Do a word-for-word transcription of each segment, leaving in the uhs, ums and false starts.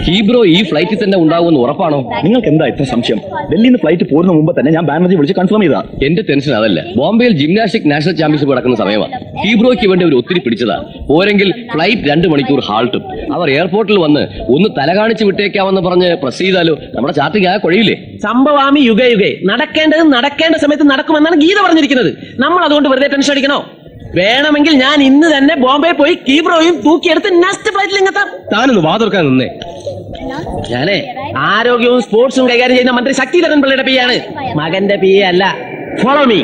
കീബ്രോ ഈ ഫ്ലൈറ്റിൽ തന്നെ ഉണ്ടാകുമെന്ന് ഉറപ്പാണോ? നിങ്ങൾക്ക് എന്താ ഇത്ര സംശയം? ഡൽഹിയിൽ നിന്ന് ഫ്ലൈറ്റ് പോരുന്ന മുമ്പ് തന്നെ ഞാൻ ബാനർജി വിളിച്ച് കൺഫേം ചെയ്താ. എന്റെ ടെൻഷൻ അതല്ല, ബോംബെയിൽ ജിംനാസ്റ്റിക് നാഷണൽ ചാമ്പ്യൻഷിപ്പ് നടക്കുന്ന സമയമാണ്. കീബ്രോയ്ക്ക് വേണ്ടി അവർ ഒത്തിരി പിടിച്ചതാ. പോരെങ്കിൽ ഫ്ലൈറ്റ് രണ്ട് മണിക്കൂർ ഹാൾട്ടും. അവർ എയർപോർട്ടിൽ വന്ന് ഒന്ന് തല കാണിച്ച് വിട്ടേക്കാമെന്ന് പറഞ്ഞ് പ്രസ് ചെയ്താലോ നമ്മുടെ ചാർട്ടിങ് ആ കൊഴിയില്ലേ? സംഭവാമി യുഗ യുഗേ, നടക്കേണ്ടത് നടക്കേണ്ട സമയത്ത് നടക്കുമെന്നാണ് ഗീത പറഞ്ഞിരിക്കുന്നത്. നമ്മൾ അതുകൊണ്ട് വെറുതെ ടെൻഷൻ അടിക്കണോ? വേണമെങ്കിൽ ഞാൻ ഇന്ന് തന്നെ ബോംബെ പോയി കീബ്രോയും തൂക്കിയെടുത്ത് നെക്സ്റ്റ് ഫ്ലൈറ്റിൽ ഇങ്ങെത്താം. താനൊന്ന് വാതിർക്കാൻ നിന്നേ. ഞാനേ ആരോഗ്യവും സ്പോർട്സും കൈകാര്യം ചെയ്യുന്ന മന്ത്രി ശക്തിധരൻ പിള്ളയുടെ പി ആണ്, മകന്റെ പി അല്ല. Follow me.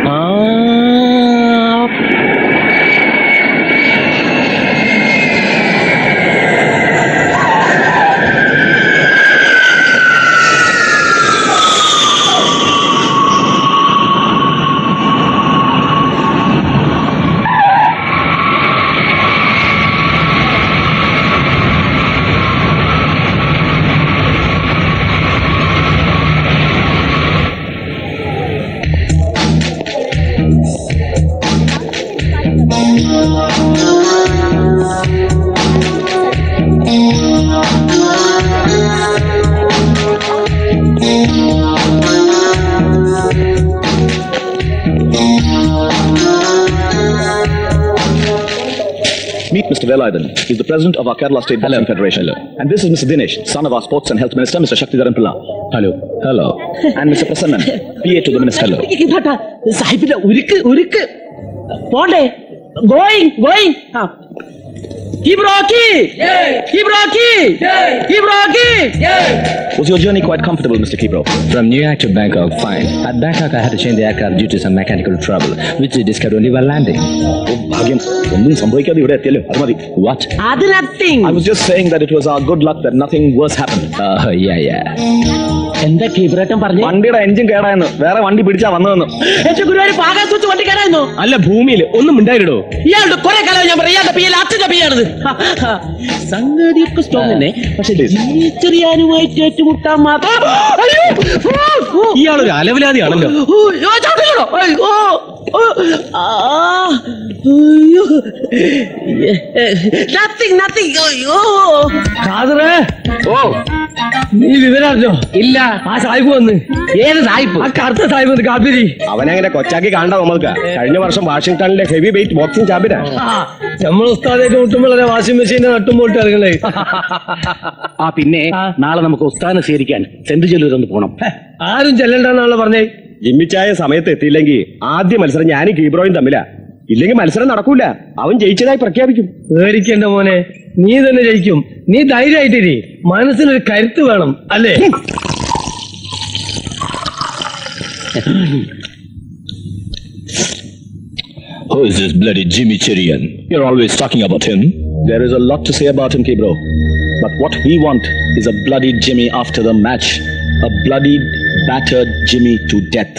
Meet Mister Velayudan. He is the president of our Kerala State Boxing Federation. Hello. And this is Mister Dinesh, son of our Sports and Health Minister, Mister Shaktidaran Pilla. Hello. Hello. And Mister Prasannan, P A to the Minister. Hello. സാഹിബിന്റെ ഉരുക്ക് ഉരുക്ക് പോണ്ടേ. Going going. Kibroki! Kibroki! Kibroki! Was your journey quite comfortable, Mister Kibro? From New York to Bangkok, fine. At Bangkok, I had to change the aircraft due to some mechanical trouble, which we discovered only while landing. Oh, Bhagyam. What? That's nothing. I was just saying that it was our good luck that nothing worse happened. Uh, yeah, yeah. എന്താ കീബ്രേട്ടൻ പറഞ്ഞു? വണ്ടിയുടെ engine കേടായെന്ന്, വേറെ വണ്ടി പിടിച്ചാ വന്നതെന്ന്. വണ്ടി കേടായെന്നോ? അല്ല, ഭൂമിയിൽ ഒന്നും ഉണ്ടായിട്ടോ. ഇയാളുടെ കുറെ കാലം ഞാൻ പറയാം, ഇയാളുടെ പിയൽ അച്ഛന്റെ പിയാണത്. സംഗതിയൊക്കെ സ്ട്രോങ് തന്നെ, പക്ഷെ ചെറിയാനുമായിട്ട് ഏറ്റുമുട്ടാൻ മാത്രം. ഇയാളൊരു അലവലാതിയാണല്ലോ. Nothing nothing. ഓ, നീ വിവരറിഞ്ഞോ? ഇല്ല. ആ സായിപ്പ് വന്ന്. ഏത് സായിപ്പ്? ആ കറുത്ത സായിപ്പ് വന്ന് കാപ്പിരി. അവനങ്ങനെ കൊച്ചാക്കി കാണണ്ട നമ്മൾക്ക്. കഴിഞ്ഞ വർഷം വാഷിംഗ്ടണിലെ ഹെവി വെയിറ്റ് ബോക്സിംഗ് ചാമ്പ്യനാ. നമ്മൾ ഉസ്താദൊക്കെ മുട്ടുമ്പോഴേ വാഷിംഗ് മെഷീനെ നട്ടുമ്പോട്ട് ഇറങ്ങണേ. ആ പിന്നെ നാളെ നമുക്ക് ഉസ്താദിനെ സ്വീകരിക്കാൻ സെന്റ് ജലൂരൊന്ന് പോണം. ആരും ചെല്ലണ്ടെന്നാണല്ലോ പറഞ്ഞേ. ജിമ്മിച്ചായ സമയത്ത് എത്തിയില്ലെങ്കിൽ ആദ്യ മത്സരം ഞാനും കീബ്രോയും തമ്മിലാ. ഇല്ലെങ്കിൽ മത്സരം നടക്കൂല. അവൻ ജയിച്ചതായി പ്രഖ്യാപിക്കും. പേടിക്കണ്ട മോനെ, നീ തന്നെ ജയിക്കും. നീ ധൈര്യമായിട്ടിരി. മനസ്സിനൊരു കരുത്ത് വേണം, അല്ലേ? Who is this bloody Jimmy Cherian? You're always talking about him. There is a lot to say about him, Kibro. But what we want is a bloody Jimmy after the match. A bloodied, battered Jimmy to death.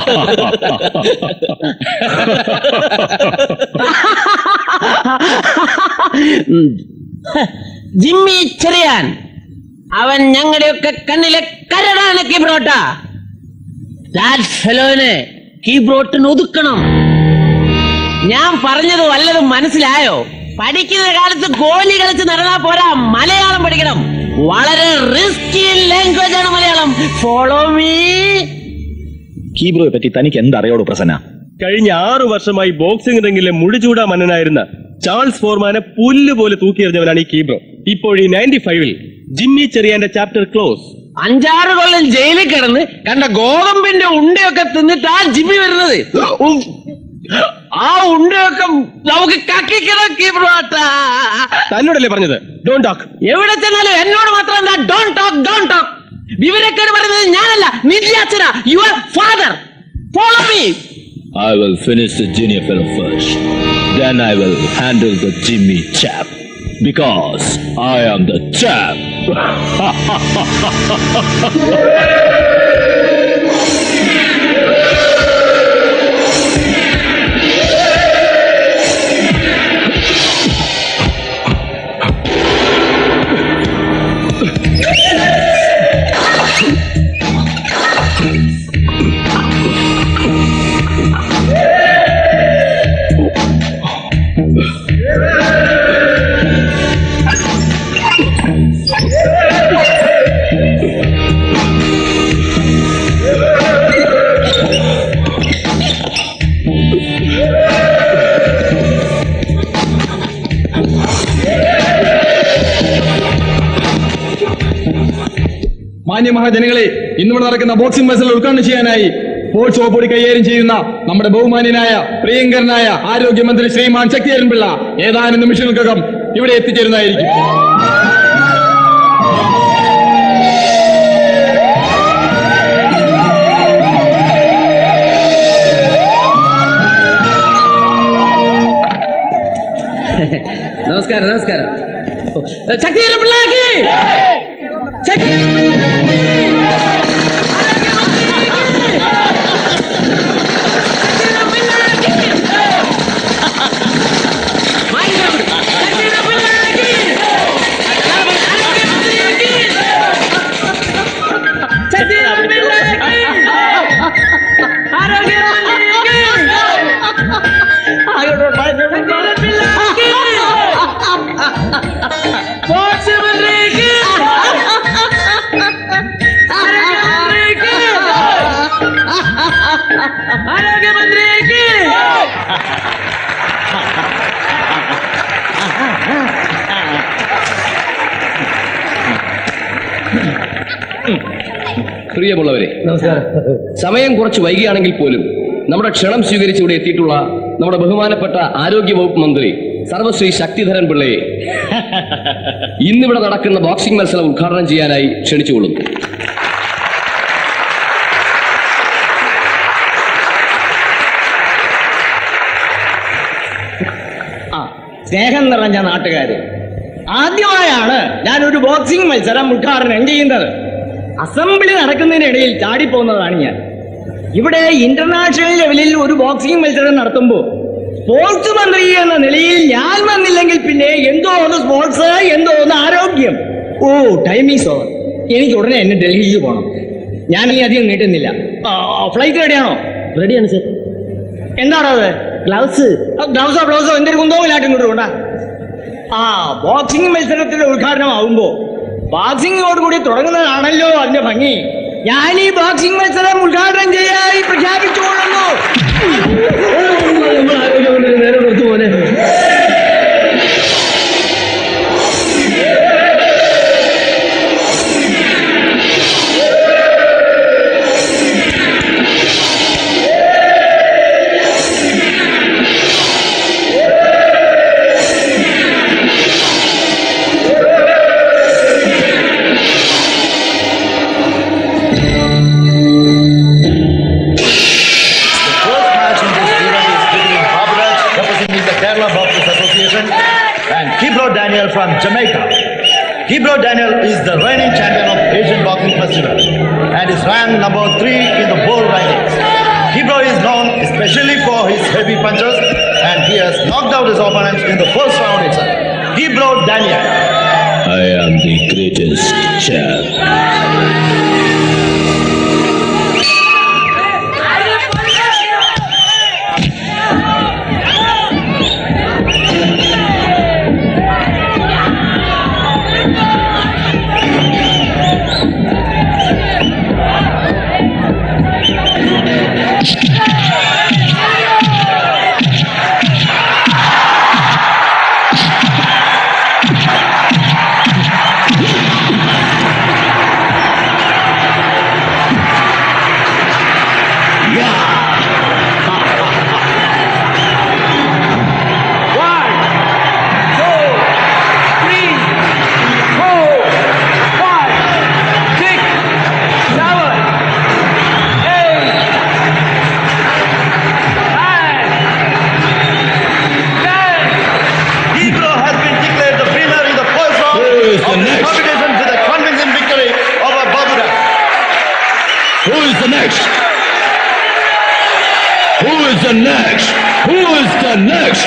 Jimmy Cheriyan അവൻ ഞങ്ങളുടെയൊക്കെ കണ്ണിലെ കരടാണ് കീബ്രോട്ട. That ഫെലോനെ കീബ്രോട്ടിന് ഒതുക്കണം. ഞാൻ പറഞ്ഞത് വല്ലതും മനസ്സിലായോ? പഠിക്കുന്ന കാലത്ത് ഗോലി കളിച്ച് നടന്നാ പോരാ, മലയാളം പഠിക്കണം. വളരെ റിസ്കി ലാംഗ്വേജ് ആണ് മലയാളം. Follow me. കീബ്രോയെ പറ്റി തനിക്ക് എന്തറിയോടു പ്രസന്ന? കഴിഞ്ഞ ആറു വർഷമായി ബോക്സിംഗ് രംഗിലെ മുടിചൂടാ മന്നനായിരുന്ന ചാൾസ് ഫോർമാനെ പുല്ലുപോലെ തൂക്കിയെറിഞ്ഞവനാണ് ഈ കീബ്രോ. ഇപ്പോൾ ഈ നയൻറ്റി ഫൈവിൽ ജിമ്മി ചെറിയാന്റെ ചാപ്റ്റർ ക്ലോസ്. അഞ്ചാറ് കൊല്ലം ജയിലിൽ കിടന്ന് കണ്ട ഗോതമ്പിന്റെ ഉണ്ടയൊക്കെ തിന്നിട്ട് ആ ജിമ്മി വരുന്നത്. ആ ഉണ്ടയൊക്കെ നമുക്ക് കക്കിക്കണം കീബ്രോട്ട. തന്നോടല്ലേ പറഞ്ഞത് ഡോണ്ട് ടോക്ക്? എവിടെ ചെന്നാലും എന്നോട് മാത്രം എന്താ ഡോണ്ട് ടോക്ക് ഡോണ്ട് ടോക്ക്? വിവരക്കേട് പറയുന്നത് ഞാനല്ല, നിന്റെ അച്ഛനാ, your father. Follow me. I will finish the junior fellow first. Then I will handle the Jimmy chap. Because I am the chap. Yeah! മാന്യമഹാജനങ്ങളെ, ഇന്നിവിടെ നടക്കുന്ന ബോക്സിംഗ് മത്സരം ഉദ്ഘാടനം ചെയ്യാനായി സ്പോർട്സ് വകുപ്പ് കൈകാര്യം ചെയ്യുന്ന നമ്മുടെ ബഹുമാന്യനായ പ്രിയങ്കരനായ ആരോഗ്യമന്ത്രി ശ്രീമാൻ ശക്തിധരൻ പിള്ള ഏതാനും നിമിഷങ്ങൾക്കകം ഇവിടെ എത്തിച്ചേരുന്നതായിരിക്കും. നമസ്കാരം നമസ്കാരം. ശക്തിധരൻ പിള്ളയ്ക്ക് പ്രിയമുള്ളവരെ, സമയം കുറച്ച് വൈകിയാണെങ്കിൽ പോലും നമ്മുടെ ക്ഷണം സ്വീകരിച്ച് ഇവിടെ എത്തിയിട്ടുള്ള നമ്മുടെ ബഹുമാനപ്പെട്ട ആരോഗ്യ വകുപ്പ് മന്ത്രി സർവശ്രീ ശക്തിധരൻ പിള്ളയെ ഇന്നിവിടെ നടക്കുന്ന ബോക്സിംഗ് മത്സരം ഉദ്ഘാടനം ചെയ്യാനായി ക്ഷണിച്ചുകൊള്ളുന്നു. സ്നേഹം നിറഞ്ഞ നാട്ടുകാര്, ആദ്യമായാണ് ഞാൻ ഒരു ബോക്സിംഗ് മത്സരം ഉദ്ഘാടനം ചെയ്യുന്നത്. അസംബ്ലി നടക്കുന്നതിനിടയിൽ ചാടിപ്പോകുന്നതാണ് ഞാൻ. ഇവിടെ ഇന്റർനാഷണൽ ലെവലിൽ ഒരു ബോക്സിംഗ് മത്സരം നടത്തുമ്പോൾ സ്പോർട്സ് മന്ത്രി എന്ന നിലയിൽ ഞാൻ വന്നില്ലെങ്കിൽ പിന്നെ എന്തോ ഒന്ന് സ്പോർട്സ്, എന്തോ ഒന്ന് ആരോഗ്യം. ഓ, ടൈമിങ്സ് ഓവർ. എനിക്ക് ഉടനെ എന്നെ ഡൽഹിക്ക് പോകണം. ഞാൻ ഈ അധികം നീട്ടുന്നില്ല. ഫ്ലൈറ്റ് റെഡിയാണോ? റെഡിയാണ് സർ. എന്താണോ അത്? ഗ്ലൗസ്. ഗ്ലൗസോ ബ്ലൗസോ എന്തൊരു കുന്തവുമില്ലാട്ടും ഇങ്ങോട്ട് കൊണ്ടാ. ആ, ബോക്സിംഗ് മത്സരത്തിന്റെ ഉദ്ഘാടനം ആവുമ്പോ ബോക്സിംഗോടുകൂടി തുടങ്ങുന്നതാണല്ലോ അതിന്റെ ഭംഗി. ഞാൻ ഈ ബോക്സിംഗ് മത്സരം ഉദ്ഘാടനം ചെയ്യായി പ്രഖ്യാപിച്ചുകൊള്ളുന്നു. നേരെ കൊടുത്തു പോലെ from Jamaica. Kibro Daniel is the reigning champion of Asian Boxing Festival and is ranked number three in the world rankings. Kibro is known especially for his heavy punches and he has knocked out his opponents in the first round itself. Kibro Daniel. I am the greatest champ. Next? Who is the next?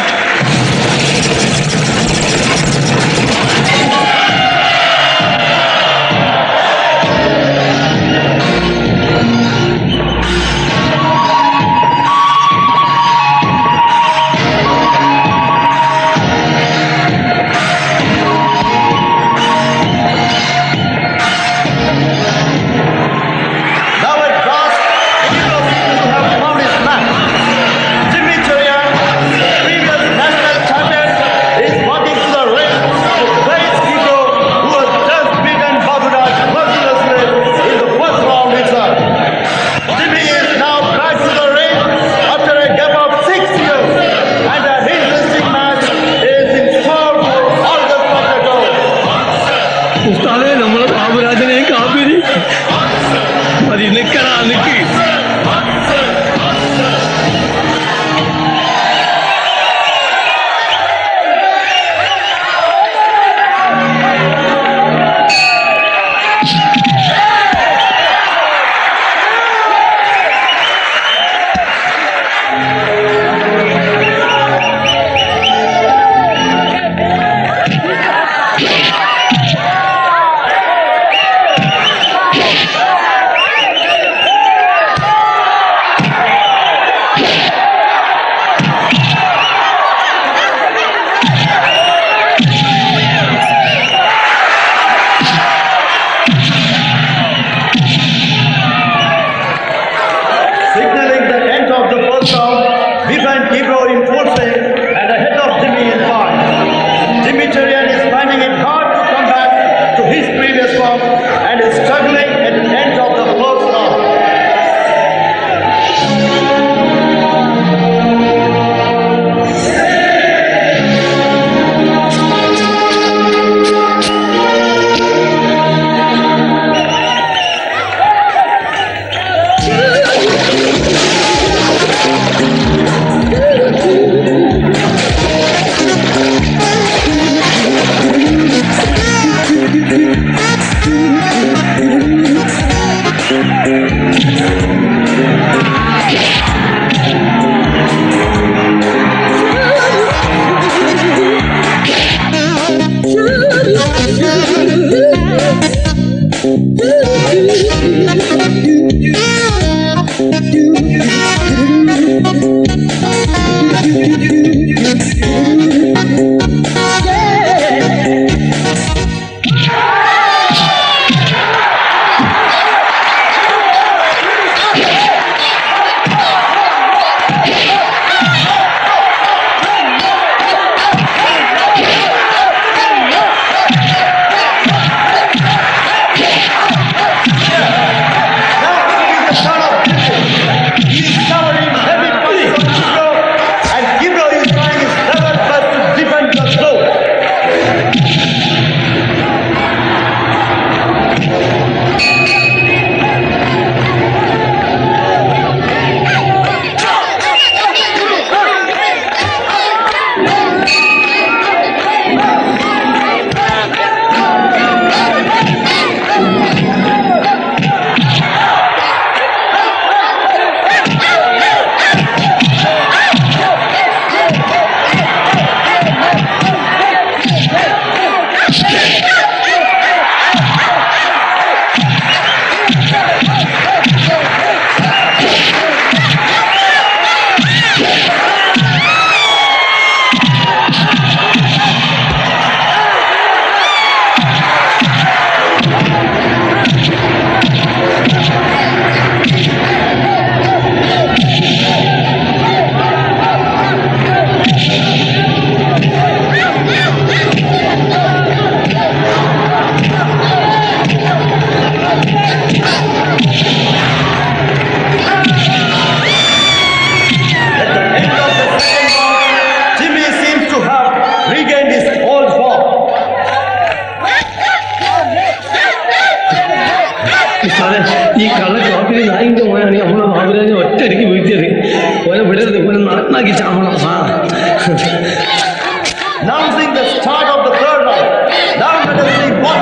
Now it draws. Hero seems to have found his match. Jimmy Cherian, previous ഉസ്താദേ നമ്മളെ ബാബുരാജനെ കാപ്പിരി മതി നിക്കടാ നിക്ക്. ഈ കള്ള ചോപ്പിന് നായിന്റെ മോനാണ് നമ്മളെ ബാബുരാജ് ഒറ്റയടിക്ക് വീഴ്ത്തിയത്. ഓനെ വിടരുത്, ഓനെ നടന്നാക്കി ചാവണം. ആ Announcing the start of the third round. Now let us see what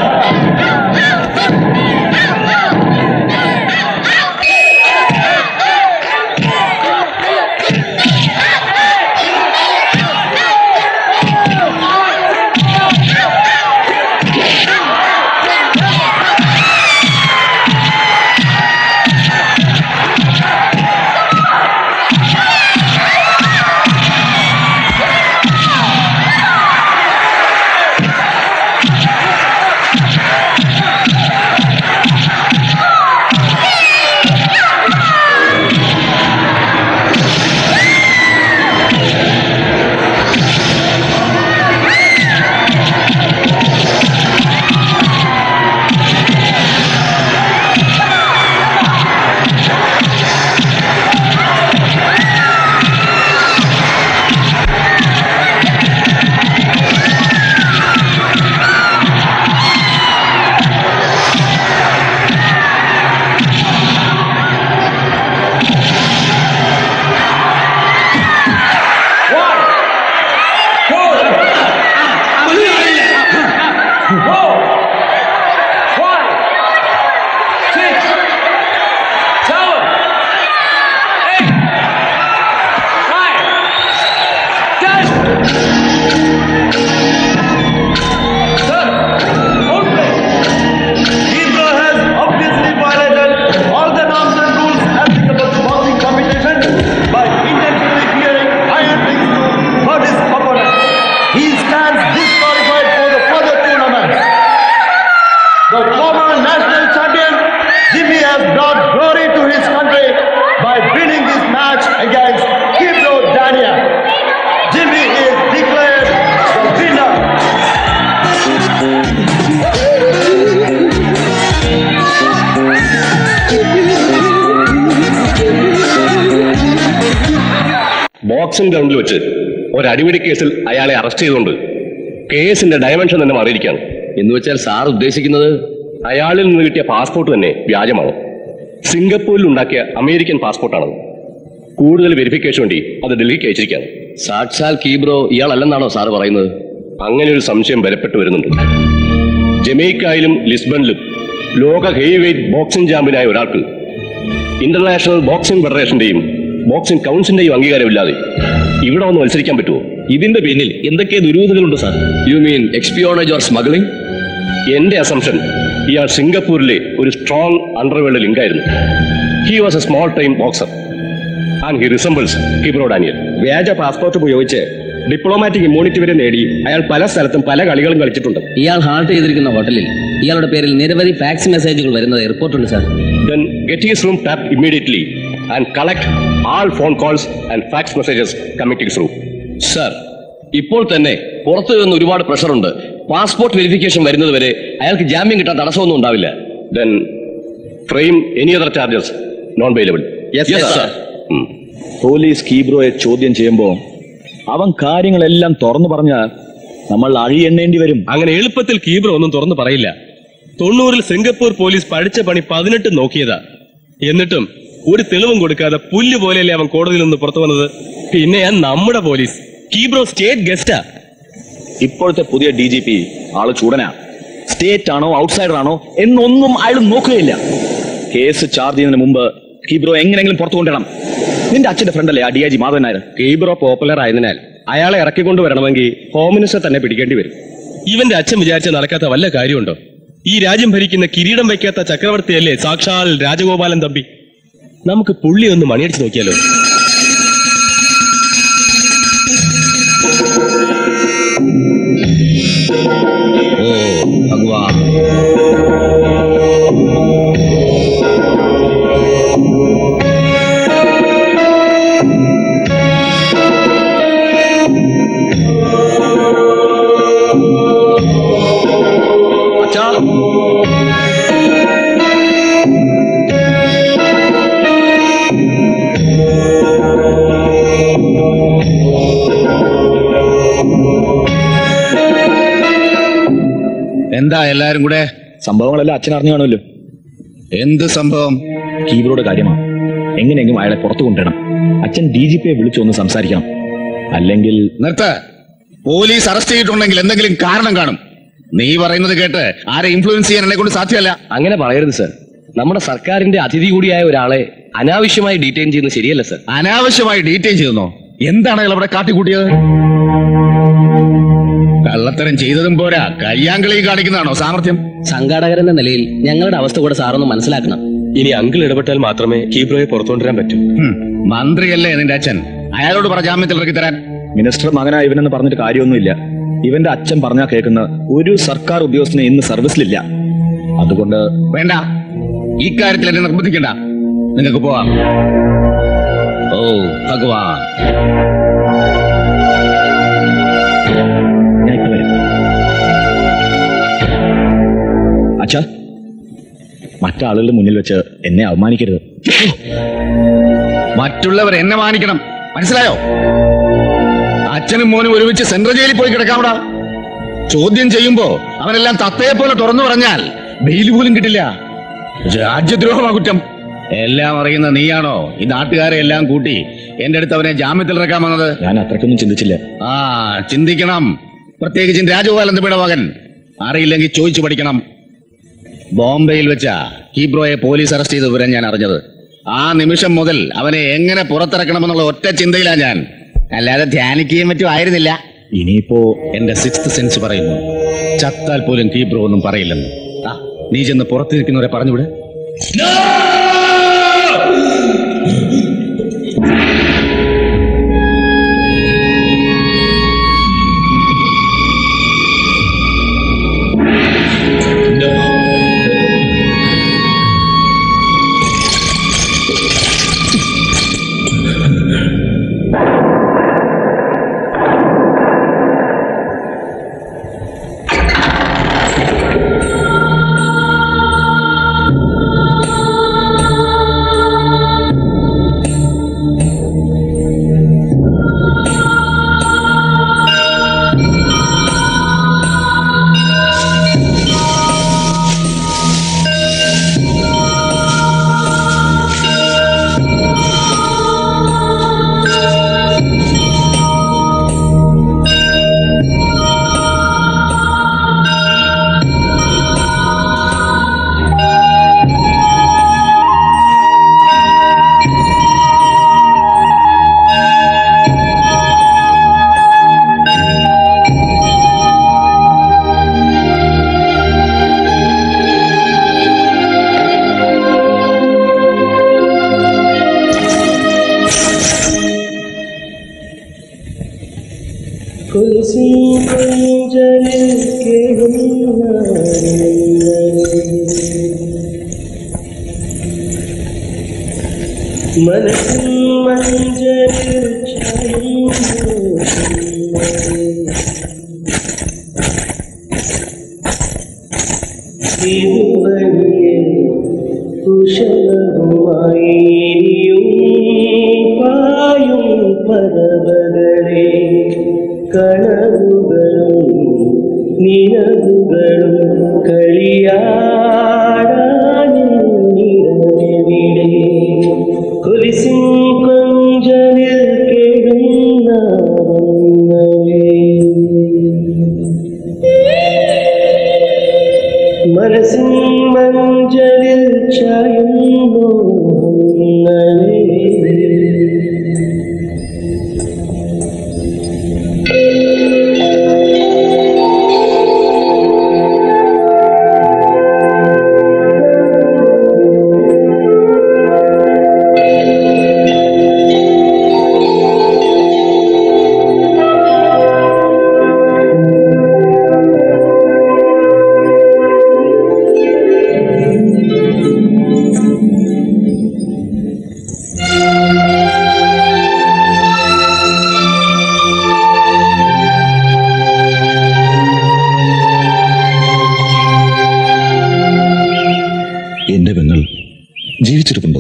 boxing ഗ്രൗണ്ടിൽ വെച്ച് ഒരു അടിപിടി കേസിൽ അയാളെ അറസ്റ്റ് ചെയ്തുകൊണ്ട് കേസിന്റെ ഡയമെൻഷൻ തന്നെ മാറിയിരിക്കുകയാണ്. എന്ന് വെച്ചാൽ സാർ ഉദ്ദേശിക്കുന്നത് അയാളിൽ നിന്ന് കിട്ടിയ പാസ്പോർട്ട് തന്നെ വ്യാജമാണ്. സിംഗപ്പൂരിൽ ഉണ്ടാക്കിയ അമേരിക്കൻ പാസ്പോർട്ടാണ്. കൂടുതൽ വെരിഫിക്കേഷൻ വേണ്ടി അത് ഡൽഹിക്ക് അയച്ചിരിക്കുകയാണ്. സാക്ഷാൽ കീബ്രോ ഇയാളല്ലെന്നാണോ സാറ് പറയുന്നത്? അങ്ങനെ ഒരു സംശയം ബലപ്പെട്ടു വരുന്നുണ്ട്. ജമൈക്കയിലും ലിസ്ബണിലും ലോക ഹെവി വെയ്റ്റ് ബോക്സിംഗ് ചാമ്പ്യനായ ഒരാൾക്ക് ഇന്റർനാഷണൽ ബോക്സിംഗ് ഫെഡറേഷന്റെയും ബോക്സിംഗ് കൗൺസിലിന്റെയും അംഗീകാരമില്ലാതെ ഇവിടെ വന്ന് മത്സരിക്കാൻ പറ്റുമോ? ഇതിന്റെ പിന്നിൽ എന്തൊക്കെ ദുരൂഹതകളുണ്ട് sir? You mean espionage or smuggling? എന്റെ അസംഷൻ ഇയാൾ സിംഗപ്പൂരിലെ ഒരു സ്ട്രോങ് അണ്ടർവേൾഡ് ലിങ്കായിരുന്നു. He was a small time boxer and he resembles Kibro Daniel. വ്യാജ പാസ്പോർട്ട് ഉപയോഗിച്ച് ഡിപ്ലോമാറ്റിക് ഇമ്മ്യൂണിറ്റി വരെ നേടി അയാൾ പല സ്ഥലത്തും പല കളികളും കളിച്ചിട്ടുണ്ട്. ഇയാൾ ഹാൾട്ട് ചെയ്തിരിക്കുന്ന ഹോട്ടലിൽ ഇയാളുടെ പേരിൽ നിരവധി ഫാക്സ് മെസ്സേജുകൾ വരുന്നത് റിപ്പോർട്ടുണ്ട് sir. Then get his room tapped immediately and collect all phone calls and fax messages coming through. Sir, ഇപ്പോൾ തന്നെ പുറത്തു നിന്ന് ഒരുപാട് പ്രഷറുണ്ട്. പാസ്പോർട്ട് വെരിഫിക്കേഷൻ വരുന്നത് വരെ അയാൾക്ക് ജാമ്യം കിട്ടാൻ തടസ്സമൊന്നും ഉണ്ടാവില്ല. Then frame any other charges non bailable. Yes, yes sir. Police കീബ്രോയെ ചോദ്യം ചെയ്യുമ്പോ അവൻ കാര്യങ്ങളെല്ലാം തുറന്നു പറഞ്ഞാൽ നമ്മൾ അഴിയെണ്ണേണ്ടി വരും. അങ്ങനെ എളുപ്പത്തിൽ കീബ്രോ ഒന്നും തുറന്നു പറയില്ല. തൊണ്ണൂറിൽ സിംഗപ്പൂർ പോലീസ് പഠിച്ച പണി പതിനെട്ട് നോക്കിയതാ. എന്നിട്ടും ഒരു തെളിവും കൊടുക്കാതെ പുല്ല് പോലെയല്ലേ അവൻ കോടതിയിൽ നിന്ന് പുറത്തു വന്നത്. പിന്നെ ഞാൻ നമ്മുടെ പോലീസ് കീബ്രോ സ്റ്റേറ്റ് ഗസ്റ്റാ. ഇപ്പോഴത്തെ പുതിയ ഡി ജി പി ആള് ചൂടനാ. സ്റ്റേറ്റ് ആണോ ഔട്ട്സൈഡർ ആണോ എന്നൊന്നും അയാൾ നോക്കുകയില്ല. കേസ് ചാർജ് ചെയ്യുന്നതിന് മുമ്പ് കീബ്രോ എങ്ങനെയെങ്കിലും പുറത്തു കൊണ്ടുവരണം. നിന്റെ അച്ഛന്റെ ഫ്രണ്ടല്ലേ ആ D I G Madhavan Nair? Kibro popular ആയതിനാൽ അയാളെ ഇറക്കിക്കൊണ്ടുവരണമെങ്കിൽ ഹോം മിനിസ്റ്റർ തന്നെ പിടിക്കേണ്ടി വരും. ഇവന്റെ അച്ഛൻ വിചാരിച്ച നടക്കാത്ത വല്ല കാര്യമുണ്ടോ? ഈ രാജ്യം ഭരിക്കുന്ന കിരീടം വയ്ക്കാത്ത ചക്രവർത്തിയല്ലേ സാക്ഷാൽ രാജഗോപാലൻ തമ്പി. നമുക്ക് പുള്ളി ഒന്ന് മണിയടിച്ച് നോക്കിയാലോ? ഓ ഭഗവാൻ, എന്താ എല്ലാരും കൂടെ? സംഭവങ്ങളെല്ലാം അച്ഛൻ അറിഞ്ഞു കാണുമല്ലോ. എന്ത് സംഭവം? കീബ്രോയുടെ കാര്യമാണ്. എങ്ങനെയെങ്കിലും അയാളെ പുറത്തു കൊണ്ടുവരണം. അച്ഛൻ ഡി ജി പിയെ വിളിച്ചു ഒന്ന് സംസാരിക്കണം. അല്ലെങ്കിൽ നിർത്ത്. പോലീസ് അറസ്റ്റ് ചെയ്തിട്ടുണ്ടെങ്കിൽ എന്തെങ്കിലും കാരണം കാണും. നീ പറയുന്നത് കേട്ട് ആരെ ഇൻഫ്ലുവൻസ് ചെയ്യാൻ എന്നെ കൊണ്ട് സാധ്യമല്ല. അങ്ങനെ പറയരുത് സർ. നമ്മുടെ സർക്കാരിന്റെ അതിഥി കൂടിയായ ഒരാളെ അനാവശ്യമായി ഡീറ്റെയിൻ ചെയ്യുന്നത് ശരിയല്ല സർ. അനാവശ്യമായി ഡീറ്റെയിൻ ചെയ്തെന്നോ? എന്താണ് അയാൾ അവിടെ കാട്ടിക്കൂട്ടിയത്? കള്ളത്തരം ചെയ്തതും പോരാ, കയ്യാങ്കളി കാണിക്കുന്നതാണോ സാമർത്ഥ്യം? സംഘാടകരെന്ന നിലയിൽ ഞങ്ങളുടെ അവസ്ഥ കൂടെ സാറൊന്ന് മനസ്സിലാക്കണം. ഇനി അങ്കിൾ ഇടപെട്ടാൽ മാത്രമേ കീബ്രോയെ പുറത്തുകൊണ്ടുവരാൻ പറ്റൂ. മന്ത്രിയല്ലേ നിന്റെ അച്ഛൻ? അയാളോട് പറ ജാമ്യത്തിൽ ഇറക്കി തരാൻ. മിനിസ്റ്റർ മകനാ ഇവനെന്ന് പറഞ്ഞിട്ട് കാര്യമൊന്നുമില്ല. ഇവന്റെ അച്ഛൻ പറഞ്ഞാൽ കേൾക്കുന്ന ഒരു സർക്കാർ ഉദ്യോഗസ്ഥന് ഇന്ന് സർവീസിലില്ല. അതുകൊണ്ട് വേണ്ട, ഈ കാര്യത്തിൽ എന്നെ നിർബന്ധിക്കണ്ട. നിങ്ങൾക്ക് പോവാം. ഓ ഭഗവാൻ, അച്ഛാ, മറ്റാളുകളുടെ മുന്നിൽ വെച്ച് എന്നെ അവമാനിക്കരുത്. മറ്റുള്ളവർ എന്നെ മാനിക്കണം, മനസ്സിലായോ? അച്ഛനും മോനും ഒരുമിച്ച് സെൻട്രൽ ജയിലിൽ പോയി കിടക്കാമടാ. ചോദ്യം ചെയ്യുമ്പോ അവനെല്ലാം തത്തയെ പോലെ തുറന്നു പറഞ്ഞാൽ ബെയിൽ പോലും കിട്ടില്ല. രാജ്യദ്രോഹമാ കുറ്റം. എല്ലാം അറിയുന്ന നീയാണോ ഈ നാട്ടുകാരെ എല്ലാം കൂട്ടി എന്റെ അടുത്ത് അവനെ ജാമ്യത്തിൽ ഇറക്കാൻ വന്നത്? ഞാൻ അത്രയ്ക്കൊന്നും ചിന്തിച്ചില്ല. ആ ചിന്തിക്കണം. പ്രത്യേകിച്ചും രാജഗോപാലൻ തമ്പിയുടെ മകൻ. അറിയില്ലെങ്കിൽ ചോദിച്ചു പഠിക്കണം. ബോംബെയിൽ വെച്ചാ കീബ്രോയെ പോലീസ് അറസ്റ്റ് ചെയ്ത വിവരം ഞാൻ അറിഞ്ഞത്. ആ നിമിഷം മുതൽ അവനെ എങ്ങനെ പുറത്തിറക്കണമെന്നുള്ള ഒറ്റ ചിന്തയിലാ ഞാൻ. അല്ലാതെ ധ്യാനിക്കുകയും മറ്റും ആയിരുന്നില്ല. ഇനിയിപ്പോ എന്റെ സിക്സ്ത് സെൻസ് പറയുന്നു, ചത്താൽ പോലും കീബ്രോ ഒന്നും പറയില്ലെന്ന്. നീ ചെന്ന് പുറത്തിരിക്കുന്നവരെ പറഞ്ഞുവിടെ. മനസ്സിൻ മഞ്ചലിൽ ഇതുവഴിയെ കുശലവുമായിയും പായും പർവ്വതങ്ങളെ കനവുകളും നിലവുകളും കളിയാടാനിവിടെ കുരിശിൻ കൊഞ്ചലിൽ കേഴുന്നവേ മനസ്സിൻ മഞ്ചലിൽ ചായുന്നു എന്റെ പെങ്ങൾ ജീവിച്ചിരിപ്പുണ്ടോ?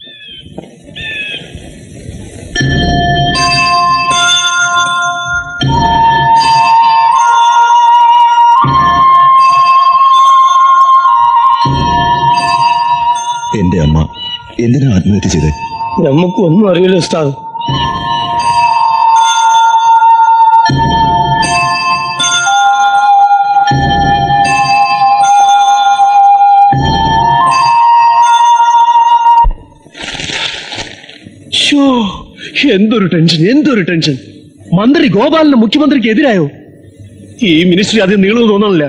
എന്റെ അമ്മ എന്തിനാ ആത്മഹത്യ ചെയ്തേ? നമുക്കൊന്നും അറിയില്ല ഉസ്താദ്. എന്തൊരു ടെൻഷൻ, എന്തൊരു ടെൻഷൻ. മന്ത്രി ഗോപാലിന് മുഖ്യമന്ത്രിക്ക് എതിരായോ? ഈ മിനിസ്ട്രി അധികം നീളുമെന്ന് തോന്നണില്ല.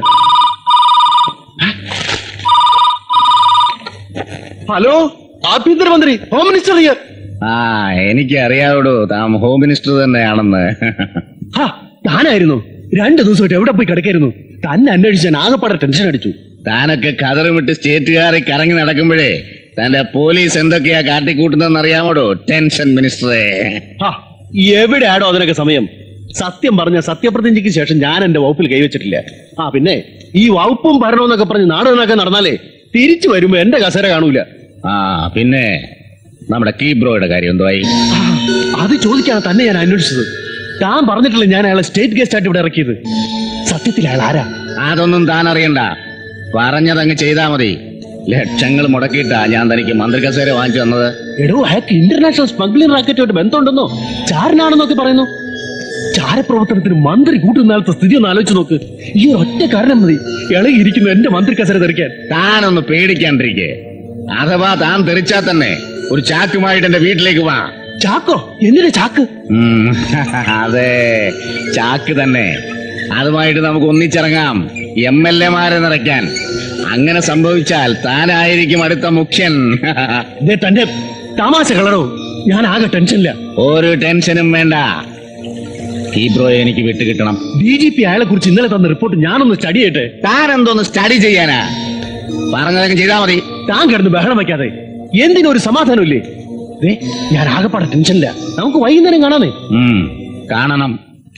ഹലോ, ആഭ്യന്തരമന്ത്രി, ഹോം മിനിസ്റ്റർ ഹിയർ. ആ എനിക്ക് അറിയാവൂടോ, താൻ ഹോം മിനിസ്റ്റർ തന്നെയാണെന്ന്. താനായിരുന്നു രണ്ടു ദിവസമായിട്ട് എവിടെ പോയി കിടക്കായിരുന്നു? തന്നെ അന്വേഷിച്ചാൻ ആകെപ്പാടെ ടെൻഷൻ അടിച്ചു. താനൊക്കെ കതറുമിട്ട് സ്റ്റേറ്റുകാരെ കറങ്ങി നടക്കുമ്പോഴേ തന്റെ പോലീസ് എന്തൊക്കെയാ കാട്ടിക്കൂട്ടുന്നതെന്ന് അറിയാമോടോ ടെൻഷൻ മിനിസ്റ്ററെ. എവിടെയാടോ അതിനൊക്കെ സമയം? സത്യം പറഞ്ഞ സത്യപ്രതിജ്ഞയ്ക്ക് ശേഷം ഞാൻ എന്റെ വകുപ്പിൽ കൈവച്ചിട്ടില്ല. ആ പിന്നെ ഈ വകുപ്പും ഭരണമെന്നൊക്കെ പറഞ്ഞ് നാടകമൊക്കെ നടന്നാലേ തിരിച്ചു വരുമ്പോ എന്റെ കസേര കാണൂല. ആ പിന്നെ നമ്മുടെ കീബ്രോയുടെ കാര്യം എന്തായി? അത് ചോദിക്കാണ് തന്നെ ഞാൻ അന്വേഷിച്ചത്. താൻ പറഞ്ഞിട്ടില്ല ഞാൻ അയാളെ സ്റ്റേറ്റ് ഗസ്റ്റ് ആയിട്ട് ഇവിടെ ഇറക്കിയത്. സത്യത്തിൽ അയാൾ ആരാ? അതൊന്നും താൻ അറിയണ്ട, പറഞ്ഞതങ്ങ് ചെയ്താ മതി. ലക്ഷങ്ങൾ മുടക്കിയിട്ടാ ഞാൻ തനിക്ക് മന്ത്രി കസേര വാങ്ങിച്ചു തന്നത്. എടോ, അയാൾക്ക് ഇന്റർനാഷണൽ സ്മഗ്ലിംഗ് റാക്കറ്റുമായിട്ട് ബന്ധമുണ്ടെന്നോ ചാരനാണെന്നൊക്കെ പറയുന്നു. ചാരപ്രവർത്തനത്തിന് മന്ത്രി കൂട്ടുന്നാലത്തെ സ്ഥിതി ഒന്ന് ആലോചിച്ച് നോക്ക്. ഈ ഒറ്റ കാരണം മതി ഇളകിയിരിക്കുന്ന എന്റെ മന്ത്രി കസേര തെറിക്കാൻ. താനൊന്ന് പേടിക്കാണ്ടിരിക്കേ. അഥവാ താൻ തെറിച്ചാൽ തന്നെ ഒരു ചാക്കുമായിട്ട് എന്റെ വീട്ടിലേക്ക് വാ. ചാക്കോ? എന്തിനാ ചാക്ക്? അതെ, ചാക്ക് തന്നെ. അതുമായിട്ട് നമുക്ക് ഒന്നിച്ചിറങ്ങാം എം എൽ എമാരെ നിറയ്ക്കാൻ. അങ്ങനെ സംഭവിച്ചാൽ താനായിരിക്കും അടുത്ത മുഖ്യൻ. തന്റെ തമാശ കളറോ? ഞാൻ ആകെ ടെൻഷനില്ല. ഒരു ടെൻഷനും വേണ്ട. കീബ്രോയെ എനിക്ക് വിട്ടുകിട്ടണം. ഡി ജി പി അയാളെ കുറിച്ച് ഇന്നലെ തന്ന റിപ്പോർട്ട് ഞാനൊന്ന് സ്റ്റഡി ചെയ്യട്ടെ. താൻ എന്തോന്ന് സ്റ്റഡി ചെയ്യാനാ? പറഞ്ഞതൊക്കെ ചെയ്താ മതി. താൻ കിടന്ന് ബഹളം വയ്ക്കാതെ. എന്തിനൊരു സമാധാനം ഇല്ലേ? ഞാൻ ആകെപ്പാടെ ടെൻഷനില്ല. നമുക്ക് വൈകുന്നേരം കാണാമേ. കാണണം.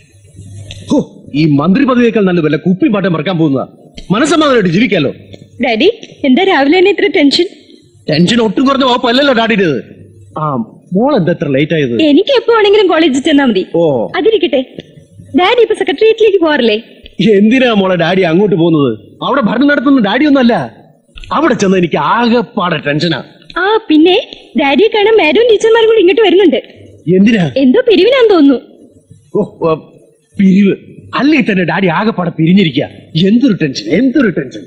ഈ മന്ത്രി പദവിയേക്കാൾ നല്ല വല്ല കുപ്പി പാട്ടം മറക്കാൻ പോകുന്നതാ. മനസ്സമാധാനമായിട്ട് ജീവിക്കാലോ. ഡാഡി, എന്താ രാവിലെ തന്നെ ഇത്ര ടെൻഷൻ? ടെൻഷൻ ഒട്ടും കുറഞ്ഞ വകുപ്പല്ലല്ലോ ഡാഡിയുടേത്. ആ മോൾ എന്താ ഇത്ര ലേറ്റ് ആയത്? എനിക്ക് എപ്പോ വേണമെങ്കിലും കോളേജിൽ ചെന്നാ മതി. ഓ അതിരിക്കട്ടെ, ഡാഡി ഇപ്പൊ സെക്രട്ടേറിയറ്റിലേക്ക് പോകാറില്ലേ? എന്തിനാ മോളെ ഡാഡി അങ്ങോട്ട് പോകുന്നത്? അവിടെ ഭരണം നടത്തുന്ന ഡാഡി ഒന്നല്ല. അവിടെ ചെന്ന് എനിക്ക് ആകെപ്പാടെ ടെൻഷനാ. ആ പിന്നെ ഡാഡിയെ കാണാൻ മാഡവും ടീച്ചർമാരും കൂടി ഇങ്ങോട്ട് വരുന്നുണ്ട്. എന്തിനാ? എന്തോ പിരിവിനാന്ന് തോന്നുന്നു. പിരിവ് അല്ലേ? തന്നെ ഡാഡി ആകെപ്പാടെ പിരിഞ്ഞിരിക്കുക. എന്തൊരു ടെൻഷൻ, എന്തൊരു ടെൻഷൻ.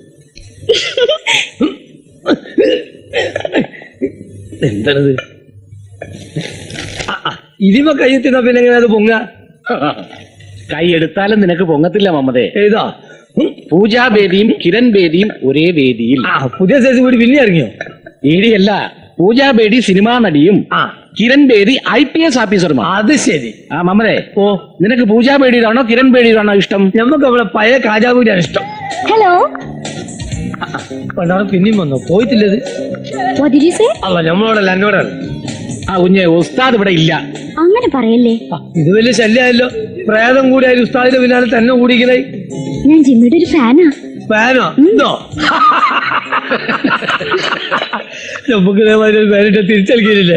എന്താണത്? ഇതിപ്പോ കയ്യെത്തിന്നാ പിന്നെ എങ്ങനെ അത് പൊങ്ങ? കൈ എടുത്താലും നിനക്ക് പൊങ്ങത്തില്ല മമ്മതേ. ഏതാ? പൂജാ ബേദിയും കിരൺ ബേദിയും ഒരേ വേദിയിൽ. പുതിയ സൈസ് കൂടി പിന്നെ ഇറങ്ങിയോ? ഏടിയല്ല, പൂജാ ബേദി സിനിമാ നടിയും Kiran Bedi I P S ഓഫീസറുമാണ്. അത് ശരി. ആ മമ്മതേ, ഓ നിനക്ക് പൂജാ ബേഡിയിലാണോ കിരൺ ബേഡിയിലാണോ ഇഷ്ടം? നമുക്ക് അവിടെ പഴയ കാജാപൂരിയാണ് ഇഷ്ടം. ഹലോ, പിന്നെയും വന്നോ? പോയിട്ടില്ലത്? അല്ല, നമ്മളോടല്ല എന്നോടാണ്. ആ കുഞ്ഞെ ഉസ്താദ് ഇവിടെ ഇല്ല. അങ്ങനെ പറയല്ലേ. ഇത് വലിയ ശല്യമായല്ലോ. പ്രേതം കൂടി ആയി ഉസ്താദിന്റെ പിന്നാലെ തന്നെ കൂടിക്കണേ. ഞാൻ ജിമ്മിയുടെ ഒരു ഫാനാ. ഫാനോ? ഇതോ നമുക്ക് ഇതേമാതിരി ഒരു ഫാനിട്ട് തിരിച്ചളിക്കില്ലേ?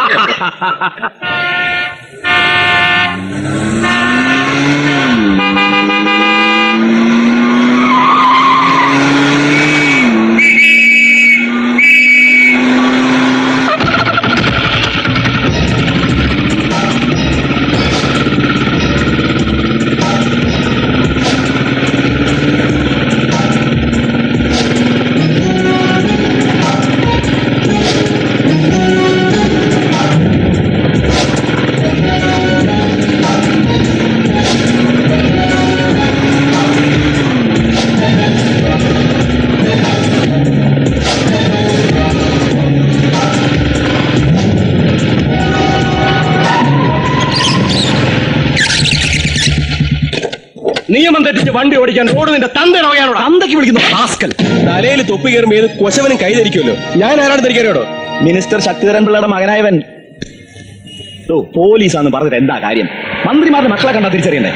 നിയമം തെറ്റിച്ച് വണ്ടി ഓടിക്കാൻ റോഡ് നിന്റെ തന്തയാണോ? തന്തയ്ക്ക് വിളിക്കുന്നു റാസ്കൽ. തലയിൽ തൊപ്പി കയറുമ്പോ ഏത് കൊശവനും കൈധരിക്കുമല്ലോ. ഞാൻ ആരാണ് തിരിക്കാനോടോ? മിനിസ്റ്റർ ശക്തിധരൻ പിള്ളയുടെ മകനായവൻ. ഓ പോലീസാന്ന് പറഞ്ഞിട്ട് എന്താ കാര്യം? മന്ത്രിമാരുടെ മക്കളെ കണ്ടാ തിരിച്ചറിയണ്ടേ?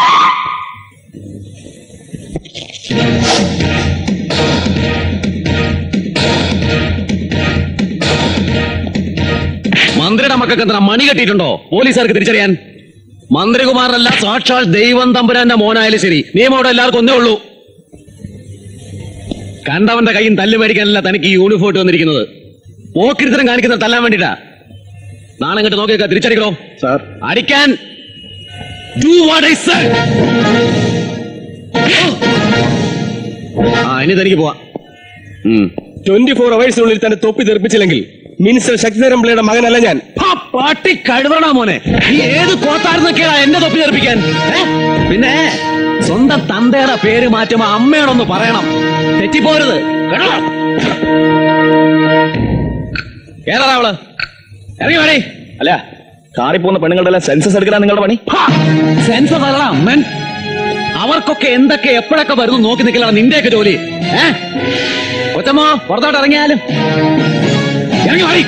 മന്ത്രിയുടെ മക്കൾക്ക് എന്താ മണി കെട്ടിയിട്ടുണ്ടോ പോലീസുകാർക്ക് തിരിച്ചറിയാൻ? മന്ത്രികുമാരല്ല, സാക്ഷാൽ ദൈവം തമ്പുരാന്റെ മോനായാലും ശരി, നിയമം അവിടെ എല്ലാവർക്കും ഒന്നേ ഉള്ളൂ. കണ്ടവന്റെ കയ്യും തല്ല് മേടിക്കാനല്ല തനിക്ക് ഈ യൂണിഫോം ഇട്ട് വന്നിരിക്കുന്നത്. പോക്കിരിത്തരം കാണിക്കുന്ന തല്ലാൻ വേണ്ടിട്ടാ. നാളെ ഇങ്ങോട്ട് നോക്കിയേക്കാ, തിരിച്ചടിക്കണോ സാർ? അടിക്കാൻ. ആ ഇനി തനിക്ക് പോവാ. ട്വന്റി ഫോർ അവേഴ്സിനുള്ളിൽ തന്നെ തൊപ്പി തെറിപ്പിച്ചില്ലെങ്കിൽ മിനിസ്റ്റർ ശക്തിധരൻ പിള്ളയുടെ മകനല്ല ഞാൻ. പാട്ടി കഴുതണ മോനെ, നീ ഏത് കോത്താർന്നൊക്കെയാ എന്നെ തൊപ്പി തെറിപ്പിക്കാൻ? പിന്നെ സ്വന്തം തന്തയുടെ പേര് മാറ്റുമ്പോ അമ്മയാണൊന്ന് പറയണം. തെറ്റിപ്പോരുത് കേട്ടോ. ഏതാ അവള്? ഇറങ്ങി വേണേ. അല്ല, കാറി പോകുന്ന പെണ്ണുങ്ങളുടെ എല്ലാം സെൻസസ് എടുക്കാൻ നിങ്ങളുടെ പണി. സെൻസസ് അല്ലടാ അമ്മൻ. അവർക്കൊക്കെ എന്തൊക്കെ എപ്പോഴൊക്കെ വരുന്നു നോക്കി നിൽക്കലാണ് നിന്റെയൊക്കെ ജോലി. ഏ കൊച്ചമ്മോ പുറത്തോട്ട് ഇറങ്ങിയാലും ഇറങ്ങി വാടി.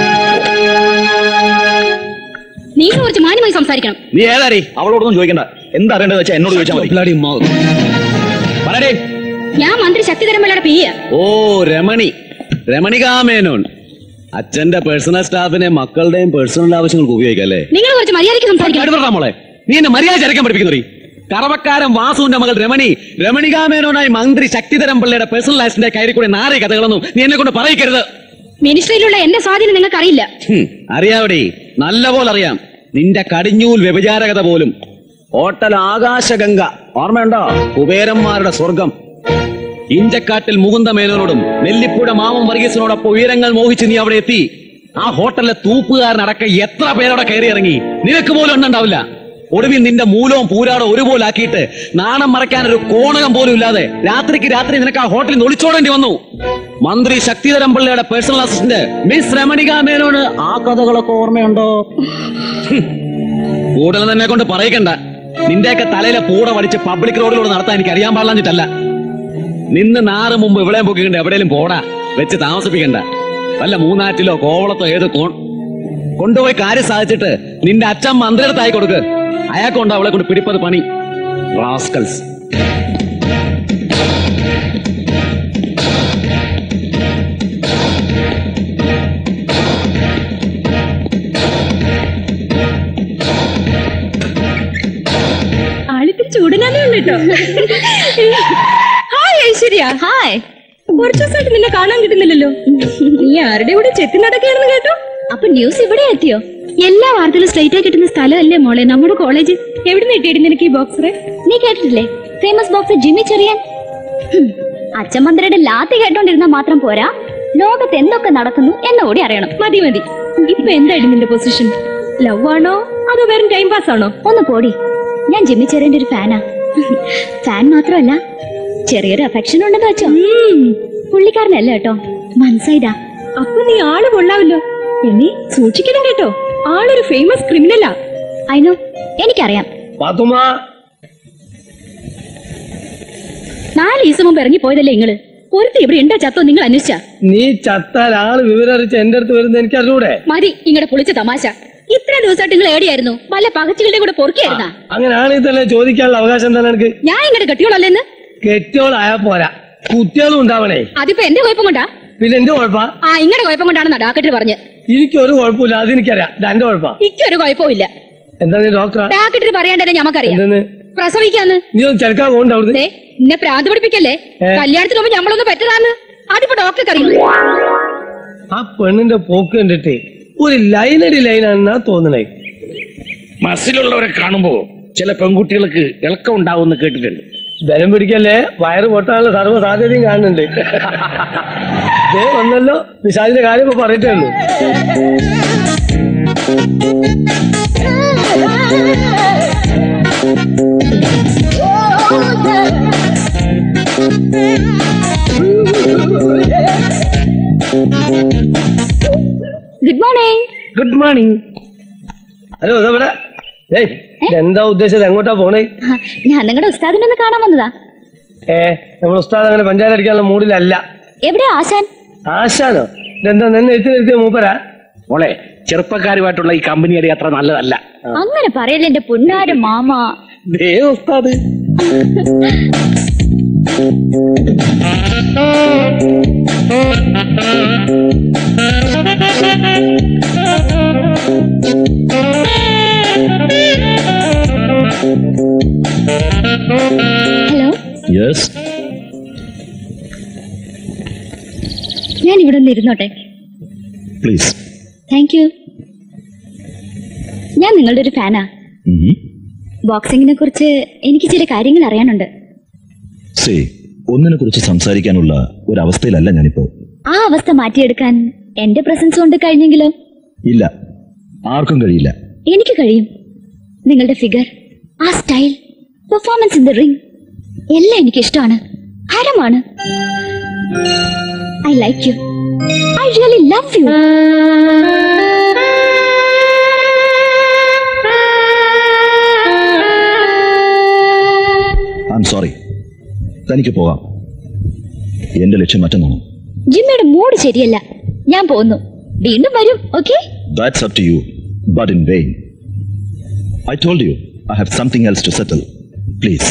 നീ കുറച്ച് മാന്യമായി സംസാരിക്കണം. നീ ഏതാടി? അവളോടൊന്നും ചോദിക്കണ്ട. എന്താ അറിയേണ്ടത് വെച്ചാൽ എന്നോട് ചോദിച്ചാൽ മതി. ഞാൻ മന്ത്രി ശക്തിധരൻ പിള്ളയുടെ പിയ. ഓ രമണി, രമണികാ മേനോൻ. അച്ഛന്റെ പേഴ്സണൽ സ്റ്റാഫിനെ മക്കളുടെയും പേഴ്സണൽ ആവശ്യങ്ങൾക്ക് ഉപയോഗിക്കാം അല്ലേ? നിങ്ങൾ കുറച്ച് മര്യാദയ്ക്ക് സംസാരിക്കണം. മോളെ, നീ എന്നെ മര്യാദ ചരക്കാൻ പഠിപ്പിക്കുന്നറി. കറവക്കാരൻ വാസുവിന്റെ മകൾ രമണി, രമണികാ മേനോനായി മന്ത്രി ശക്തിധരൻ പിള്ളയുടെ പേഴ്സണൽ ലൈഫിന്റെ കയറി കൂടെ നാറിയ കഥകളൊന്നും നീ എന്നെ കൊണ്ട് പറയിക്കരുത്. മിനിസ്ട്രിയിലുള്ള എന്റെ സ്വാധീനം നിങ്ങൾക്ക് അറിയില്ല. അറിയാവടി, നല്ല പോലെ അറിയാം. നിന്റെ കടിഞ്ഞൂൽ വ്യഭിചാര കഥ പോലും. ഹോട്ടൽ ആകാശഗംഗ ഓർമ്മയുണ്ടോ? കുബേരന്മാരുടെ സ്വർഗം. ഇഞ്ചക്കാട്ടിൽ മുകുന്ദ മേനോനോടും നെല്ലിപ്പുഴ മാമം വർഗീസിനോടൊപ്പം ഉയരങ്ങൾ മോഹിച്ച് നീ അവിടെ എത്തി. ആ ഹോട്ടലിലെ തൂപ്പുകാരനടക്കം എത്ര പേരവിടെ കയറി ഇറങ്ങി, നിനക്ക് പോലും എണ്ണുണ്ടാവില്ല. ഒടുവിൽ നിന്റെ മൂലവും പൂരാടോ ഒരുപോലെ ആക്കിയിട്ട് നാണം മറയ്ക്കാൻ ഒരു കോണകം പോലും ഇല്ലാതെ രാത്രിക്ക് രാത്രി നിനക്ക് ആ ഹോട്ടലിൽ നിന്ന് ഒളിച്ചോടേണ്ടി വന്നു. മന്ത്രി ശക്തിധരൻ പിള്ളയുടെ പേഴ്സണൽ അസിസ്റ്റന്റ് മിസ് രമണികാ മേനോന് ആ കഥകളൊക്കെ ഓർമ്മയുണ്ടോ? കൂടുതൽ തന്നെ കൊണ്ട് പറയിക്കണ്ട. നിന്റെയൊക്കെ തലയിലെ പൂട വടിച്ച് പബ്ലിക് റോഡിലൂടെ നടത്താൻ എനിക്ക് അറിയാൻ പാടില്ലാഞ്ഞിട്ടല്ല. നിന്ന് നാറ് മുമ്പ് ഇവിടെയും പൊക്കിക്കണ്ട, എവിടെയും പോടാ വെച്ച് താമസിപ്പിക്കണ്ട. വല്ല മൂന്നാറ്റിലോ കോവളത്തോ ഏത് കോൺ കൊണ്ടുപോയി കാര്യം സാധിച്ചിട്ട് നിന്റെ അച്ഛൻ മന്ത്രിയെടുത്തായി കൊടുക്ക്. അയാൾക്കുണ്ടോ അവളെ കൊണ്ട് പിടിപ്പത് പണി. റാസ്കൽസ്. ആളിത്തിരി ചൂടനാനേ ഉള്ളു കേട്ടോ. ഹായ് ഐശ്വര്യ. ഹായ്. കുറച്ചു ദിവസമായിട്ട് നിന്നെ കാണാൻ കിട്ടുന്നില്ലല്ലോ. നീ ആരുടെ കൂടെ ചെത്തി നടക്കുകയാണെന്ന് കേട്ടോ. അപ്പൊ ന്യൂസ് ഇവിടെ എത്തിയോ? എല്ലാ വാർത്തകളും സ്ട്രൈറ്റ് ആയി കിട്ടുന്ന സ്ഥലമല്ലേ മോളെ നമ്മുടെ കോളേജ്. എവിടെ നിന്ന് കിട്ടിയിട്ട് നിനക്ക് ഈ ബോക്സറെ? നീ കേട്ടിട്ടില്ലേ ഫേമസ് ബോക്സർ ജിമ്മി ചെറിയാൻ? അച്ഛൻ മന്ത്രിയുടെ ലാത്തി കേട്ടോണ്ടിരുന്നാ മാത്രം പോരാ, ലോകത്ത് എന്തൊക്കെ നടക്കുന്നു എന്നുകൂടി അറിയണം. മതി മതി. ഇപ്പൊ എന്തായിരുന്നു നിന്റെ പൊസിഷൻ? ലവ് ആണോ അതോ വെറും ടൈം പാസ് ആണോ? ഒന്ന് പോടി. ഞാൻ ജിമ്മി ചെറിയന്റെ ഒരു ഫാനാ. ഫാൻ മാത്രമല്ല, ചെറിയൊരു അഫെക്ഷൻ ഉണ്ടെന്ന് വെച്ചോ. പുള്ളിക്കാരനല്ല കേട്ടോ, മനസ്സായിതാ. അപ്പൊ നീ ആള് കൊള്ളാവല്ലോ. എന്നെ സൂക്ഷിക്കണം കേട്ടോ, ആളൊരു ഫേമസ് ക്രിമിനലാ. അയിനോ എനിക്കറിയാം. നാല് ദിവസം മുമ്പ് ഇറങ്ങി പോയതല്ലേ നിങ്ങള്? ഒരുത്തി ഇവിടെ ഉണ്ടോ ചത്തോ നിങ്ങൾ അന്വേഷിച്ച? നീ ചത്താൽ ആള് വിവരറിച്ച് എന്റെ അടുത്ത് വരുന്ന എനിക്ക് അറിഞ്ഞൂടെ? മതി ഇങ്ങടെ പൊളിച്ച തമാശ. ഇത്ര ദിവസമായിട്ട് നിങ്ങൾ ഏടിയായിരുന്നു? വല്ല പകച്ചുകളുടെ കൂടെ പൊറുക്കിയായിരുന്നാ? അങ്ങനെയാണെങ്കിൽ തന്നെ ചോദിക്കാനുള്ള അവകാശം തന്നെ എനിക്ക്. ഞാൻ ഇങ്ങടെ കെട്ടിയോളല്ലെന്ന്? കെട്ടിയോളായാ പോരാ, കുട്ടികളും ഉണ്ടാവണേ. അതിപ്പോ എന്റെ കുഴപ്പം കൊണ്ടാ? പിന്നെ എന്റെ കുഴപ്പാ? ആ ഇങ്ങടെ കുഴപ്പം കൊണ്ടാണെന്നാ ഡാക്ടർ പറഞ്ഞ്. എനിക്കൊരു കുഴപ്പമില്ല, അതെനിക്കറിയാം. എന്റെ കുഴപ്പാ? എനിക്കൊരു കുഴപ്പമില്ല. എന്താ നീ ഡോക്ടറാ? ഡാക്ടർ പറയാണ്ടല്ലേ ഞമ്മക്കറിയാം. പ്രസവിക്കാന്ന് നീ ഒന്ന് ചെറുക്കാൻ പോകണ്ട അവിടുന്ന്. എന്നെ പ്രാന്ത് പിടിപ്പിക്കല്ലേ? കല്യാണത്തിന് മുമ്പ് ഞമ്മളൊന്ന് പെറ്റതാന്ന് അതിപ്പോ ഡോക്ടർക്ക് അറിയും. ആ പെണ്ണിന്റെ പോക്ക് കണ്ടിട്ട് ഒരു ലൈനടി ലൈനാണെന്നാ തോന്നണേ. മസിലുള്ളവരെ കാണുമ്പോ ചില പെൺകുട്ടികൾക്ക് ഇളക്കം ഉണ്ടാവുമെന്ന് കേട്ടിട്ടുണ്ട്. ബലം പിടിക്കല്ലേ, വയറ് പൊട്ടാനുള്ള സർവ്വ സാധ്യതയും കാണുന്നുണ്ട്. ദേ വന്നല്ലോ, പിശാചിന്റെ കാര്യം ഇപ്പൊ പറയട്ടേ ഉള്ളൂ. Good morning. Good morning. Hello ഇതെവിടെ? എന്താ ഉദ്ദേശിച്ചത്? എങ്ങോട്ടാ പോണേ? ഞാൻ നിങ്ങളുടെ ഉസ്താദിനെ ഒന്ന് കാണാൻ വന്നതാ. ഏ നമ്മൾ ഉസ്താദ് അങ്ങനെ പഞ്ചായത്ത് അടിക്കാനുള്ള മൂഡിലല്ല. എവിടെ ആശാൻ? ആശാനോ? ഇതെന്താ നിന്നെ എത്തി നിർത്തിയ മൂപ്പരാ? മോളെ, ചെറുപ്പക്കാരുമായിട്ടുള്ള ഈ കമ്പനി അടി അത്ര നല്ലതല്ല. അങ്ങനെ പറയല്ലേ എന്റെ പൊന്നാര മാമ. ദേ ഉസ്താദ്. ഹലോ. യെസ്. ഞാൻ ഇവിടെ ഒന്ന് ഇരുന്നോട്ടെ? പ്ലീസ്. Thank you. ഞാൻ നിങ്ങളുടെ ഒരു ഫാനാ. ബോക്സിംഗിനെ കുറിച്ച് എനിക്ക് ചില കാര്യങ്ങൾ അറിയാനുണ്ട്. സേ, ഒന്നിനെ കുറിച്ച് സംസാരിക്കാനുള്ള ഒരു അവസ്ഥയിലല്ല ഞാനിപ്പോ. ആ അവസ്ഥ മാറ്റിയെടുക്കാൻ എന്റെ പ്രസൻസ് കൊണ്ട് കഴിഞ്ഞെങ്കിലോ? ഇല്ല, ആർക്കും കഴിയില്ല. എനിക്ക് കഴിയും. നിങ്ങളുടെ ഫിഗർ, ആ style, performance in the ring എല്ലാം എനിക്ക് ഇഷ്ടമാണ്, ഹരമാണ്. I like you. I really love you. I am sorry. തനിക്ക് പോകാം. എന്റെ ലക്ഷ്യം മറ്റൊന്നാണ്. ജിമ്മയുടെ മൂഡ് ശരിയല്ല, ഞാൻ പോകുന്നു. വീണ്ടും വരും. Okay? That's up to you, but in vain. I told you I have something else to settle. Please.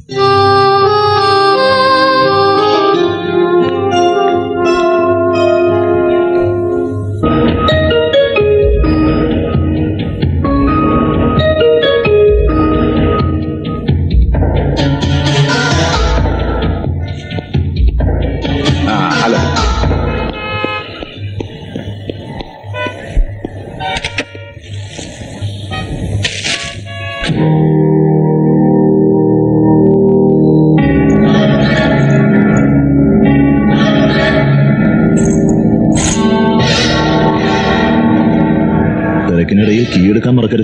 തിരക്കിനിടയിൽ കീഴെടുക്കാൻ മറക്കരുത്.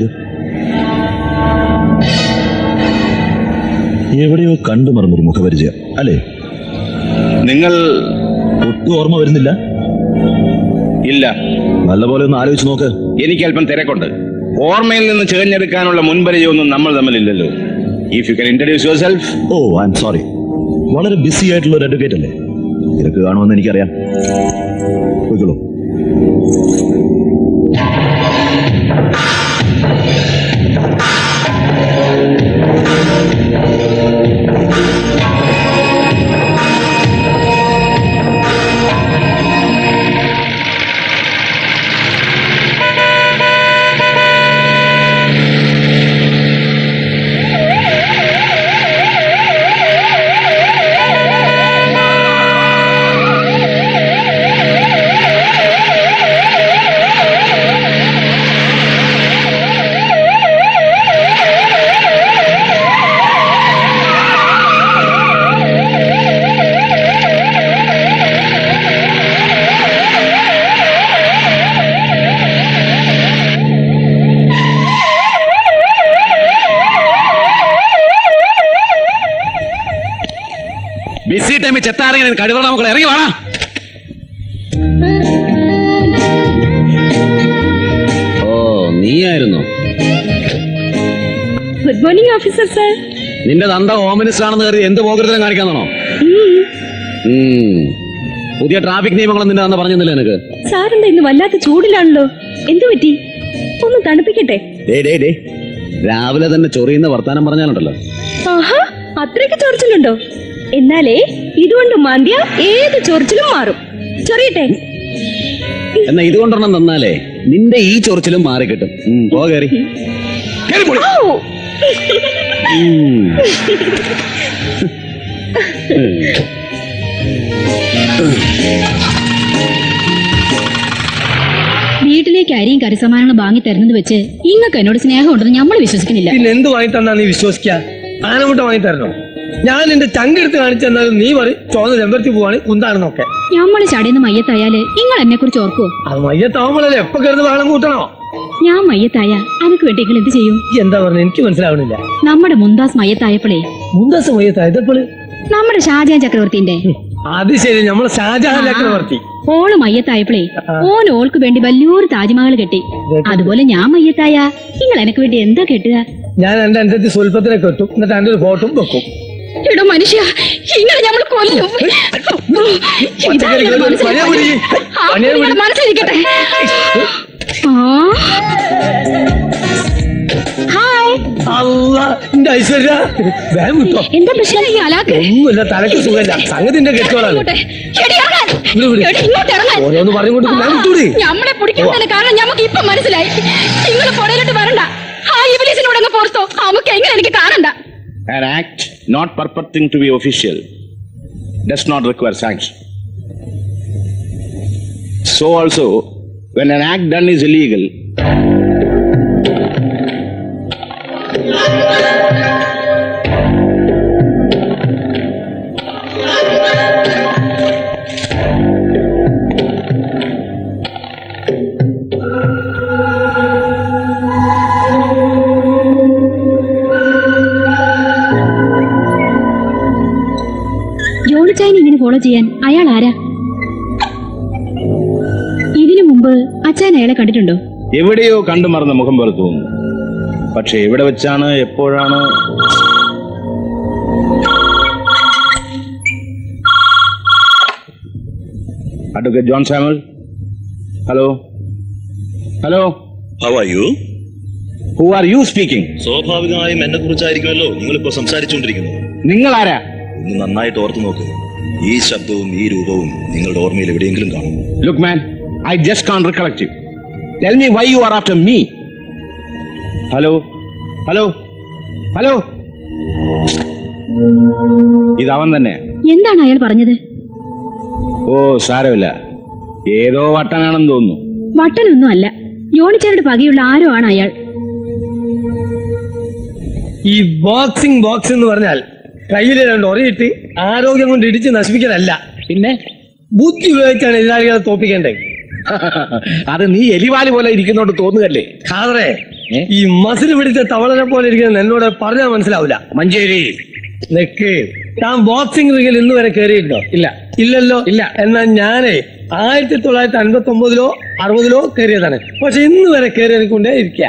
എവിടെയോ കണ്ടു മറന്നൊരു മുഖപരിചയം അല്ലേ? നിങ്ങൾ ഒട്ടും ഓർമ്മ വരുന്നില്ല? ഇല്ല. നല്ലപോലെ ഒന്ന് ആലോചിച്ച് നോക്ക്. എനിക്ക് അല്പം തിരക്കുണ്ട്. ഓർമ്മയിൽ നിന്ന് ചേർന്നെടുക്കാനുള്ള മുൻപരിചയമൊന്നും നമ്മൾ തമ്മിലില്ലല്ലോ. If you can introduce yourself. Oh, I am sorry. വളരെ ബിസി ആയിട്ടുള്ള ഒരു അഡ്വക്കേറ്റ് അല്ലേ? തിരക്ക് കാണുമെന്ന് എനിക്കറിയാം. പോയിക്കോളൂ. ബിസി ടൈമിൽ ചെത്താറിയാൻ കഴിവുള്ള മക്കളെ ഇറങ്ങി വേണം. ഓ, നീയായിരുന്നു. Good morning officer sir. നിന്റെ തന്ത ഹോം മിനിസ്റ്റർ ആണെന്ന് കരുതി എന്ത് പോകരുതലും കാണിക്കാന്നാണോ? പുതിയ ട്രാഫിക് നിയമങ്ങളൊന്നും ഇല്ലാന്ന് പറഞ്ഞില്ല നിനക്ക്. സാറെന്താ ഇന്ന് വല്ലാത്ത ചൂടിലാണല്ലോ, എന്തു പറ്റി? ഒന്ന് തണുപ്പിക്കട്ടെ. രാവിലെ തന്നെ ചൊറിയുന്ന വർത്താനം പറഞ്ഞാലുണ്ടല്ലോ. ആഹാ, അത്രയ്ക്ക് ചൊറിച്ചിലുണ്ടോ? എന്നാലേ ഇതുകൊണ്ട് മാന്തിയ ഏത് ചൊറിച്ചിലും മാറും. ചൊറിയട്ടെ. എന്നാ ഇതുകൊണ്ടെണ്ണം തന്നാലേ നിന്റെ ഈ ചൊറിച്ചിലും മാറിക്കിട്ടും. പോ കയറി. വീട്ടിലേക്ക് അരിയും കറിസമാനങ്ങളും വാങ്ങി തരുന്നത് വെച്ച് ഇങ്ങക്ക് എന്നോട് സ്നേഹം ഉണ്ടെന്ന് നമ്മൾ വിശ്വസിക്കുന്നില്ല. പിന്നെ എന്ത് വാങ്ങി തന്നാ നീ വിശ്വസിക്ക? ആനമുട്ട വാങ്ങി തരണോ? ഞാൻ എന്റെ ചങ്കെടുത്ത് കാണിച്ചെന്നാലും നീ പറയും ചോന്ന ചെമ്പരത്തി പോവാണ് കുന്താണെന്നൊക്കെ. ഞമ്മള് ചടയുന്ന മയ്യത്തായാല് നിങ്ങൾ എന്നെ കുറിച്ച് ഓർക്കുവോ? അത് മയ്യത്താവുമ്പോഴല്ലേ എപ്പോ കരുത് വേണം കൂട്ടണോ? ഞാൻ മയ്യത്തായ അനക്ക് വേണ്ടി നിങ്ങൾ എന്ത് ചെയ്യും? എന്താ പറഞ്ഞ എനിക്ക് മനസ്സിലാവണില്ല. നമ്മുടെ മുന്താസ് മയ്യത്തായപ്പോളേ. മുന്താസ് മയ്യത്തായപ്പോള് നമ്മുടെ ഷാജഹാൻ ചക്രവർത്തിന്റെ. അത് ശരി, നമ്മളെ ഷാജഹാൻ ചക്രവർത്തി. ഓള് മയ്യത്തായപ്പോളേ ഓൻ ഓൾക്ക് വേണ്ടി വലിയൊരു താജ്മഹൽ കെട്ടി. അതുപോലെ ഞാൻ മയ്യത്തായ നിങ്ങൾ എനക്ക് വേണ്ടി എന്താ കെട്ടുക? ഞാൻ എന്റെ അനുസരിച്ച് സ്വൽപ്പത്തിനെ കെട്ടും, എന്നിട്ട് എന്റെ ഒരു ഫോട്ടോ വെക്കും. എടോ മനുഷ്യ, ഇങ്ങനെ നമ്മൾ കൊല്ലും. മനസ്സിലിരിക്കട്ടെ. ഐശ്വര്യ എന്താ പ്രശ്നം? ഒന്നുമില്ല, തലക്ക് സുഖമില്ല. സംഗതിന്റെ കെട്ടോളാണ്. ഓരോന്ന് പറഞ്ഞുകൊണ്ട് നമ്മളെ പിടിക്കുന്നതിന് കാരണം ഞമ്മക്ക് ഇപ്പൊ മനസ്സിലായി. നിങ്ങൾ പുറയിലോട്ട് വരണ്ട. ആ ഇബിലീസിനോട് അങ്ങ് പോർത്തോ. നമുക്ക് എങ്ങനെ എനിക്ക് കാണണ്ട. An act not purporting to be official does not require sanction. So also, when an act done is illegal, ഇങ്ങനെ ഫോളോ ചെയ്യാൻ അയാൾ ആരാ? ഇതിനു മുമ്പ് അച്ഛൻ അയാളെ കണ്ടിട്ടുണ്ടോ? എവിടെയോ കണ്ടു മറന്ന മുഖം പോലെ തോന്നുന്നു. പക്ഷെ എവിടെ വെച്ചാണ്, എപ്പോഴാണ്? Advocate John Samuel. Hello hello. How are you? Who are you speaking? സ്വാഭാവികമായും എന്നെ കുറിച്ചായിരിക്കുമല്ലോ നിങ്ങളിപ്പോ സംസാരിച്ചുകൊണ്ടിരിക്കുന്നത്. നിങ്ങൾ ആരാ? ഒന്ന് നന്നായിട്ട് ഓർത്തു നോക്ക്. ഈ ശബ്ദവും ഈ രൂപവും നിങ്ങളുടെ ഓർമ്മയിൽ എവിടെയെങ്കിലും കാണും. Look man, I just can't recollect you. Tell me why you are after me. Hello hello hello. ഇതവൻ തന്നെ. എന്താണ് അയാൾ പറഞ്ഞത്? ഓ സാരമില്ല, ഏതോ വട്ടനാണെന്ന് തോന്നുന്നു. വട്ടനൊന്നും അല്ല, യോണിച്ചാരുടെ പകയുള്ള ആരോ ആണ് അയാൾ. ഈ ബോക്സിംഗ് ബോക്സ് എന്ന് പറഞ്ഞാൽ കയ്യിൽ രണ്ട് ഒറയിട്ട് ആരോഗ്യം കൊണ്ട് ഇടിച്ച് നശിപ്പിക്കലല്ല, പിന്നെ ബുദ്ധി ഉപയോഗിച്ചാണ് എതിരാളികളെ തോപ്പിക്കേണ്ടത്. അത് നീ എലിവാലി പോലെ ഇരിക്കുന്നോണ്ട് തോന്നുകല്ലേ? ഖാദറെ, ഈ മസിൽ പിടിച്ച തവളനെ പോലെ ഇരിക്കുന്ന എന്നോട് പറഞ്ഞാൽ മനസ്സിലാവില്ല. മഞ്ചേരി നെക്ക് താൻ ബോക്സിംഗ് റിങ്ങിൽ ഇന്ന് വരെ കയറിയിട്ടുണ്ടോ? ഇല്ല. ഇല്ലല്ലോ. ഇല്ല. എന്നാൽ ഞാനേ ആയിരത്തി തൊള്ളായിരത്തി അൻപത്തി ഒമ്പതിലോ അറുപതിലോ കയറിയതാണ്. പക്ഷെ ഇന്ന് വരെ കയറിക്കൊണ്ടേ ഇരിക്ക.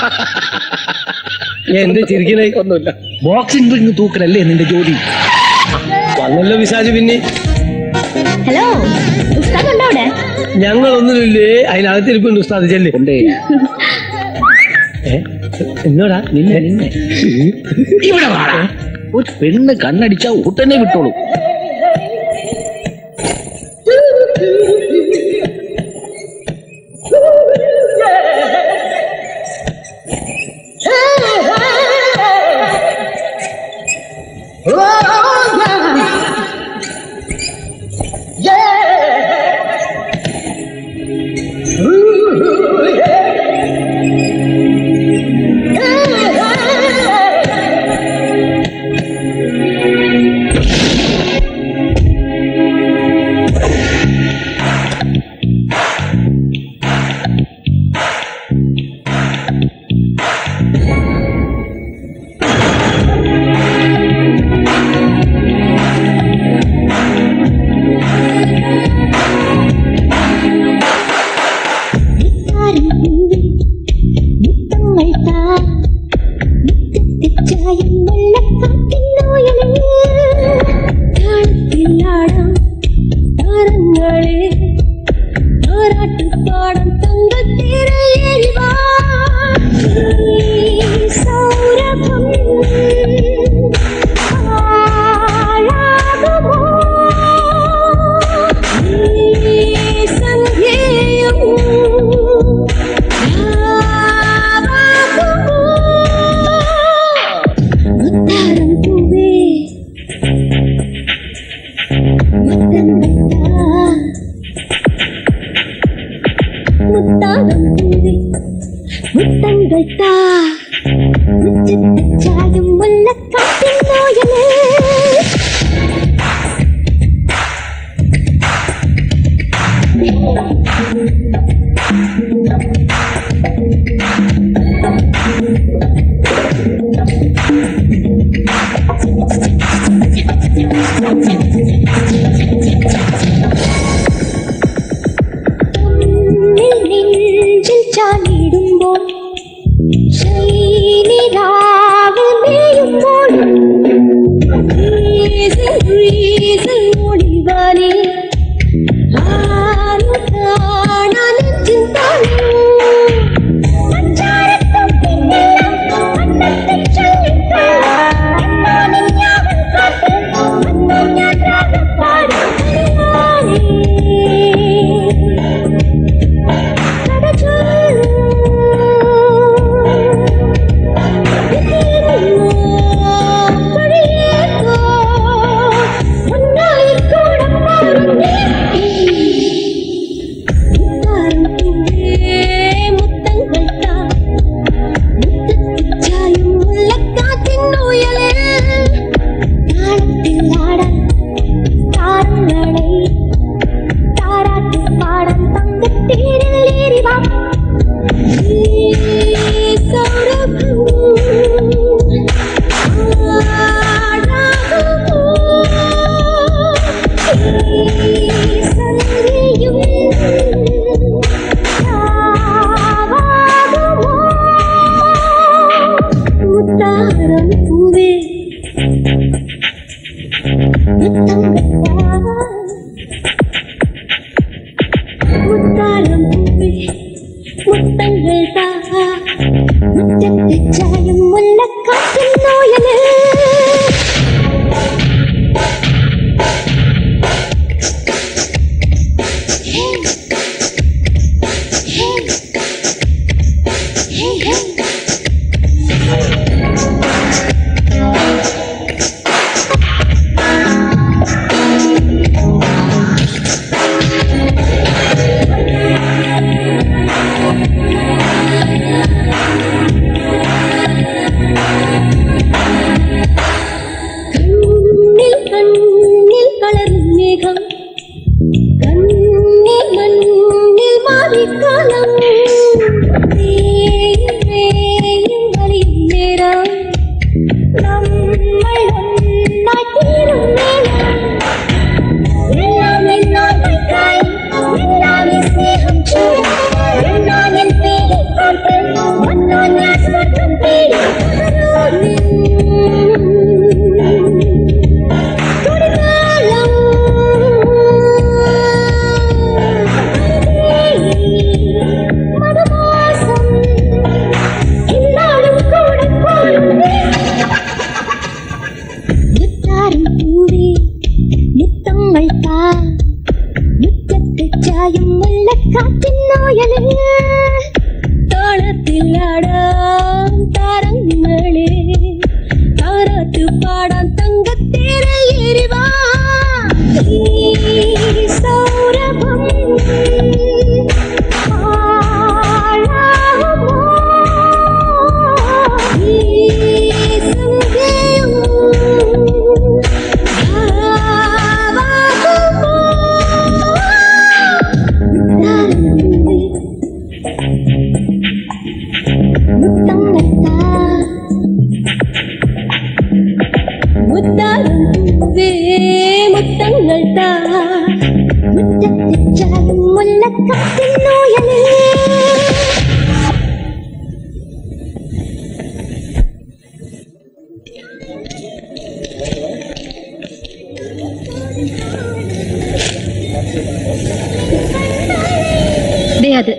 എന്ത് ചിരിക്കുന്നേ? ഒന്നുമില്ല. ബോക്സിംഗ് റിങ് തൂക്കലല്ലേ നിന്റെ ജോലി? വന്നല്ലോ വിശാജ്. പിന്നെ ഹലോ, ഉസ്താദ് ഉണ്ടോ അവിടെ? ഞങ്ങളൊന്നുമില്ലേ, അതിനകത്തിരിപ്പുണ്ട് ഉസ്താദ്. ചെല്ല്. എന്നോടാ നിന്നെ നിന്നെ ഇവിടെ വാടാ. ഒരു പെണ്ണ് കണ്ണടിച്ചാ ഉടനെ വിട്ടോളൂ. பாடம் தங்கத்தேரை எறிவா சௌரபம் ஆழாகுமோ சங்கேயம் யாவாகுமோ முத்தாரம் பூவே முத்தாரம் பூவே முத்தங்கள் தா முச்சத்து சாயும் முல்லக்காட்டின் நோயலே നെഞ്ചിൽ ചാടിടുമ്പോൾ ശൈനിരാവിൽ മേയുമ്പോൾ ഓടിവാനേ ആരു കാണാൻ നെഞ്ചിൽ താനേ സഞ്ചാരത്തും പിന്നെല്ലാം അന്നത്തെ ചൊല്ലിപ്പോ എന്നാലും ഞാവൻ കാത്ത് അന്നോ ഞാൻ രാഗപ്പാടി പോലെയത്.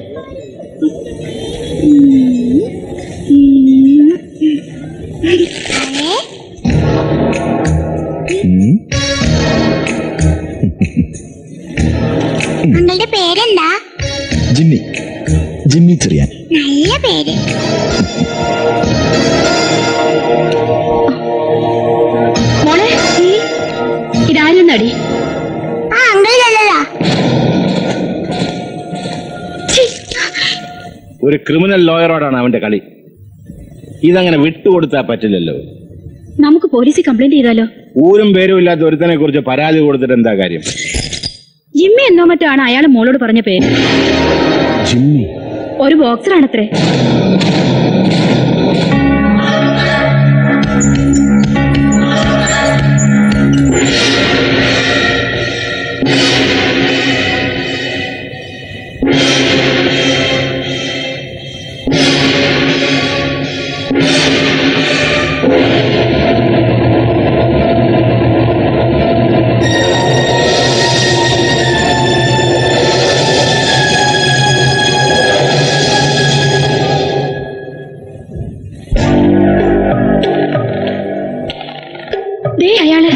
നിങ്ങളുടെ പേരെന്താ? ജിമ്മി. ജിമ്മി ചെറിയാൻ. നല്ല പേര്. മോളെ ഇതാരും നടി. ആ അങ്കിൾ നല്ലതാ. ഒരു ക്രിമിനൽ ലോയറോടാണ് അവന്റെ കളി. ഇതങ്ങനെ വിട്ടുകൊടുത്താൽ പറ്റില്ലല്ലോ. നമുക്ക് പോലീസിൽ കംപ്ലൈന്റ് ചെയ്താലോ? ഊരും പേരും ഇല്ലാത്ത ഒരുത്തനെ കുറിച്ച് പരാതി കൊടുത്തിട്ട് എന്താ കാര്യം? ജിമ്മി എന്നോ മറ്റോ ആണ് അയാൾ മോളോട് പറഞ്ഞ പേര്. ജിമ്മി ഒരു ബോക്സറാണത്രേ. അയാള്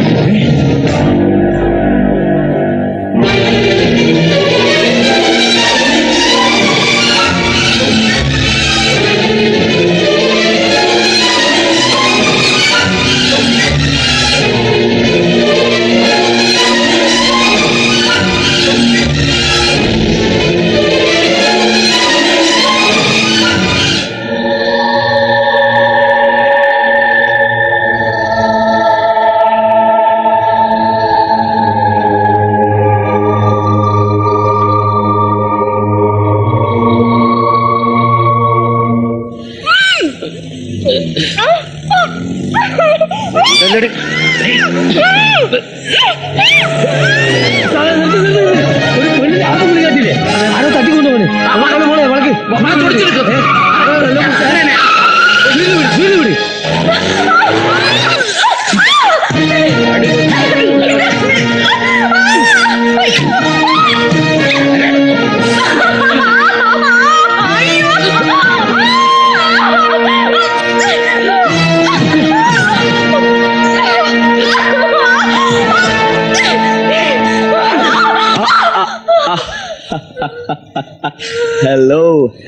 ആരോ തട്ടിക്കൊണ്ടുപോണേ. മോളെ വളക്ക് ഹലോ.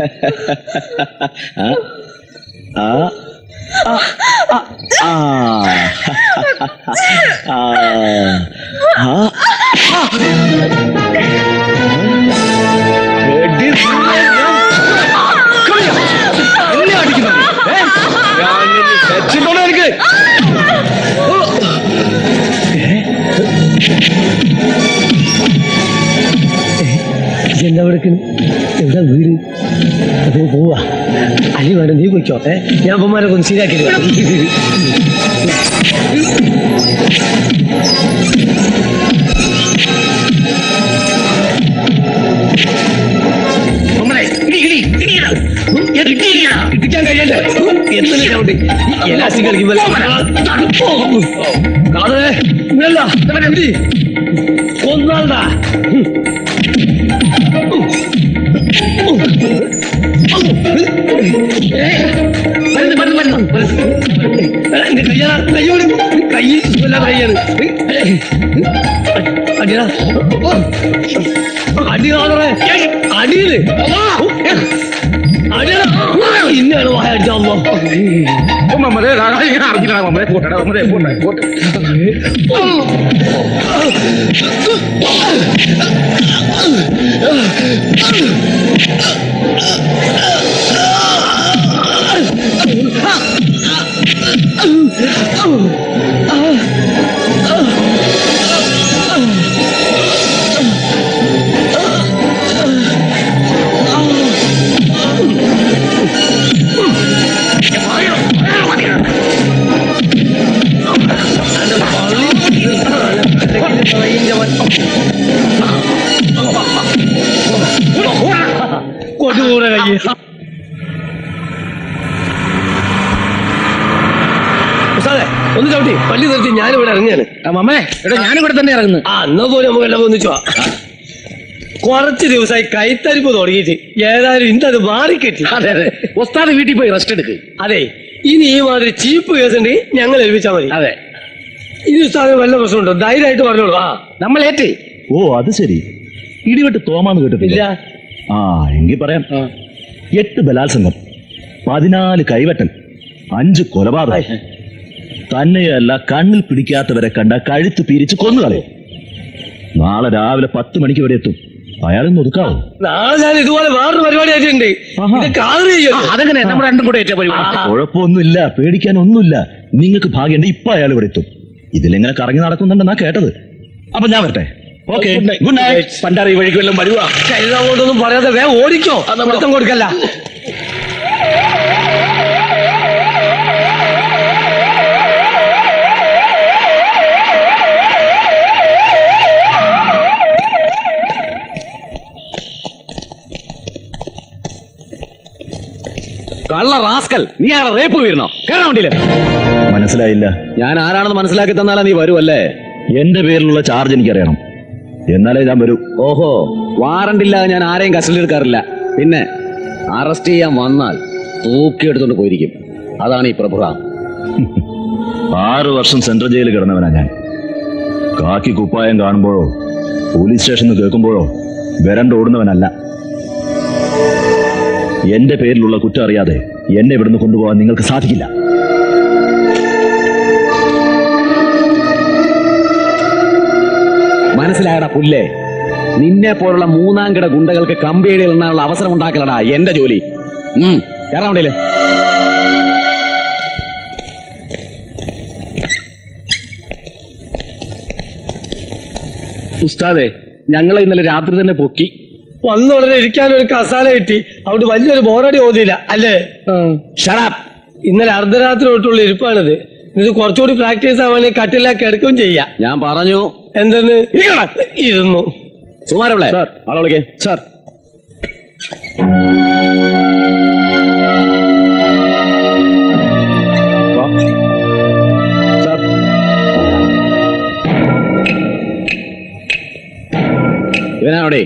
എനിക്ക് എന്താ വിളിക്കുന്നു? എന്താ വീട്? അതേ പോവാ. അലി വേണം, നീ പോയിക്കോട്ടെ. ഞാൻ അപ്പന്മാരെ ഒന്ന് ശരിയാക്കിട്ട് വരാം. ഇടിക്കാൻ കഴിയണ്ടേ? എത്ര ചവിട്ടി എലാസ്റ്റിക് കളിക്കുമ്പോൾ ഒന്നാണ്ടാ അടിയാണേ അടിയില് ഇന്നാണ് വായ അടിച്ചോ. കൊണ്ടുകൂടെ കയ്യേ ഒന്ന് ചവിട്ടി പള്ളി നിർത്തി ഞാനിവിടെ ഇറങ്ങിയാണ്. മമ്മേ എടാ ഞാനിവിടെ തന്നെ ഇറങ്ങുന്നു. ആ എന്നാ പോലും നമുക്ക് എല്ലാം ഒന്നിച്ചു. കുറച്ച് ദിവസമായി കൈത്തരിപ്പ് തുടങ്ങിയിട്ട് ഏതായാലും ഇന്നത് മാറിക്കെട്ടി. അതെ അതെ ഉസ്താദ് വീട്ടിൽ പോയി റെസ്റ്റ് എടുക്ക്. അതെ ഇനി ഈ മാതിരി ചീപ്പ് കേസ് ഉണ്ടെങ്കിൽ ഞങ്ങൾ ഏൽപ്പിച്ചാൽ മതി. അതെ ഇനി ഉസ്താദിന് വല്ല പ്രശ്നമുണ്ടോ? ധൈര്യമായിട്ട് പറഞ്ഞോളൂ. ആ നമ്മൾ ഏറ്റ്. ഓ അത് ശരി. ഇടിവെട്ട് തോമാന്ന് കേട്ടിട്ടില്ല? ആ എങ്കിൽ പറയാം. എട്ട് ബലാത്സംഗം, പതിനാല് കൈവെട്ടൽ, അഞ്ച് കൊലപാതകം. തന്നെയല്ല കണ്ണിൽ പിടിക്കാത്തവരെ കണ്ട കഴുത്ത് പിരിച്ച് കൊന്നുകളയും. നാളെ രാവിലെ പത്ത് മണിക്ക് ഇവിടെ എത്തും. അയാളൊന്ന് ഒതുക്കാവോ? നാളെ ഞാൻ ഇതുപോലെ വേറൊരു പരിപാടി ആയിട്ടുണ്ട്. അതെങ്ങനെ നമ്മൾ രണ്ടും കൂടെ ഏറ്റ പരിപാടി? കുഴപ്പമൊന്നുമില്ല, പേടിക്കാനൊന്നുമില്ല. നിങ്ങൾക്ക് ഭാഗ്യമുണ്ട്, ഇപ്പൊ അയാൾ ഇവിടെ എത്തും. ഇതിലെങ്ങനെ കറങ്ങി നടക്കുന്നുണ്ടെന്നാ കേട്ടത്. അപ്പൊ ഞാൻ വരട്ടെ. Okay, good night. പണ്ടാറി വഴിക്ക് വല്ലതും വരുക. കൈതാവോണ്ടൊന്നും പറയാതെ വേഗം ഓടിക്കോ. അർത്ഥം കൊടുക്കല്ല. കള്ള റാസ്കൽ, നീ ആളെ റേപ്പ് വീരണോ? കേറാൻ വേണ്ടിയില്ലേ? മനസ്സിലായില്ല. ഞാൻ ആരാണെന്ന് മനസ്സിലാക്കി തന്നാലാ നീ വരുമല്ലേ? എന്റെ പേരിലുള്ള ചാർജ് എനിക്കറിയണം, എന്നാലേ ഞാൻ വരൂ. ഓഹോ, വാറണ്ട് ഇല്ലാതെ ഞാൻ ആരെയും കസ്റ്റഡി എടുക്കാറില്ല. പിന്നെ അറസ്റ്റ് ചെയ്യാൻ വന്നാൽ തൂക്കിയെടുത്തോണ്ട് പോയിരിക്കും. അതാണ് ഈ പ്രഭുറാം. ആറു വർഷം സെൻട്രൽ ജയിലിൽ കിടന്നവനാ ഞാൻ. കാക്കി കുപ്പായം കാണുമ്പോഴോ പോലീസ് സ്റ്റേഷനിൽ കേൾക്കുമ്പോഴോ വരണ്ട് ഓടുന്നവനല്ല. എന്റെ പേരിലുള്ള കുറ്റം അറിയാതെ എന്നെ ഇവിടുന്ന് കൊണ്ടുപോകാൻ നിങ്ങൾക്ക് സാധിക്കില്ല. മനസ്സിലായടാ പുല്ലേ? നിന്നെ പോലുള്ള മൂന്നാം കിട ഗുണ്ടകൾക്ക് കമ്പിയടിയിൽ നിന്നുള്ള അവസരം ഉണ്ടാക്കലടാ എന്റെ ജോലി. ഉം കേറാൻ വേണ്ടിയില്ലേ? ഉസ്താദേ, ഞങ്ങളെ ഇന്നലെ രാത്രി തന്നെ പൊക്കി. വന്നുടനെ ഇരിക്കാനൊരു കസാല കിട്ടി. അവിടെ വലിയൊരു ബോറടി ഓതിയില്ല അല്ലേ? ഷടാപ്പ്. ഇന്നലെ അർദ്ധരാത്രി തൊട്ടുള്ള ഇരിപ്പാണിത്. ഇത് കുറച്ചുകൂടി പ്രാക്ടീസ് ആവാൻ കട്ടില്ല കിടക്കുകയും ചെയ്യാം. ഞാൻ പറഞ്ഞു. എന്തെന്ന്? ഇരുന്നു. സുമാരവിടെ ആളെ വിളിക്കേ. സാർ ഇവനാവിടെ?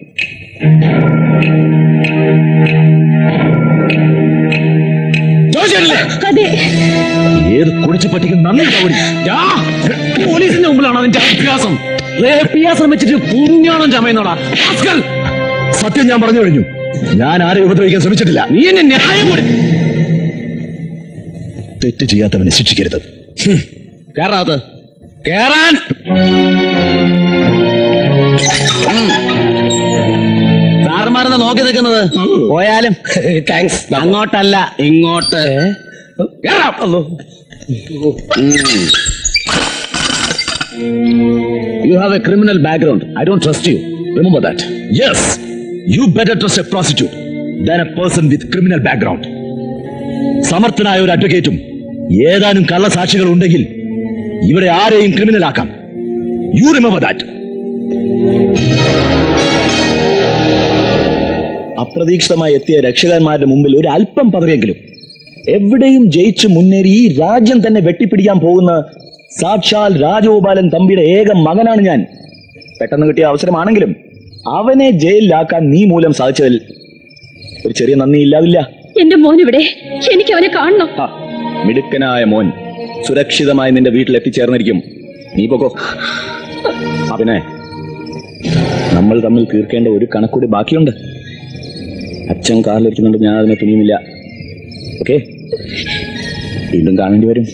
ഏത് കുടിച്ചു പറ്റിക്കും നന്ദി. പോലീസിന്റെ മുമ്പിലാണ് അതിന്റെ അഭ്യാസം. റേപ്പിയാസം വെച്ചിട്ട് പുണ്യാണം ചമയുന്നോടാ. സത്യം ഞാൻ പറഞ്ഞു കഴിഞ്ഞു. ഞാൻ ആരെയും ഉപദ്രവിക്കാൻ ശ്രമിച്ചിട്ടില്ല. നീ എന്നെ ന്യായം കൂടി. തെറ്റ് ചെയ്യാത്തവനെ ശിക്ഷിക്കരുത്. കേറാത്ത കേറാൻ. സാറന്മാരെന്താ നോക്കി നിൽക്കുന്നത്? പോയാലും താങ്ക്സ്. അങ്ങോട്ടല്ല ഇങ്ങോട്ട്. You have a criminal background. I don't trust you. Remember that. Yes, you better trust a prostitute than a person with criminal background. സമർത്ഥനായ ഒരു അഡ്വക്കേറ്റും ഏതാനും കള്ളസാക്ഷികൾ ഉണ്ടെങ്കിൽ ഇവിടെ ആരെയും ക്രിമിനൽ ആക്കാം. You remember that. അപ്രതീക്ഷിതമായി എത്തിയ രക്ഷകന്മാരുടെ മുമ്പിൽ ഒരു അല്പം പതറിയെങ്കിലും എവിടെയും ജയിച്ചു മുന്നേറി ഈ രാജ്യം തന്നെ വെട്ടിപ്പിടിക്കാൻ പോകുന്ന സാക്ഷാൽ രാജഗോപാലൻ തമ്പിയുടെ ഏക മകനാണ് ഞാൻ. പെട്ടെന്ന് കിട്ടിയ അവസരമാണെങ്കിലും അവനെ ജയിലിലാക്കാൻ നീ മൂലം സാധിച്ചതിൽ ഒരു ചെറിയ നന്ദി ഇല്ലാവില്ല. എന്റെ മോൻ ഇവിടെ, എനിക്ക് അവനെ കാണണം. മിടുക്കനായ മോൻ സുരക്ഷിതമായി നിന്റെ വീട്ടിൽ എത്തിച്ചേർന്നിരിക്കും. നീ പോകോ. പിന്നെ നമ്മൾ തമ്മിൽ തീർക്കേണ്ട ഒരു കണക്കൂടി ബാക്കിയുണ്ട്. അച്ഛൻ കാറിലിരിക്കുന്നുണ്ട്, ഞാൻ അതിനെ തുനിയുമില്ല. ഓക്കെ, വീണ്ടും കാണേണ്ടി വരും.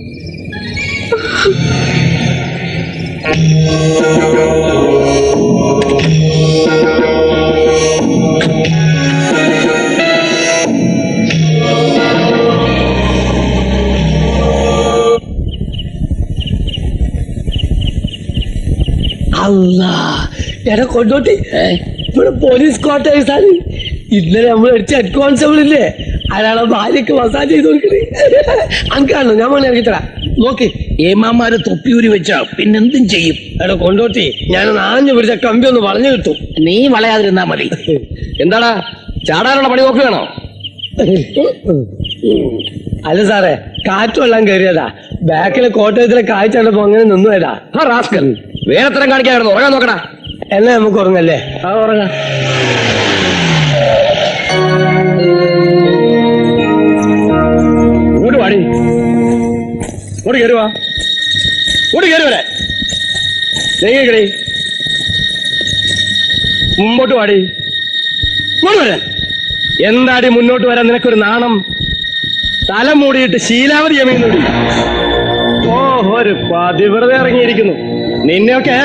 അല്ലാ, എന്നെ കൊണ്ടോട്ടി ഇവിടെ പോലീസ് ക്വാർട്ടേഴ്സാണ്. ഇന്നലെ നമ്മൾ അടിച്ച ഹെഡ് കോൺസ്റ്റബിൾ ഇല്ലേ, അയാളെ ഭാര്യക്ക് മസാജ് ചെയ്ത് കൊടുക്കണേ. അങ്കാണോ ഞാൻ മോനെ ഇറങ്ങിത്തരാ. നോക്കി ഏമാമാര് തൊപ്പിയൂരി വെച്ചാ പിന്നെന്തും ചെയ്യും. എടാ കൊണ്ടോട്ടി, ഞാൻ ആഞ്ഞു പിടിച്ച കമ്പി ഒന്ന് വളഞ്ഞു കിട്ടും. നീ വളയാതിരുന്നാ മതി. എന്താടാ ചാടാനുള്ള പണി നോക്കുകയാണോ? അല്ല സാറേ, കാറ്റ് വെള്ളം കയറിയതാ. ബാക്കിലെ കോട്ടയത്തിലെ കാഴ്ച കണ്ടപ്പോ അങ്ങനെ നിന്നുവേടാ. റാസ്കൽ, വേറെത്തരം കാണിക്കായിരുന്നു. ഉറങ്ങാൻ നോക്കടാ. എന്നാ നമുക്ക് ഉറങ്ങല്ലേ? ആ ഉറങ്ങാം. ഇങ്ങോട്ട് വാടി, ഇങ്ങോട്ട് കയറുവാ, ഇങ്ങോട്ട് കയറി വരാൻ. നീങ്ങി മുമ്പോട്ട് വാടി, ഇങ്ങോട്ട് വരാൻ. എന്താടി മുന്നോട്ട് വരാൻ നിനക്കൊരു നാണം? തല മൂടിയിട്ട് ശീലാവതി യമീന്നൂടി. ഓ, ഒരു പതിവ്രത ഇറങ്ങിയിരിക്കുന്നു. നിന്നെയൊക്കെ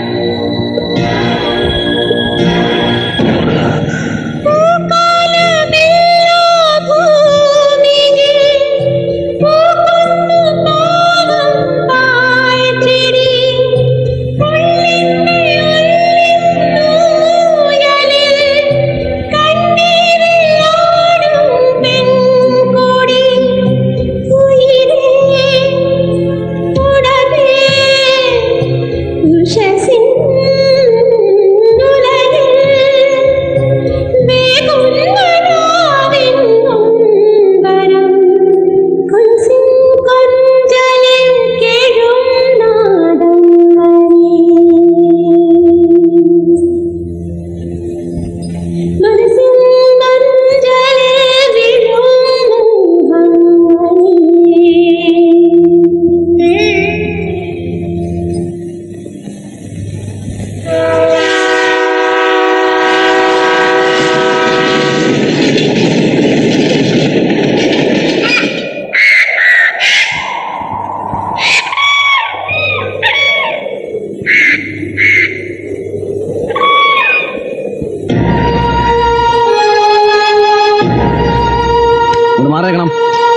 മാറേക്കണം.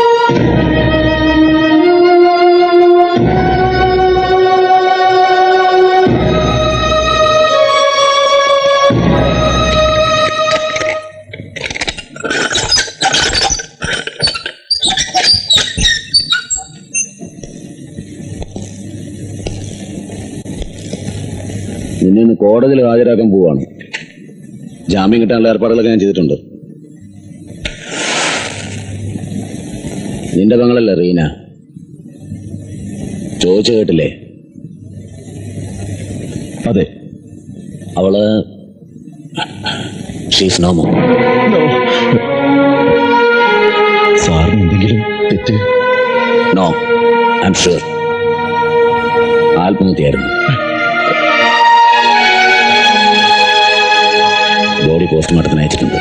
നിന്നെ ഇന്ന് കോടതിയിൽ ഹാജരാക്കാൻ പോവാണ്. ജാമ്യം കിട്ടാനുള്ള ഏർപ്പാടുകളൊക്കെ ഞാൻ ചെയ്തിട്ടുണ്ട്. നിന്റെ പെങ്ങളല്ലേ റീന? ചോദിച്ചു കേട്ടില്ലേ? അതെ. അവള് ഷീസ് നോ മോർ. സാറിന് എന്തെങ്കിലും തെറ്റ്? No, I am sure. ആത്മഹത്യയായിരുന്നു. ബോഡി പോസ്റ്റ്മോർട്ടത്തിന് അയച്ചിട്ടുണ്ട്.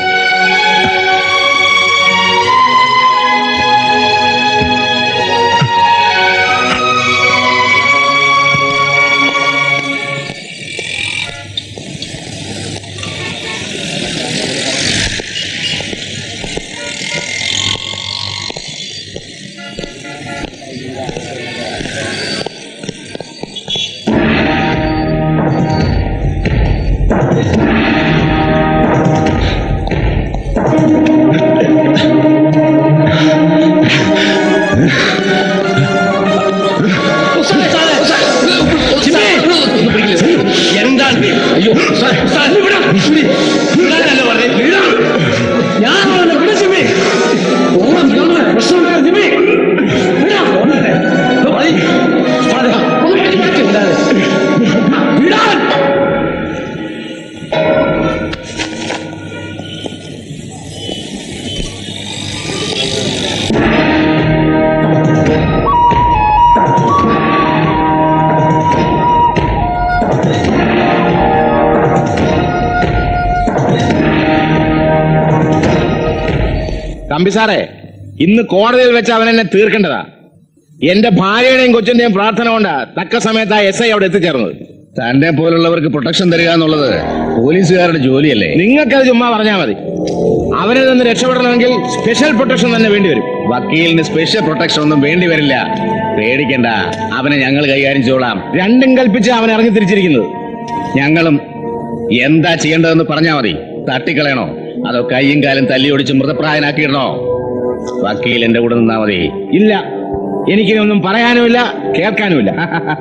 തമ്പി സാറേ, ഇന്ന് കോടതിയിൽ വെച്ച് അവൻ എന്നെ തീർക്കേണ്ടതാ. എന്റെ ഭാര്യയുടെയും കൊച്ചിന്റെയും പ്രാർത്ഥന കൊണ്ടാ തക്ക സമയത്ത് ആ എസ് ഐ അവിടെ എത്തിച്ചേർന്നത്. തന്റെ പോലുള്ളവർക്ക് പ്രൊട്ടക്ഷൻ തരിക എന്നുള്ളത് പോലീസുകാരുടെ ജോലിയല്ലേ? നിങ്ങൾക്കത് ചുമ്മാ പറഞ്ഞാൽ മതി. അവനിൽ നിന്ന് രക്ഷപ്പെടണമെങ്കിൽ സ്പെഷ്യൽ പ്രൊട്ടക്ഷൻ തന്നെ വേണ്ടിവരും. വക്കീലിന് സ്പെഷ്യൽ പ്രൊട്ടക്ഷൻ ഒന്നും വേണ്ടി വരില്ല. പേടിക്കണ്ട, അവനെ ഞങ്ങൾ കൈകാര്യം ചെയ്തോളാം. രണ്ടും കൽപ്പിച്ച് അവൻ ഇറങ്ങി തിരിച്ചിരിക്കുന്നത്. ഞങ്ങളും എന്താ ചെയ്യേണ്ടതെന്ന് പറഞ്ഞാൽ മതി. തട്ടിക്കളയണോ അതോ കൈയും കാലും തല്ലി ഒടിച്ച് മൃതപ്രായനാക്കിയിടണോ? വക്കീൽ എന്റെ കൂടെ നിന്നാ മതി. ഇല്ല, എനിക്കിതൊന്നും പറയാനുമില്ല, കേൾക്കാനുമില്ല.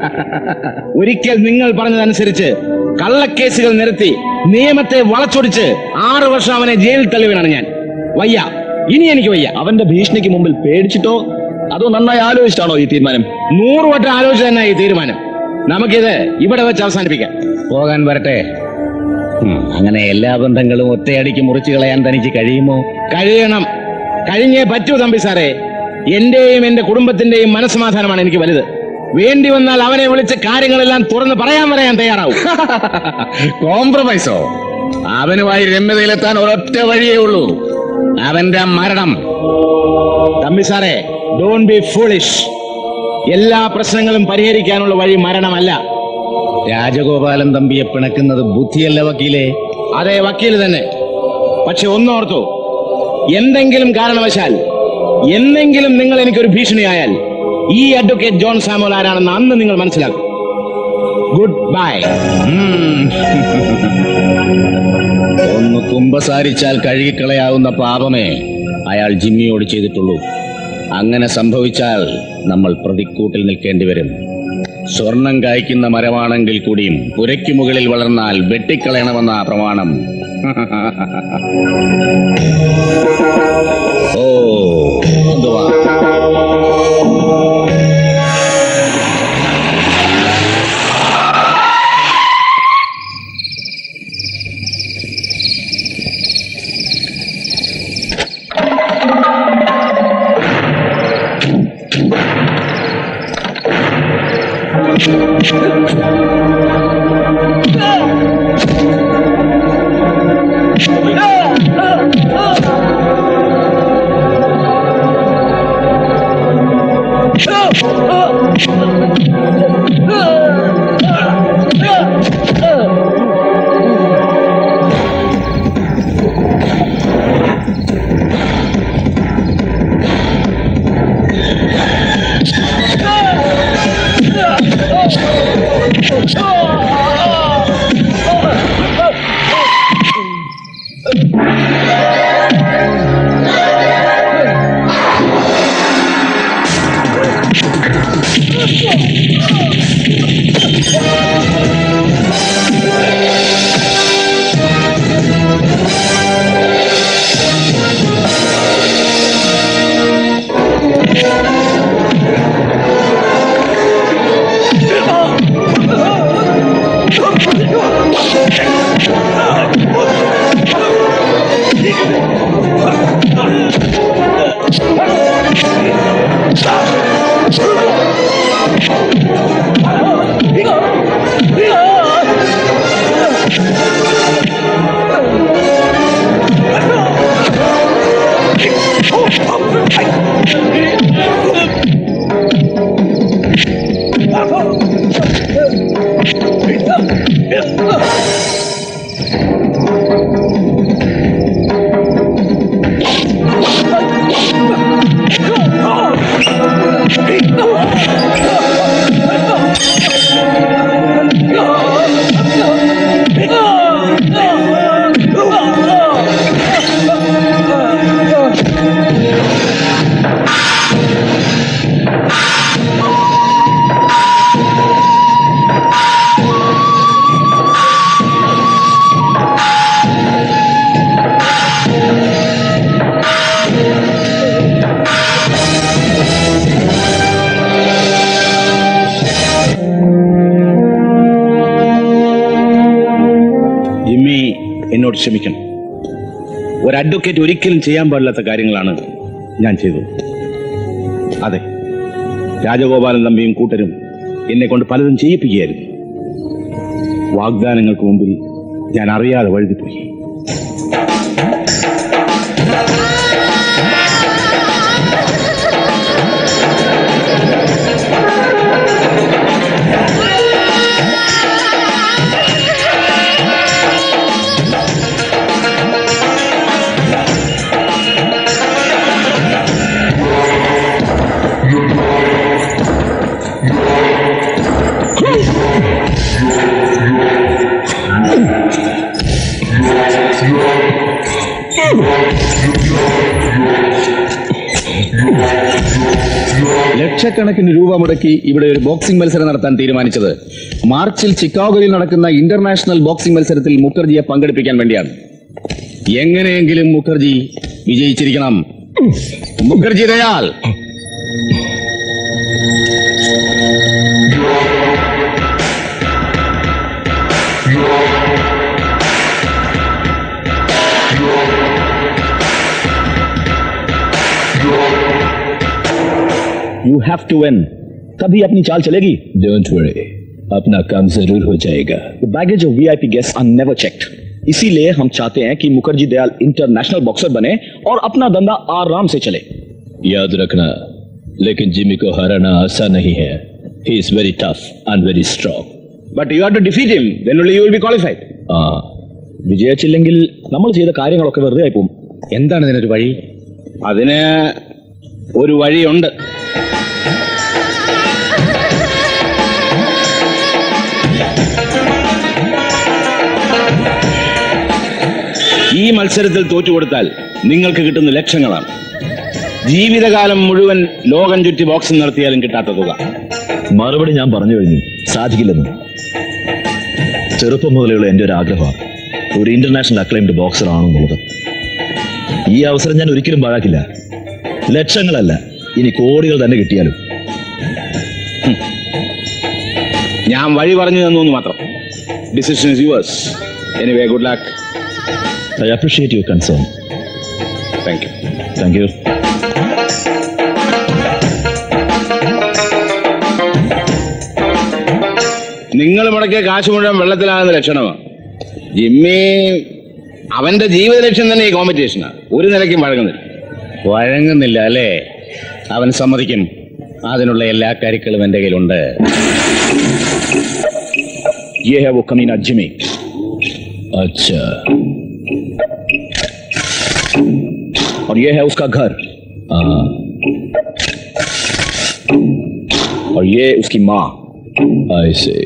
ഒരിക്കൽ നിങ്ങൾ പറഞ്ഞതനുസരിച്ച് കള്ളക്കേസുകൾ നിരത്തി നിയമത്തെ വളച്ചൊടിച്ച് ആറു വർഷം അവനെ ജയിലിൽ തള്ളിവനാണ് ഞാൻ. വയ്യ, ഇനി എനിക്ക് വയ്യ. അവന്റെ ഭീഷണിക്ക് മുമ്പിൽ പേടിച്ചിട്ടോ അതോ നന്നായി ആലോചിച്ചിട്ടാണോ ഈ തീരുമാനം? നൂറ് വട്ടം ആലോചിച്ച് തന്നെ ഈ തീരുമാനം. നമുക്കിത് ഇവിടെ വെച്ച് അവസാനിപ്പിക്കാം. പോകാൻ വരട്ടെ. അങ്ങനെ എല്ലാ ബന്ധങ്ങളും ഒറ്റയടിക്ക് മുറിച്ചു കളയാൻ തനിക്ക് കഴിയുമോ? കഴിയണം, കഴിഞ്ഞേ പറ്റൂ തമ്പി സാറേ. എന്റെയും എന്റെ കുടുംബത്തിന്റെയും മനസ്സമാധാനമാണ് എനിക്ക് വലുത്. വേണ്ടി വന്നാൽ അവനെ വിളിച്ച് കാര്യങ്ങളെല്ലാം തുറന്ന് പറയാൻ പറയാൻ തയ്യാറാവും. കോംപ്രമൈസോ? അവനുമായി രമ്യതയിലെത്താൻ ഒരൊറ്റ വഴിയേ ഉള്ളൂ, അവന്റെ മരണം. തമ്പി സാറേ, ഡോണ്ട് ബി ഫൂളിഷ്. എല്ലാ പ്രശ്നങ്ങളും പരിഹരിക്കാനുള്ള വഴി മരണമല്ല. രാജഗോപാലൻ തമ്പിയെ പിണക്കുന്നത് ബുദ്ധിയല്ല വക്കീലെ. അതെ, വക്കീല് തന്നെ. പക്ഷെ ഒന്നോർത്തു, എന്തെങ്കിലും കാരണവശാൽ എന്തെങ്കിലും നിങ്ങൾ എനിക്കൊരു ഭീഷണിയായാൽ ഈ അഡ്വക്കേറ്റ് ജോൺ സാമുവൽ ആരാണെന്ന് അന്ന് നിങ്ങൾ മനസ്സിലാക്കും. Goodbye. ഒന്ന് കുമ്പസാരിച്ചാൽ കഴുകിക്കളയാവുന്ന പാപമേ അയാൾ ജിമ്മിയോട് ചെയ്തിട്ടുള്ളൂ. അങ്ങനെ സംഭവിച്ചാൽ നമ്മൾ പ്രതിക്കൂട്ടിൽ നിൽക്കേണ്ടി വരും. സ്വർണം കായ്ക്കുന്ന മരമാണെങ്കിൽ കൂടിയും പുരയ്ക്കു മുകളിൽ വളർന്നാൽ വെട്ടിക്കളയണമെന്ന പ്രമാണം. ഓ എന്തുവാ ക്ഷമിക്കണം. ഒരു അഡ്വക്കേറ്റ് ഒരിക്കലും ചെയ്യാൻ പാടില്ലാത്ത കാര്യങ്ങളാണ് ഞാൻ ചെയ്തത്. അതെ, രാജഗോപാലൻ തമ്പിയും കൂട്ടരും എന്നെ കൊണ്ട് പലതും ചെയ്യിപ്പിക്കുകയായിരുന്നു. വാഗ്ദാനങ്ങൾക്ക് മുമ്പിൽ ഞാൻ അറിയാതെ വഴുതിപ്പോയി. ലക്ഷക്കണക്കിന് രൂപ മുടക്കി ഇവിടെ ഒരു ബോക്സിംഗ് മത്സരം നടത്താൻ തീരുമാനിച്ചത് മാർച്ചിൽ ചിക്കാഗോയിൽ നടക്കുന്ന ഇന്റർനാഷണൽ ബോക്സിംഗ് മത്സരത്തിൽ മുഖർജിയെ പങ്കെടുപ്പിക്കാൻ വേണ്ടിയാണ്. എങ്ങനെയെങ്കിലും Mukherjee വിജയിച്ചിരിക്കണം. Mukherjee Dayal You have to win. तभी अपनी चाल चलेगी. Don't worry, अपना काम जरूर हो जाएगा. The baggage of V I P guests are never checked. इसीलिए हम चाहते हैं कि मुखर्जी दयाल इंटरनेशनल बॉक्सर बने और अपना धंधा आराम से चले. याद रखना, लेकिन जिमी को हराना आसान नहीं है. He is very tough and very strong. But you have to defeat him. Then only you will be qualified. ആ വിജയിച്ചില്ലെങ്കിൽ നമ്മൾ ചെയ്ത കാര്യങ്ങളൊക്കെ വെറുതെ ആയി പോകും. എന്താണ് ഇതിനൊരു വഴി? അതിന് ഒരു വഴിയുണ്ട്. ഈ മത്സരത്തിൽ തോറ്റുകൊടുത്താൽ നിങ്ങൾക്ക് കിട്ടുന്ന ലക്ഷങ്ങളാണ്. ജീവിതകാലം മുഴുവൻ ലോകം ചുറ്റി ബോക്സിംഗ് നടത്തിയാലും കിട്ടാത്ത തുക. മറുപടി ഞാൻ പറഞ്ഞു കഴിഞ്ഞു, സാധിക്കില്ലെന്ന്. ചെറുപ്പം മുതലുള്ള എന്റെ ഒരു ആഗ്രഹമാണ് ഒരു ഇന്റർനാഷണൽ അക്ലൈംഡ് ബോക്സർ ആണെന്നുള്ളത്. ഈ അവസരം ഞാൻ ഒരിക്കലും പാഴാക്കില്ല. ലക്ഷങ്ങളല്ല, ഇനി കോടികൾ തന്നെ കിട്ടിയാലും. ഞാൻ വഴി പറഞ്ഞു തന്നു മാത്രം. Decision is yours. Anyway, good luck. I appreciate your concern. Thank you. Thank you. നിങ്ങൾ മുടക്കിയ കാശ് മുഴുവൻ വെള്ളത്തിലാകുന്ന ലക്ഷണമാണ്. ജിമ്മി അവന്റെ ജീവിത ലക്ഷ്യം തന്നെ ഈ കോമ്പറ്റീഷനാണ്. ഒരു നിലയ്ക്കും വഴങ്ങുന്നില്ല. വഴങ്ങുന്നില്ല അല്ലേ? അവൻ സമ്മതിക്കും. അതിനുള്ള എല്ലാ കരുക്കളും എന്റെ കയ്യിലുണ്ട്. ये है वो कमीना जिमी. अच्छा. और ये है उसका घर. हाँ. और ये उसकी माँ. I see.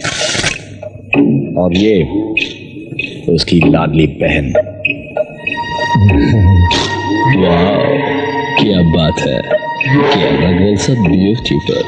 और ये उसकी लाडली बहन. वाह, क्या बात है. क्या लगा सब beautiful.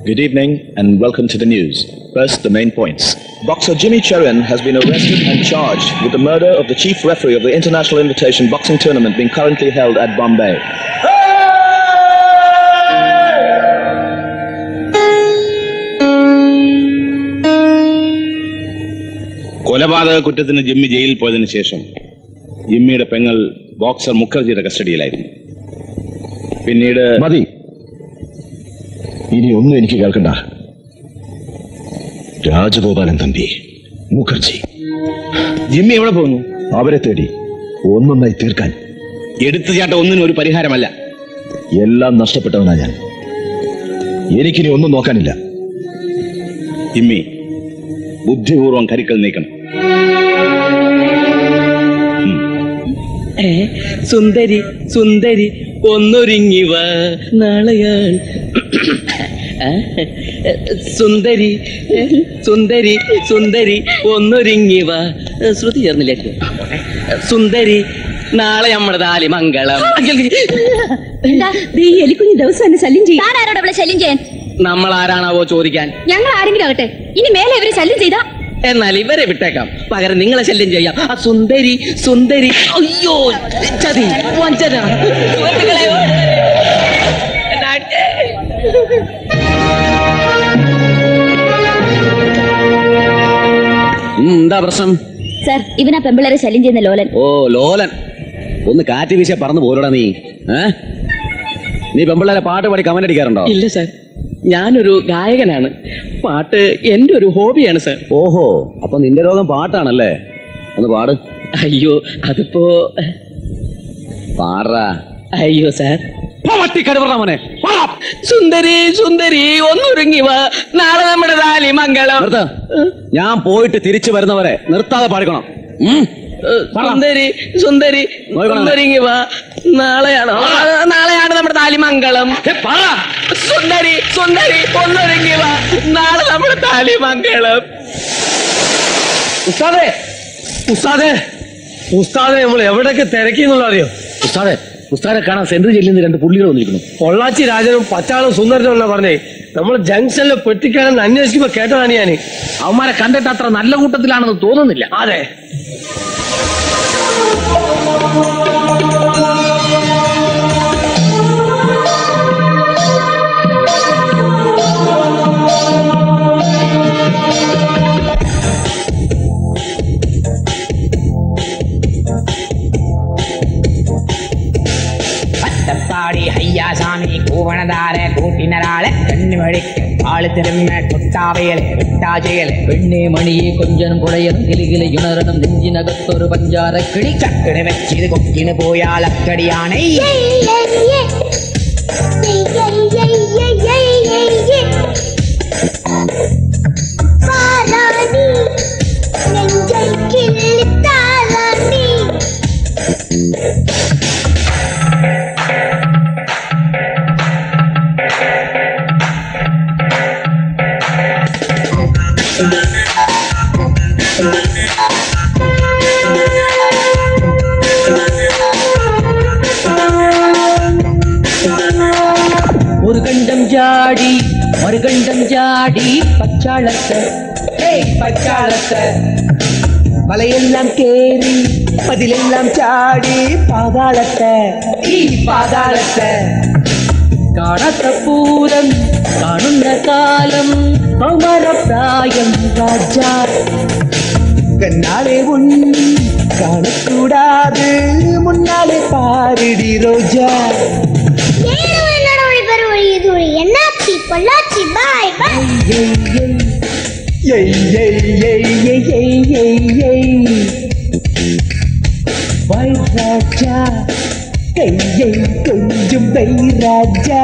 Good evening and welcome to the news. First, the main points. Boxer Jimmy Cheran has been arrested and charged with the murder of the chief referee of the International Invitation Boxing Tournament being currently held at Bombay. കൊലപാതക കുറ്റത്തിന് Jimmy ജയിലിൽ പോയതിനു ശേഷം ജിമ്മിയുടെ പെങ്ങൾ boxer മുഖർജിയുടെ കസ്റ്റഡിയിലായിരുന്നു. പിന്നീട് മതി, ഇനി ഒന്നും എനിക്ക് കേൾക്കണ്ട. രാജഗോപാലൻ തമ്പി, മുഖർജി, ജിമ്മി എവിടെ പോകുന്നു? അവരെ തേടി ഒന്നൊന്നായി തീർക്കാൻ. എടുത്തുചാട്ടം ഒന്നിനും ഒരു പരിഹാരമല്ല. എല്ലാം നഷ്ടപ്പെട്ടവനാ ഞാൻ. എനിക്കിനി ഒന്നും നോക്കാനില്ല. ജിമ്മി, ബുദ്ധിപൂർവം കരുക്കൾ നീക്കണം. സുന്ദരി സുന്ദരി ഒന്നൊരുങ്ങിവ നാളെയാൾ. സുന്ദരി സുന്ദരി സുന്ദരി ഒന്നൊരുങ്ങിവ. ശ്രുതി ചേർന്നില്ലേ? സുന്ദരി നാളെ നമ്മുടെ താലി മംഗളം. എലിക്കുഞ്ഞ് ദിവസം എന്നെ ശല്യം ചെയ്യും. ആരോട് അവളെ ശല്യം ചെയ്യാൻ? നമ്മൾ ആരാണാവോ ചോദിക്കാൻ. ഞങ്ങൾ ആരെങ്കിലും ആകട്ടെ, ഇനി മേലെ ഇവരെ ശല്യം ചെയ്താ എന്നാൽ ഇവരെ വിട്ടേക്കാം, പകരം നിങ്ങളെ ശല്യം ചെയ്യാം. ആ സുന്ദരി സുന്ദരി. അയ്യോ, ചതി, വഞ്ചന. എന്താ പ്രശ്നം? സർ, ഇവനാ പെമ്പിളരെ ശല്യം ചെയ്യുന്ന ലോലൻ. ഓ, ലോലൻ. ഒന്ന് കാറ്റ് വീശ പറന്നു പോരടാ നീ. ഏ നീ പെമ്പിള്ളേരെ പാട്ട് പാടി കമന്റ് അടിക്കാറുണ്ടോ? ഇല്ല സാർ, ഞാനൊരു ഗായകനാണ്. പാട്ട് എന്റെ ഒരു ഹോബിയാണ് സാർ. ഓഹോ, അപ്പൊ നിന്റെ രോഗം പാട്ടാണല്ലേ? ഒന്ന് പാട്. അയ്യോ, അതിപ്പോ പാടാ. അയ്യോ സാർ. സുന്ദരി സുന്ദരി ഒന്നൊരുങ്ങി വാ, നാളെ നമ്മുടെ താലി മംഗളം. ഞാൻ പോയിട്ട് തിരിച്ചു വരുന്നവരെ നിർത്താതെ പാടിക്കണം. സുന്ദരി സുന്ദരി ഒന്നൊരുങ്ങി വാ, നാളെയാണോ നാളെയാണ് നമ്മുടെ താലി മംഗളം. സുന്ദരി സുന്ദരി ഒന്നൊരുങ്ങി വാ, നാളെ നമ്മുടെ താലി മംഗളം. ഉസ്താദേ ഉസ്താദേ ഉസ്താദെ നമ്മൾ എവിടെയൊക്കെ തിരക്കി എന്നുള്ള അറിയോ? ഉസ്താദെ, ഉസ്താദെ കാണാൻ സെൻട്രൽ ജയിലിൽ നിന്ന് രണ്ട് പുള്ളികൾ വന്നിരിക്കുന്നു. പൊള്ളാച്ചി രാജനും പച്ചാളും സുന്ദരനും എന്നാ പറഞ്ഞേ. നമ്മൾ ജംഗ്ഷനിലെ പെട്ടിക്കാണെന്ന് അന്വേഷിക്കുമ്പോ കേട്ടതാണ് ഞാൻ. അവന്മാരെ കണ്ടിട്ട് അത്ര നല്ല കൂട്ടത്തിലാണെന്ന് തോന്നുന്നില്ല. അതെ, പാടി ഹയ്യാസാമി കൂവണതാരെ കൂട്ടിനരാളെ കണ്ണുമഴിക്ക് ആള് തിരുമ്മ കൊട്ടാവയലെ വിട്ടാചയലെ പെണ്ണെ മണിയെ കൊഞ്ചനും കുടയനും കിലുകിലയുണരണം നെഞ്ചിനകത്തൊരു പഞ്ചാരക്കിളി ചക്കട് വെച്ചിത് കൊക്കിന് പോയാൽ അക്കടിയാണ്. ഒരു കണ്ടം ജാടി ഒരു കണ്ടം ജാടി പച്ചാളത്ത് പച്ചാളത്ത് മലയെല്ലാം കേറി അതിലെല്ലാം ചാടി പാതാളത്ത് ഈ പാതാളത്ത് കാണാത്ത പൂരം കാണുന്ന കാലം കൗമാരപ്രായം രാജാ കണ്ണാലെ ഉണ്ണി കാണക്കൂടാതെ മുന്നാലെ പാരിടി രോജാ. என்னாச்சி பொள்ளாச்சி பாய் பாய். பாய் ராஜா கையை கொஞ்சம் வை ராஜா.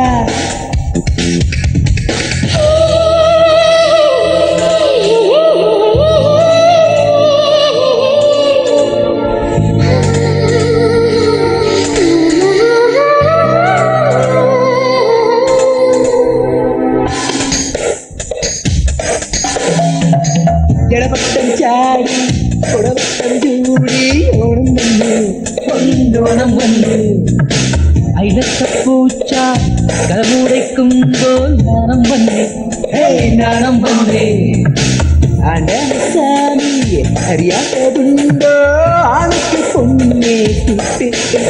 ജടപട്ടം ചാടി കുടവട്ടം ചൂടി ഓണം വന്നു ഒന്നോണം വന്നു അയിലത്ത പൂച്ച കമുടയ്ക്കുമ്പോൾ നാണം വന്നേ ഹേ നാണം വന്നേ ആനസാമി അറിയാത്തതുണ്ടോ ആൾക്ക് പൊന്നേ കുട്ടി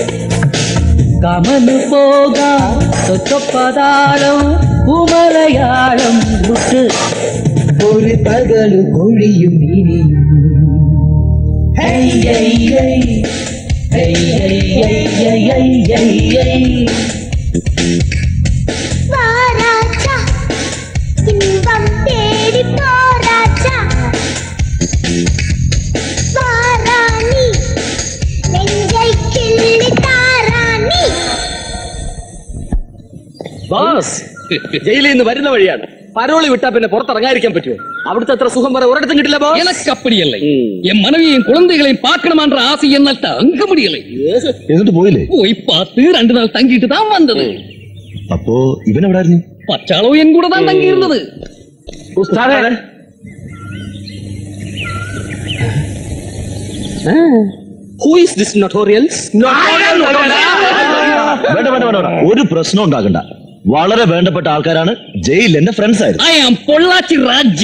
കമനു പോകാം തൊട്ടപ്പതാളം മലയാളം വിട്ട് ഒരു പകലു കൊഴിയും ഇനിയും ഹൈ ഹൈ ഹൈ ഹൈ ഹൈ ഹൈ ഹൈ ഹൈ ഹൈ ഹൈ വാരാച്ചാ ഇമ്പം തേടി പോരാച്ചാ വാരാണി നെഞ്ചൈ കിള്ളി താരാണി ബോസ് ജയിലിൽ നിന്ന് വരുന്ന വഴിയാണ്. പരോളി വിട്ടാ പിന്നെ പുറത്തിറങ്ങാതിരിക്കാൻ പറ്റുമോ? അവിടുത്തെ അത്ര സുഖം വരെ ഒരിടത്തും കിട്ടില്ല ബോസ്. எனக்கு அப்படி இல்லை. என் மனைவியையும் குழந்தைகளையும் பார்க்கணுமான்ற ஆசை என்னால் தங்க முடியலை. എന്നിട്ട് പോയില്ലേ? போய் பார்த்து ரெண்டு நாள் தங்கிட்டு தான் வந்தது. അപ്പോ ഇവൻ എവിടായിരുന്നു? பச்சாளோ என் கூட தான் தங்கி இருந்தது. Who is this notorious? വേണ്ട വേണ്ട വേണ്ട ഒരു പ്രശ്നം ഉണ്ടാകണ്ട. വളരെ വേണ്ടപ്പെട്ട ആൾക്കാരാണ്. ജയിൽ എന്റെ ഫ്രണ്ട്സ് ആയിരുന്നു. I am പൊള്ളാച്ചി രാജ.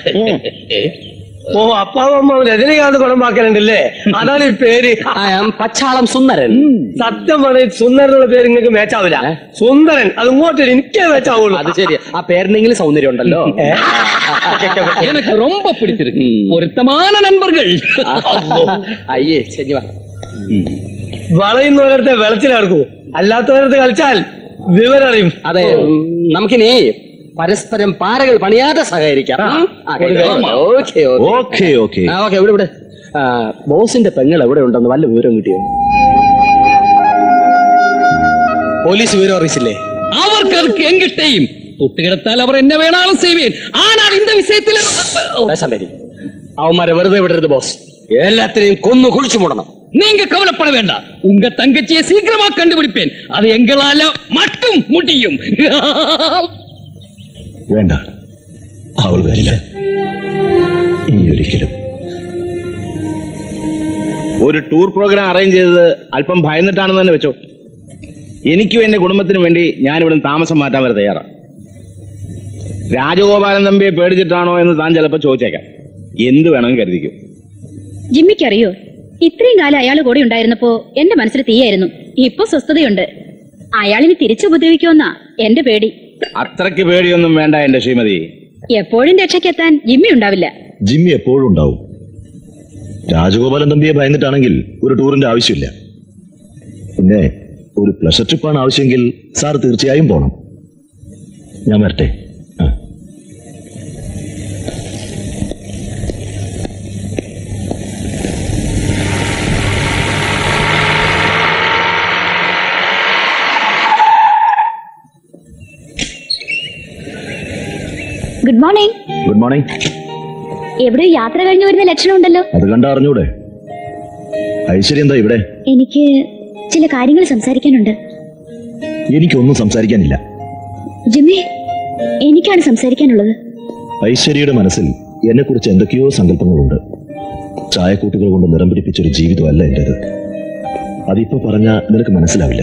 ഓ അപ്പാവമ്മ രജനികാന്ത് കുളമ്പാക്കലുണ്ടല്ലേ? അതാണ് ഈ പേര്. പച്ചാളം സുന്ദരൻ. സത്യം പറഞ്ഞ സുന്ദരനുള്ള പേര് നിങ്ങൾക്ക് മേച്ചാവില്ല. സുന്ദരൻ അത് ഇങ്ങോട്ട് എനിക്കേ മേച്ചാവുള്ളൂ. അത് ശരി. ആ പേരിനെങ്കിലും സൗന്ദര്യം ഉണ്ടല്ലോ. எனக்கு ரொம்ப பிடிச்சிருக்கு. பொருத்தமான நண்பர்கள். അയ്യേ ശരി. വളയുന്നവരടുത്ത് വെളച്ചിലെടുക്കൂ, അല്ലാത്തവരടുത്ത് കളിച്ചാൽ വിവരം അറിയും. അതെ, നമുക്കിനി പരസ്പരം പാരകൾ പണിയാതെ സഹകരിക്കാം. Okay okay okay. ഇവിടെ ഇവിടെ ബോസിന്റെ പെങ്ങൾ എവിടെ ഉണ്ടെന്ന് വല്ല വിവരം കിട്ടിയോ? പോലീസ് വിവരം അറിയിച്ചില്ലേ? അവർക്ക് അവർക്ക് എങ്കിട്ടേയും തൊട്ടുകിടത്താൽ അവർ എന്നെ വേണാലും സേവേൻ. ஆனால் இந்த விஷயത്തിൽ അവന്മാരെ വെറുതെ വിടരുത് ബോസ്. எல்லாத்திலையும் கொன்னு குளிச்சு மூடணும். நீங்க கவலைப்பட வேண்டாம். உங்க தங்கச்சியை சீக்கிரமா கண்டுபிடிப்பேன். அது எங்களால மட்டும் முடியும். വേണ്ട, അവൾ വരില്ല ഇനി ഒരിക്കലും. ഒരു ടൂർ പ്രോഗ്രാം അറേഞ്ച് ചെയ്തത് അല്പം ഭയന്നിട്ടാണെന്ന് തന്നെ വെച്ചോ. എനിക്കും എന്റെ കുടുംബത്തിനും വേണ്ടി ഞാൻ ഇവിടെ താമസം മാറ്റാൻ വരെ തയ്യാറാണ്. രാജഗോപാലൻ തമ്പിയെ പേടിച്ചിട്ടാണോ എന്ന് താൻ ചിലപ്പോ ചോദിച്ചേക്കാം. എന്ത് വേണമെങ്കിൽ കരുതിക്കും. ജിമ്മിക്കറിയോ, ഇത്രയും കാലം അയാൾ കൂടെ ഉണ്ടായിരുന്നപ്പോ എന്റെ മനസ്സിൽ തീയായിരുന്നു. ഇപ്പൊ സ്വസ്ഥതയുണ്ട്. അയാളിന് തിരിച്ചുപദ്രവിക്കുമെന്നാ എന്റെ പേടി. അത്രയ്ക്ക് പേടിയൊന്നും വേണ്ട എന്റെ ശ്രീമതി. എപ്പോഴും രക്ഷയ്ക്കെത്താൻ ജിമ്മി ഉണ്ടാവില്ല. ജിമ്മി എപ്പോഴും ഉണ്ടാവും. രാജഗോപാലൻ തമ്പിയെ ഭയന്നിട്ടാണെങ്കിൽ ഒരു ടൂറിന്റെ ആവശ്യമില്ല. പിന്നെ ഒരു പ്ലഷർ ട്രിപ്പാണ് ആവശ്യമെങ്കിൽ സാർ തീർച്ചയായും പോണം. ഞാൻ വരട്ടെ. Good morning. Good morning. എവിടെ യാത്ര കഴിഞ്ഞു വരുന്ന ലക്ഷണം ഉണ്ടല്ലോ. അത് കണ്ട അറിഞ്ഞൂടെ? ഐശ്വര്യ എന്താ ഇവിടെ? എനിക്ക് ചില കാര്യങ്ങൾ സംസാരിക്കാനുണ്ട്. എനിക്കൊന്നും സംസാരിക്കാനില്ല. ജിമ്മി, എനിക്കാണ് സംസാരിക്കാനുള്ളത്. ഐശ്വര്യയുടെ മനസ്സിൽ എന്നെ കുറിച്ച് എന്തൊക്കെയോ സങ്കല്പങ്ങളുണ്ട്. ചായക്കൂട്ടുകൾ കൊണ്ട് നിറം പിടിപ്പിച്ചൊരു ജീവിതമല്ല എന്റേത്. അതിപ്പോ പറഞ്ഞ നിനക്ക് മനസ്സിലാവില്ല.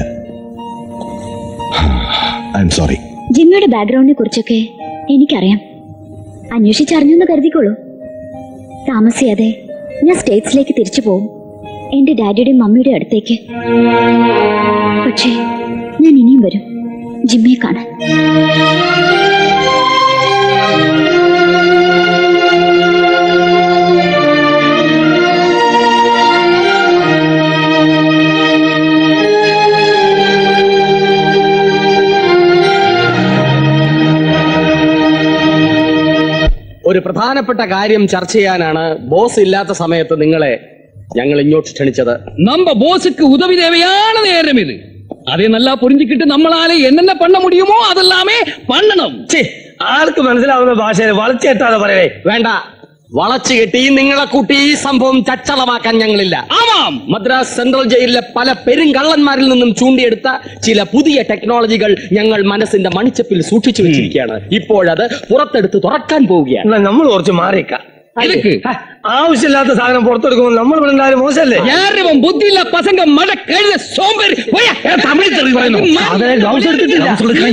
I am sorry. ജിമ്മിയുടെ ബാക്ക്ഗ്രൗണ്ടിനെ കുറിച്ചൊക്കെ എനിക്കറിയാം. അന്വേഷിച്ചറിഞ്ഞെന്ന് കരുതിക്കോളൂ. താമസിയാതെ ഞാൻ സ്റ്റേറ്റ്സിലേക്ക് തിരിച്ചു പോകും, എന്റെ ഡാഡിയുടെയും മമ്മിയുടെ അടുത്തേക്ക്. പക്ഷേ ഞാൻ ഇനിയും വരും ജിമ്മിയെ കാണാൻ. ഒരു പ്രധാനപ്പെട്ട കാര്യം ചർച്ച ചെയ്യാനാണ് ബോസ് ഇല്ലാത്ത സമയത്ത് നിങ്ങളെ ഞങ്ങൾ ഇങ്ങോട്ട് ക്ഷണിച്ചത്. நம்ம போஸுக்கு உதவி தேவையான நேரம் இது. அதை நல்லா புரிஞ்சுக்கிட்டு நம்மளால என்னென்ன பண்ண முடியுமோ அதெல்லாமே பண்ணணும். ആൾക്ക് മനസ്സിലാവുന്ന ഭാഷയിൽ വളച്ചെട്ടാതെ പറയേ. വേണ്ട, വളച്ചു കെട്ടി നിങ്ങളെ കൂട്ടി ഈ സംഭവം ചച്ചളമാക്കാൻ ഞങ്ങളില്ല. ആമാം, മദ്രാസ് സെൻട്രൽ ജയിലിലെ പല പെരുങ്കള്ളന്മാരിൽ നിന്നും ചൂണ്ടിയെടുത്ത ചില പുതിയ ടെക്നോളജികൾ ഞങ്ങൾ മനസ്സിന്റെ മണിച്ചപ്പിൽ സൂക്ഷിച്ചു വെച്ചിരിക്കുകയാണ്. ഇപ്പോഴത് പുറത്തെടുത്ത് തുറക്കാൻ പോവുകയാണ്. നമ്മൾ കുറച്ച് മാറിയേക്കാം. ആവശ്യമില്ലാത്ത സാധനം പുറത്തെടുക്കുമ്പോൾ നമ്മൾ ഇവിടെ ഉണ്ടായാലും മോശമല്ലേ? யாரும் புத்தியில்ல பசங்க மட கழுத சோம்பேறி போயா தமிழ் தெரி പറയുന്നു അതെ ഗ്ലൗസ് എടുത്തിട്ടില്ല.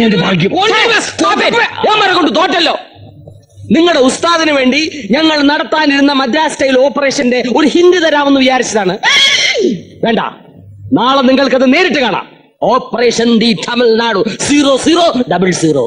കൊണ്ട് തോറ്റല്ലോ. നിങ്ങളുടെ ഉസ്താദിന് വേണ്ടി ഞങ്ങൾ നടത്താനിരുന്ന മദ്രാസ് സ്റ്റൈൽ ഓപ്പറേഷന്റെ ഒരു ഹിന്റ് തരാമെന്ന് വിചാരിച്ചതാണ്. വേണ്ട, നാളെ നിങ്ങൾക്കത് നേരിട്ട് കാണാം. Operation the Tamil Nadu zero zero double zero.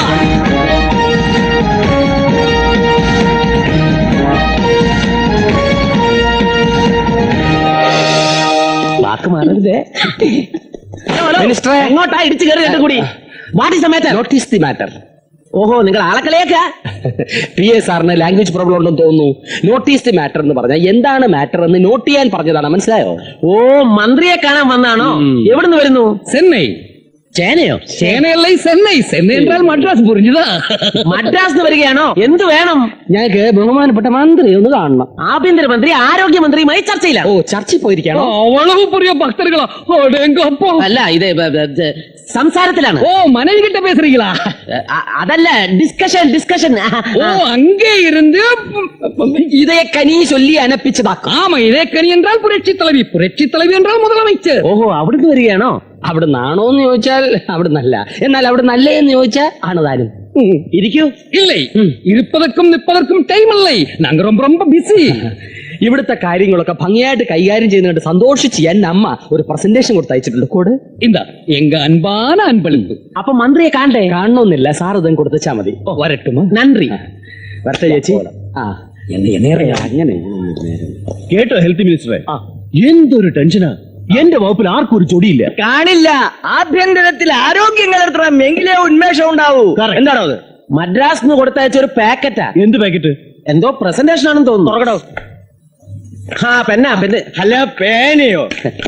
വാക്ക് മാറരുതേ. മിനിസ്റ്ററെ, എങ്ങോട്ടാ ഇടിച്ചു കയറി കേട്ട കൂടി? What is the matter? Not is the matter. ഓഹോ, നിങ്ങൾ ആളക്കളിയാക്ക. പി എ സാറിന് ലാംഗ്വേജ് പ്രോബ്ലം ഉണ്ടെന്ന് തോന്നുന്നു. നോട്ടീസ് ദി മാറ്റർ എന്ന് പറഞ്ഞാൽ എന്താണ് മാറ്റർ എന്ന് നോട്ട് ചെയ്യാൻ പറഞ്ഞതാണ്. മനസ്സിലായോ? ഓ, മന്ത്രിയെ കാണാൻ വന്നാണോ? എവിടുന്ന് വരുന്നു? ചെന്നൈ. ചേനയോ? ചേനയല്ല, ചെന്നൈ. ചെന്നൈ എന്നാൽ മദ്രാസ് പുരിഞ്ഞതാ. മദ്രാസ് വരികയാണോ? എന്ത് വേണം? ഞങ്ങൾക്ക് ബഹുമാനപ്പെട്ട മന്ത്രി ഒന്ന് കാണണം. ആഭ്യന്തരമന്ത്രി ആരോഗ്യമന്ത്രിയുമായി ചർച്ചയില്ല. ഓ, ചർച്ചയിൽ പോയിരിക്കണോ? അവളവ് പുരിയ ഭക്തர்களா? അല്ല, ഇത് സംസാരത്തിലാണ്. ഓ, മനേജ് കിட்ட பேசுறீங்களா? അതല്ല, ഡിസ്കഷൻ ഡിസ്കഷൻ. ഓ, അங்கே இருந்து இதே கனி சொல்லி அனுப்பிச்சதாக்கும். ஆமா, இதே கனி என்றால் புரட்சி தலைவி, புரட்சி தலைவி என்றால் முதலமைச்சர். ഓഹോ, അവിടുന്ന് വരികയാണോ? അവിടെ നാണോ എന്ന് ചോദിച്ചാൽ അവിടെ നല്ല, എന്നാൽ അവിടെ നല്ലേ എന്ന് ചോദിച്ചാൽ ആണതാനും. ഇരിക്കൂ. இல்லை, இருப்பதற்கும் நிற்பதற்கும் டைம் இல்லை. நாங்க ரொம்ப ரொம்ப பிஸி. ഇവിടുത്തെ കാര്യങ്ങളൊക്കെ ഭംഗിയായിട്ട് കൈകാര്യം ചെയ്യുന്നതുകൊണ്ട് സന്തോഷിച്ച് എന്റെ അമ്മ ഒരു പ്രസന്റേഷൻ കൊടുത്ത് അയച്ചിട്ടുണ്ട്. കൂടെ എന്താ എങ്ക അൻപാന അൻപളിപ്പ്. അപ്പൊ മന്ത്രിയെ കാണണ്ടേ? കാണണമെന്നില്ല, സാർ ഇതും കൊടുത്താ മതി. വരട്ടുമോ? നന്ദി. വരട്ടെ ചേച്ചി. ആ, അങ്ങനെ കേട്ടോ ഹെൽത്ത് മിനിസ്റ്ററെ? എന്തൊരു ടെൻഷനാ. എന്റെ വകുപ്പിൽ ആർക്കും ഒരു ചൊടിയില്ല. കാണില്ല. ആഭ്യന്തരത്തിൽ ആരോഗ്യം കലർത്തണം, എങ്കിലേ ഉന്മേഷം ഉണ്ടാവൂ. എന്താണോ അത്? മദ്രാസ് നിന്ന് കൊടുത്തയച്ച ഒരു പാക്കറ്റാ. എന്ത് പാക്കറ്റ്? എന്തോ പ്രസന്റേഷൻ ആണെന്ന് തോന്നുന്നു. തുറക്കടോ. ആ, പെന്നാ പെന്ന്. അല്ല, പേനയോ?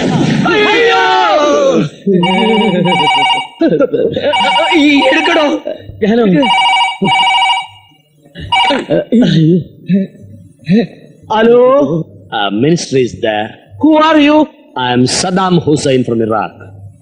എടുക്കടോ. Hello, minister is there. Who are you? I am Saddam Hussein from Iraq.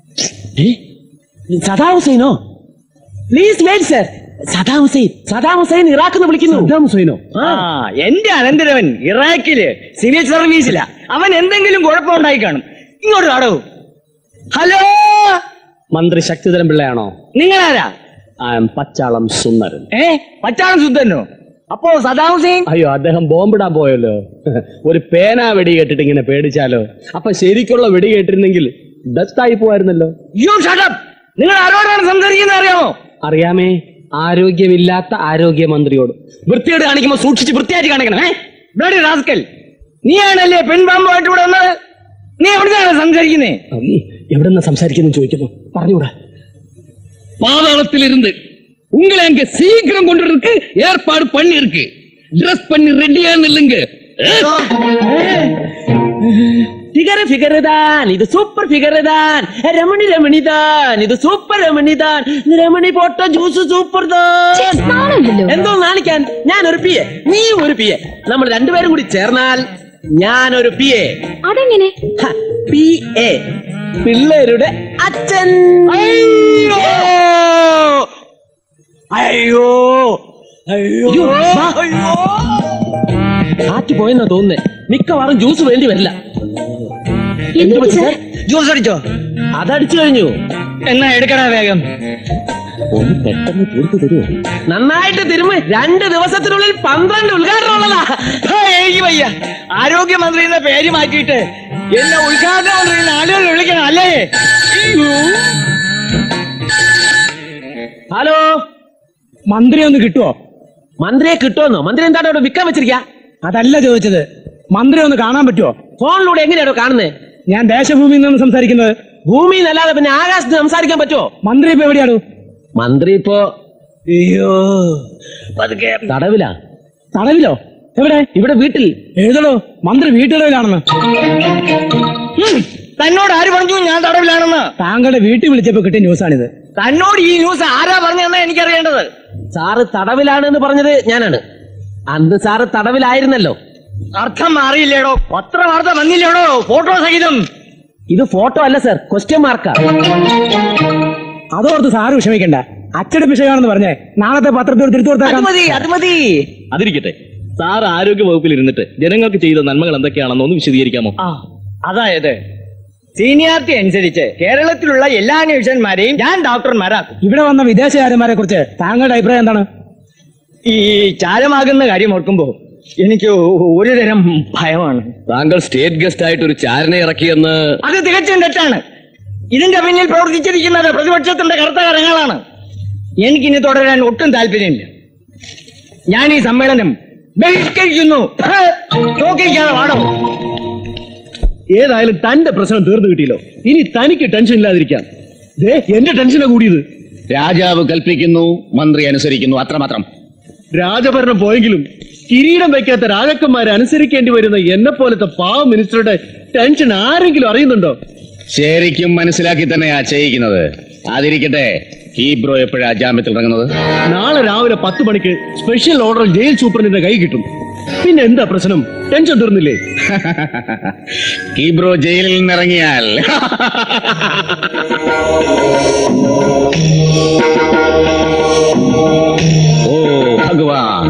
Saddam ഹുസൈനോ? Please wait sir. Saddam Hussein, Saddam Hussein Iraq എന്ന് വിളിക്കുന്നു. സദ്ദാം ഹുസൈനോ? ആ, എന്റെ അനന്തരവൻ ഇറാഖില് സിവിൽ സർവീസിലാ. അവൻ എന്തെങ്കിലും കുഴപ്പമുണ്ടായി കാണും. ഇങ്ങോട്ട് കാണൂ. ഹലോ, മന്ത്രി ശക്തിധരൻ പിള്ളയാണോ? നിങ്ങളാരാ? I am പച്ചാളം സുന്ദരൻ. ഏ, പച്ചാളം സുന്ദരനോ? അപ്പോ സദാം ഹുസൈൻ? അയ്യോ, അദ്ദേഹം ബോംബിടാൻ പോയല്ലോ. ഒരു പേന വെടി കേട്ടിട്ട് ഇങ്ങനെ പേടിച്ചാലോ? അപ്പൊ ശരിക്കുള്ള വെടി കേട്ടിരുന്നെങ്കിൽ ഡെത്തായി പോവായിരുന്നല്ലോ. You shut up. നിങ്ങൾ ആരോടാണ് സംസാരിക്കുന്നത് അറിയാമോ? അറിയാമേ, ആരോഗ്യമില്ലാത്ത ആരോഗ്യമന്ത്രിയോട്. വൃത്തിയോട് കാണിക്കുമ്പോ സൂക്ഷിച്ച് വൃത്തിയായിട്ട് കാണിക്കണം. ബ്ലഡി റാസ്കൽ, നീയാണല്ലേ പെൺപാമ്പുമായിട്ട് ഇവിടെ വന്നത്? നീ എവിടുന്നാണ് സംസാരിക്കുന്നേ? എവിടെന്നാ സംസാരിക്കുന്നു ചോദിക്കുന്നു. പറഞ്ഞൂടാ. பாதாளத்திலிருந்து உங்களை அங்க சீக்கிரம் கொண்டு இருக்கு ஏற்பாடு பண்ணி இருக்கு. ட்ரெஸ் பண்ணி ரெடியா நில்லுங்க. ഫിഗർ ഫിഗർ താൻ, ഇത് സൂപ്പർ ഫിഗർ താൻ. രമണി രമണി താൻ, ഇത് സൂപ്പർ രമണി താൻ. രമണി പോട്ട ജ്യൂസ് സൂപ്പർ താൻ. എന്തോ നാണിക്കാൻ? ഞാൻ ഒരു പി എ, നീ ഒരു പി എ, നമ്മൾ രണ്ടുപേരും കൂടി ചേർന്നാൽ ഞാനൊരു പി എ. അതെങ്ങനെ? പി എ, പിള്ളേരുടെ അച്ഛൻ. അയ്യോ അയ്യോ അയ്യോ അയ്യോ. കാറ്റ് പോയെന്നാ തോന്നുന്നേ. മിക്കവാറും ജ്യൂസ് വേണ്ടി വരില്ല. ജ്യൂസ് അടിച്ചോ? അതടിച്ചു കഴിഞ്ഞു. എന്നാ എടുക്കണ വേഗം. ഒന്ന് പെട്ടെന്ന് തീർത്തു തരുമോ? നന്നായിട്ട് തിരുമ്പ്. രണ്ട് ദിവസത്തിനുള്ളിൽ പന്ത്രണ്ട് ഉദ്ഘാടനം ഉള്ളതാ. എനിക്ക് വയ്യ. ആരോഗ്യമന്ത്രി എന്ന പേര് മാറ്റിയിട്ട് എന്നെ ഉദ്ഘാടന മന്ത്രി ആളുകൾ വിളിക്കണം അല്ലേ? ഹലോ, മന്ത്രി ഒന്ന് കിട്ടുവോ? മന്ത്രിയെ കിട്ടുമെന്നോ? മന്ത്രി എന്താണ് അവിടെ വിൽക്കാൻ വെച്ചിരിക്ക? അതല്ല ചോദിച്ചത്, മന്ത്രി ഒന്ന് കാണാൻ പറ്റുമോ? ഫോണിലൂടെ എങ്ങനെയാണോ കാണുന്നേ? ഞാൻ ദേശഭൂമിയിൽ നിന്നാണ് സംസാരിക്കുന്നത്. ഭൂമിയിൽ അല്ലാതെ പിന്നെ ആകാശത്ത് സംസാരിക്കാൻ പറ്റുമോ? മന്ത്രി ഇപ്പൊ എവിടെയാണ്? മന്ത്രി ഇപ്പോ അയ്യോ തടവിലാ. തടവിലോ? എവിടെ? ഇവിടെ വീട്ടിൽ. എഴുതണോ മന്ത്രി വീട്ടിലാണെന്ന്? തന്നോട് ആര് പറഞ്ഞു ഞാൻ തടവിലാണെന്ന്? താങ്കളുടെ വീട്ടിൽ വിളിച്ചപ്പോ കിട്ടിയ ന്യൂസാണിത്. തന്നോട് ഈ ന്യൂസ് ആരാ പറഞ്ഞതെന്നാ എനിക്കറിയേണ്ടത്. സാറ് തടവിലാണെന്ന് പറഞ്ഞത് ഞാനാണ്. അന്ന് സാറ് തടവിലായിരുന്നല്ലോ. അർത്ഥം മാറിയില്ലേടോ? പത്രവാർത്ത വന്നില്ലേടോ ഫോട്ടോ സഹിതം? ഇത് ഫോട്ടോ അല്ല സർ, ക്വസ്റ്റ്യൻ മാർക്കാ. അതോർത്ത് സാറ് വിഷമിക്കണ്ട. അച്ചടി പിശകാണെന്ന് പറഞ്ഞേ നാളത്തെ പത്രത്തിൽ തിരുത്തു കൊടുത്താൽ മതി. അത് മതി. അതിരിക്കട്ടെ, സാർ ആരോഗ്യ വകുപ്പിൽ ഇരുന്നിട്ട് ജനങ്ങൾക്ക് ചെയ്ത നന്മകൾ എന്തൊക്കെയാണെന്ന് ഒന്ന് വിശദീകരിക്കാമോ? ആ അതായത് സീനിയാരിറ്റി അനുസരിച്ച് കേരളത്തിലുള്ള എല്ലാ നേഴ്സന്മാരെയും ഞാൻ ഡോക്ടർമാരാക്കും. ഇവിടെ വന്ന വിദേശകാരന്മാരെ കുറിച്ച് താങ്കളുടെ അഭിപ്രായം എന്താണ്? ഈ ചാരമാകുന്ന കാര്യം ഓർക്കുമ്പോ എനിക്ക് ഒരു തരം ഭയമാണ്. താങ്കൾ സ്റ്റേറ്റ് ഗസ്റ്റ് ആയിട്ട് ഒരു ചാരനെ ഇറക്കിയെന്ന് അത് തികച്ചും തെറ്റാണ്. ഇതിന്റെ പിന്നിൽ പ്രവർത്തിച്ചിരിക്കുന്നത് പ്രതിപക്ഷത്തിന്റെ കറുത്ത കരങ്ങളാണ്. എനിക്കിനി തുടരാൻ ഒട്ടും താല്പര്യമില്ല. ഞാൻ ഈ സമ്മേളനം ബഹിഷ്കരിക്കുന്നു. നോക്കിക്കാതെ വാടോ. ഏതായാലും തന്റെ പ്രശ്നം തീർന്നു കിട്ടിയല്ലോ. ഇനി തനിക്ക് ടെൻഷൻ ഇല്ലാതിരിക്കാം. ദേ എന്റെ ടെൻഷനാ കൂടിയത്. രാജാവ് കൽപ്പിക്കുന്നു, മന്ത്രി അനുസരിക്കുന്നു, അത്രമാത്രം. രാജഭരണം പോയെങ്കിലും കിരീടം വയ്ക്കാത്ത രാജാക്കന്മാരെ അനുസരിക്കേണ്ടി വരുന്ന എന്നെ പോലത്തെ പാവ മിനിസ്റ്ററുടെ ടെൻഷൻ ആരെങ്കിലും അറിയുന്നുണ്ടോ? ശരിക്കും മനസ്സിലാക്കി തന്നെയാ ചെയ്യിക്കുന്നത്. അതിരിക്കട്ടെ, ഹീബ്രോ എപ്പോഴാ ജാമ്യത്തിൽ ഇറങ്ങുന്നത്? നാളെ രാവിലെ പത്ത് മണിക്ക് സ്പെഷ്യൽ ഓർഡർ ജയിൽ സൂപ്രണ്ടിന്റെ കൈ കിട്ടും. പിന്നെ എന്താ പ്രശ്നം? ടെൻഷൻ തീർന്നില്ലേ? ഹീബ്രോ ജയിലിൽ നിന്നിറങ്ങിയാൽ ഓ ഭഗവാൻ,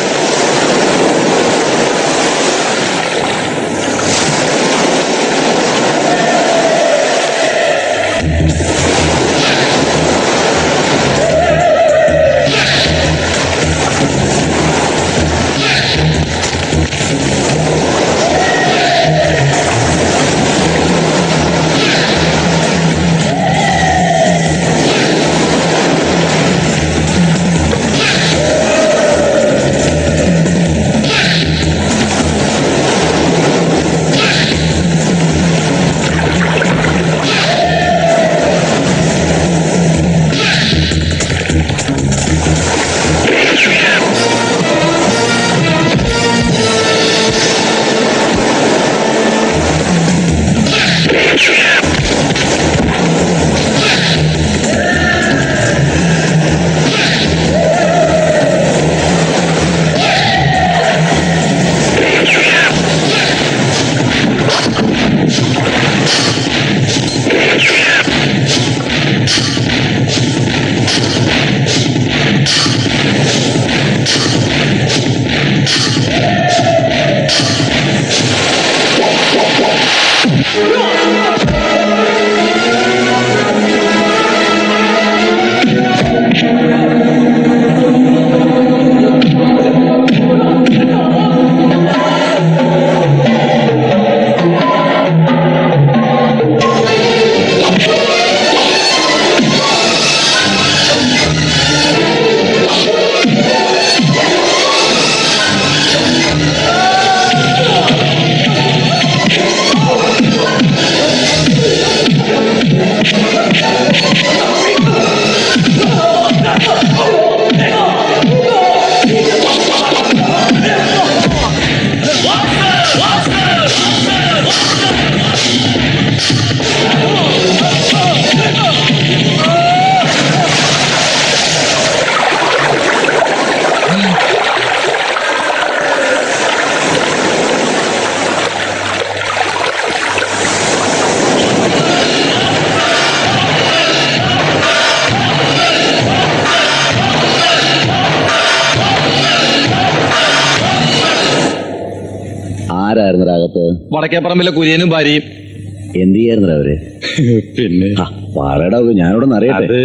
ആരായിരുന്നു രാഗത്ത്? വടക്കേപ്പറമ്പിലെ കുര്യനും ഭാര്യയും. എന്ത് ചെയ്യായിരുന്നു അവര്? പിന്നെ പറയടാ, ഞാനോടൊന്ന് അറിയട്ടെ.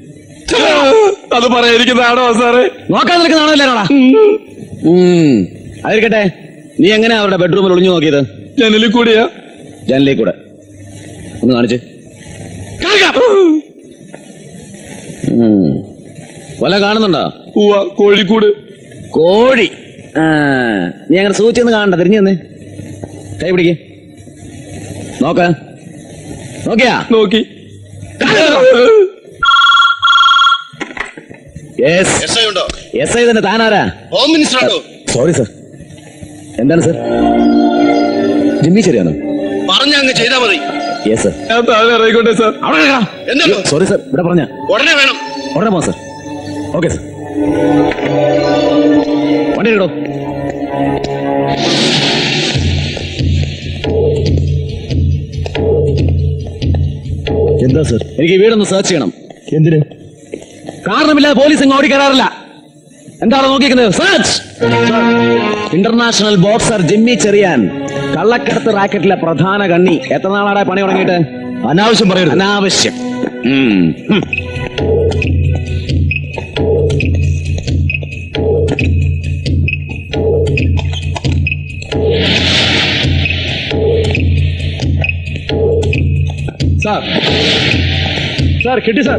അത് പറയാതിരിക്കുന്നതാണോ സാറേ? നോക്കാൻ നിൽക്കുന്നതാണോ ഇല്ലാടാ? അതിരിക്കട്ടെ, നീ എങ്ങനെയാ അവരുടെ ബെഡ്റൂമിൽ ഒളിഞ്ഞു നോക്കിയത്? ജനലിൽ കൂടിയാ? ജനലിൽ കൂടെ ഒന്ന് കാണിച്ച്. വല്ല കാണുന്നുണ്ടോ? കോഴിക്കൂട്. കോഴി? നീ അങ്ങനെ സൂചിച്ചൊന്ന് കാണണ്ട, തിരിഞ്ഞു തന്നെ കൈ പിടിക്ക്. നോക്ക നോക്കിയാ? നോക്കി. എസ് ഐ തന്നെ. താനാരാ? ഹോം മിനിസ്റ്റർ ആണോ? Sorry sir. എന്താണ് സർ? ജിമ്മി ശരിയാണോ? പറഞ്ഞ അങ്ങ് ചെയ്താൽ മതി. Yes sir. ഞാൻ താഴെ ഇറങ്ങിക്കോട്ടെ സാർ. സോറി സർ, ഇവിടെ പറഞ്ഞ ഉടനെ വേണം. ഉടനെ പോവാം സർ. Okay sir. വണ്ടി ഇടോ. എന്താ സർ? എനിക്ക് വീടൊന്ന് സെർച്ച് ചെയ്യണം. എന്തിന്? കാരണമില്ലാതെ പോലീസ് ഇങ്ങ് ഓടിക്കയറാറില്ല. എന്താണ് നോക്കിക്കുന്നത്? Search. International boxer Jimmy Cheriyan, കള്ളക്കടത്ത് റാക്കറ്റിലെ പ്രധാന കണ്ണി. എത്ര നാളാടെ പണി തുടങ്ങിയിട്ട്? അനാവശ്യം പറയരുത്. അനാവശ്യം. ഉം. ഉം. സാർ സാർ കിട്ടി സാർ.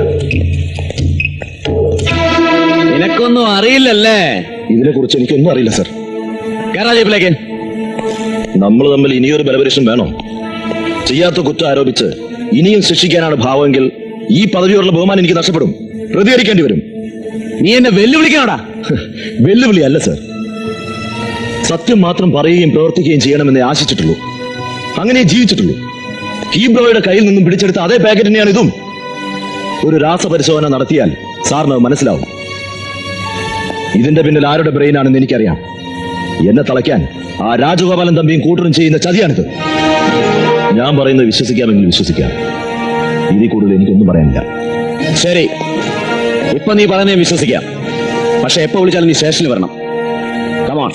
നിനക്കൊന്നും അറിയില്ലല്ലേ? ഇതിനെ കുറിച്ച് എനിക്കൊന്നും അറിയില്ല സർ. കേരള ജീപ്പിലേക്ക്. നമ്മൾ തമ്മിൽ ഇനിയൊരു ബലപരീക്ഷണം വേണോ? ചെയ്യാത്ത കുറ്റം ആരോപിച്ച് ഇനിയും ശിക്ഷിക്കാനാണ് ഭാവമെങ്കിൽ ഈ പദവിയോടുള്ള ബഹുമാനം എനിക്ക് നഷ്ടപ്പെടും. പ്രതികരിക്കേണ്ടി വരും. നീ എന്നെ വെല്ലുവിളിക്കണോടാ? വെല്ലുവിളി അല്ല സർ, സത്യം മാത്രം പറയുകയും പ്രവർത്തിക്കുകയും ചെയ്യണമെന്ന് ആശിച്ചിട്ടുള്ളൂ. അങ്ങനെ ജീവിച്ചിട്ടുള്ളൂ. കീബ്രോയുടെ കയ്യിൽ നിന്നും പിടിച്ചെടുത്ത അതേ പാക്കറ്റ് തന്നെയാണ് ഇതും. ഒരു രാസപരിശോധന നടത്തിയാൽ സാറിന് മനസ്സിലാവും. ഇതിന്റെ പിന്നിൽ ആരുടെ ബ്രെയിനാണെന്ന് എനിക്കറിയാം. എന്നെ തളയ്ക്കാൻ ആ രാജഗോപാലൻ തമ്പിയും കൂട്ടരും ചെയ്യുന്ന ചതിയാണിത്. ഞാൻ പറയുന്നത് വിശ്വസിക്കാമെങ്കിൽ വിശ്വസിക്കാം. ഇതിൽ കൂടുതൽ എനിക്കൊന്നും പറയാനില്ല. ശരി, ഇപ്പൊ നീ പറയുന്നേ വിശ്വസിക്കാം. പക്ഷെ എപ്പോ വിളിച്ചാലും നീ സ്റ്റേഷനിൽ വരണം. കമോൺ.